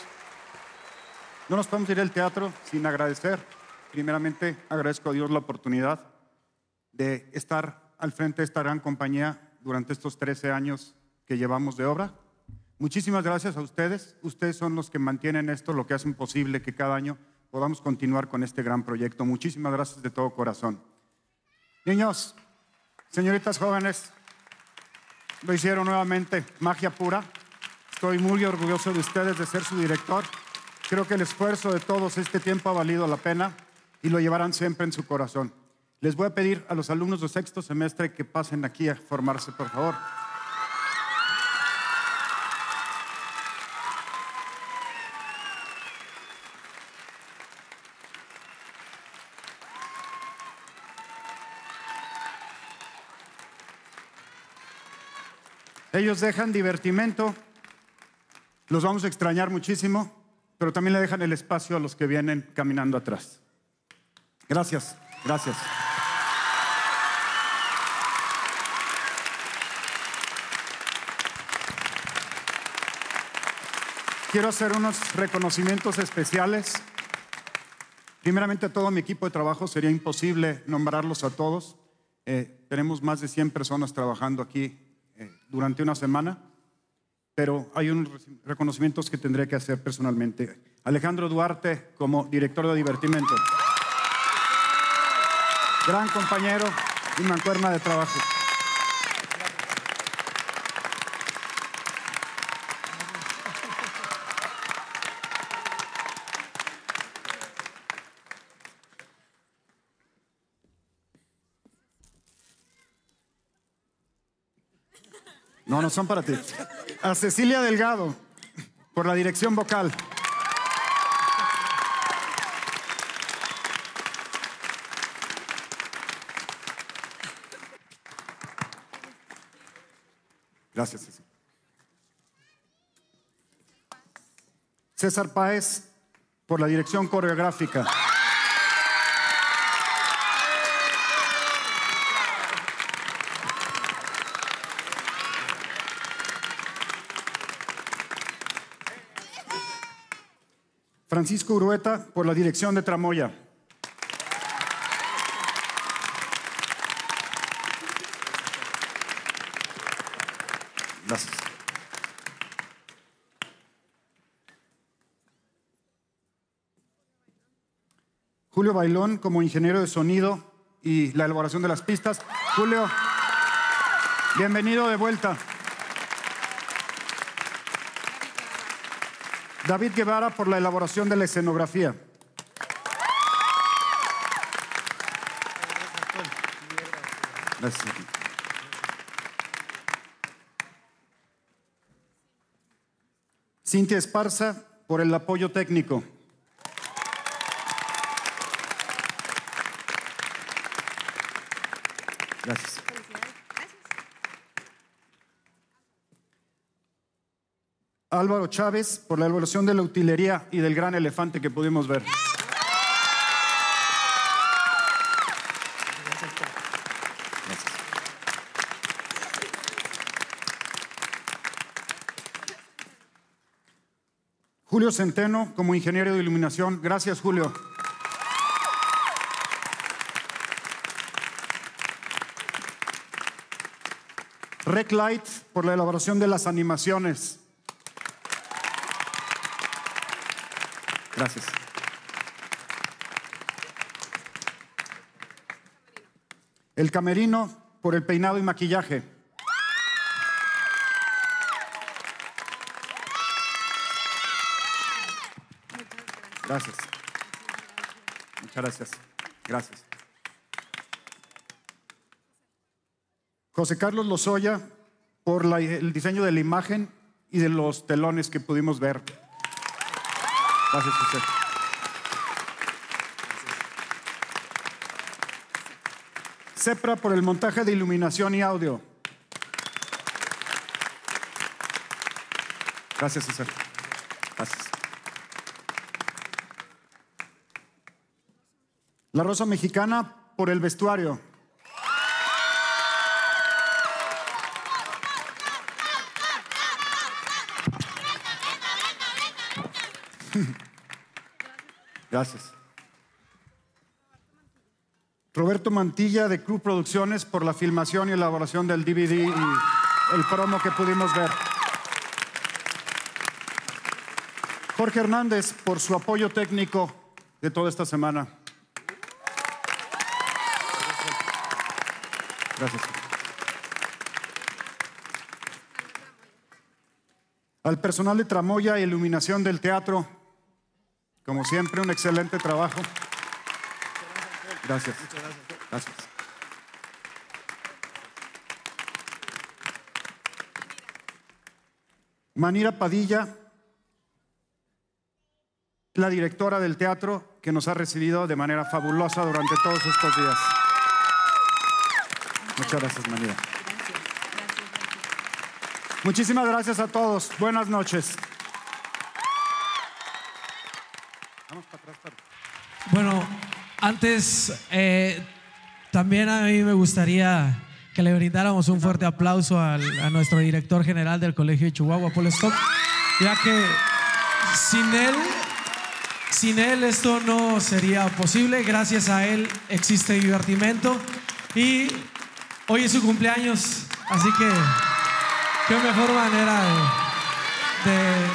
No nos podemos ir al teatro sin agradecer. Primeramente, agradezco a Dios la oportunidad de estar al frente de esta gran compañía durante estos 13 años que llevamos de obra. Muchísimas gracias a ustedes. Ustedes son los que mantienen esto, lo que hacen posible que cada año podamos continuar con este gran proyecto. Muchísimas gracias de todo corazón. Niños, señoritas jóvenes, lo hicieron nuevamente, magia pura. Estoy muy orgulloso de ustedes de ser su director. Creo que el esfuerzo de todos este tiempo ha valido la pena y lo llevarán siempre en su corazón. Les voy a pedir a los alumnos de sexto semestre que pasen aquí a formarse, por favor. Ellos dejan divertimento, los vamos a extrañar muchísimo, pero también le dejan el espacio a los que vienen caminando atrás. Gracias, gracias. Quiero hacer unos reconocimientos especiales. Primeramente a todo mi equipo de trabajo, sería imposible nombrarlos a todos. Tenemos más de 100 personas trabajando aquí durante una semana, pero hay unos reconocimientos que tendré que hacer personalmente. Alejandro Duarte como director de divertimento. Gran compañero y mancuerna de trabajo. No, no son para ti. A Cecilia Delgado, por la dirección vocal. Gracias, Cecilia. César Páez, por la dirección coreográfica. Francisco Urueta, por la dirección de tramoya. Gracias. Julio Bailón, como ingeniero de sonido y la elaboración de las pistas. Julio, bienvenido de vuelta. David Guevara, por la elaboración de la escenografía. Gracias. Cintia Esparza, por el apoyo técnico. Gracias. Álvaro Chávez, por la elaboración de la utilería y del gran elefante que pudimos ver. Julio Centeno, como ingeniero de iluminación. Gracias, Julio. Rec Light, por la elaboración de las animaciones. Gracias. El Camerino, por el peinado y maquillaje. Gracias. Muchas gracias. Gracias. José Carlos Lozoya, por el diseño de la imagen y de los telones que pudimos ver. Gracias, José. Cepra, por el montaje de iluminación y audio. Gracias, César. Gracias. La Rosa Mexicana, por el vestuario. Gracias. Roberto Mantilla de Club Producciones por la filmación y elaboración del DVD y el promo que pudimos ver. Jorge Hernández por su apoyo técnico de toda esta semana. Gracias. Al personal de Tramoya e Iluminación del Teatro, como siempre, un excelente trabajo. Gracias. Gracias. Manira Padilla, la directora del teatro, que nos ha recibido de manera fabulosa durante todos estos días. Muchas gracias, Manira. Muchísimas gracias a todos. Buenas noches. Vamos para atrás. Bueno, antes también a mí me gustaría que le brindáramos un fuerte aplauso a nuestro director general del Colegio de Chihuahua, Paul Stock, ya que sin él esto no sería posible. Gracias a él existe Divertimento y hoy es su cumpleaños, así que qué mejor manera de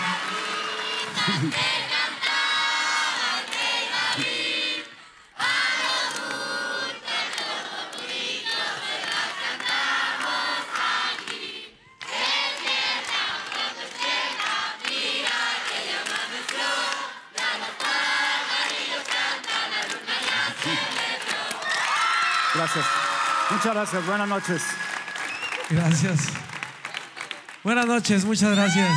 Gracias. Muchas gracias. Buenas noches. Gracias. Buenas noches. Muchas gracias.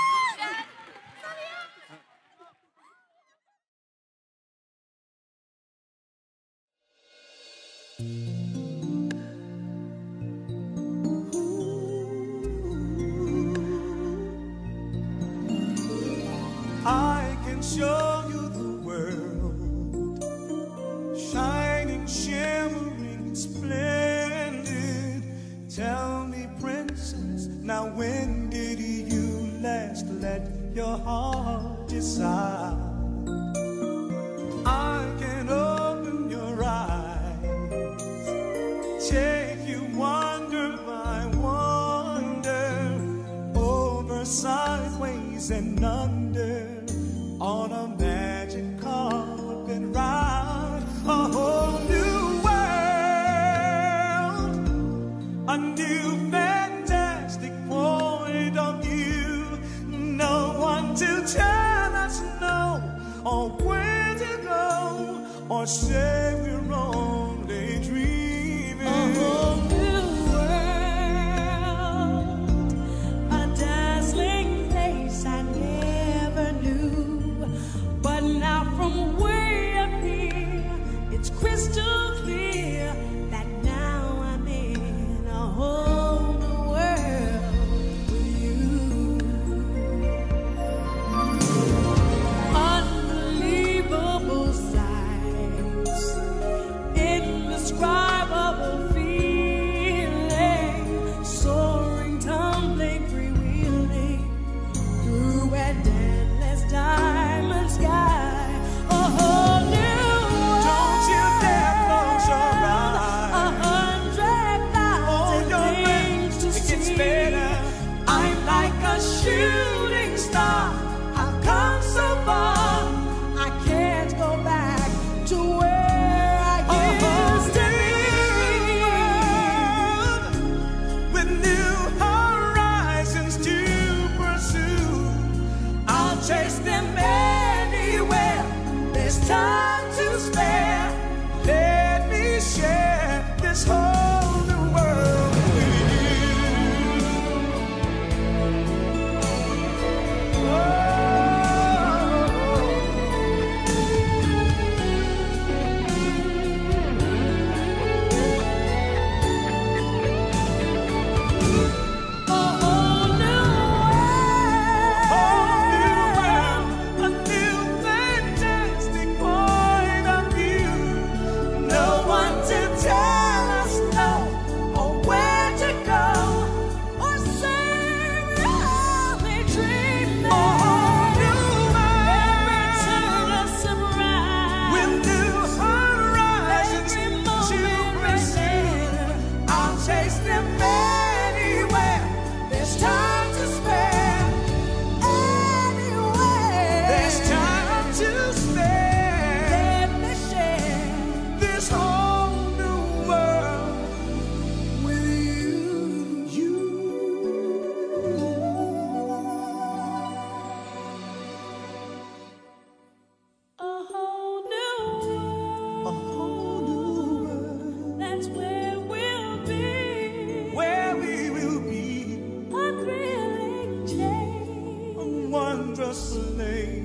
I can show you the world, shining, shimmering, splendid. Tell me, princess, now when did you last let your heart decide? I can open your eyes, take you wonder by wonder, over, sideways, and under, on a magic carpet ride, a whole new world, a new fantastic point of view. No one to tell us no, or where to go, or say we're only dreaming. A whole new world, a dazzling place I never knew. But now from way up here, it's crystal clear that now I'm in a whole new world with you. Unbelievable sights, indescribable feeling, soaring, tumbling, freewheeling through an endless diamond sky. A whole new world. Don't you dare close your eyes. 100,000 things to see. It gets better. I'm like a shooting star. I've come so far, I can't go back to where I used to be. With new horizons to pursue, I'll chase them anywhere. There's time to spare. Let me share this whole new world with you. A whole new world, a new fantastic point of view. No one to tell us no, just the name.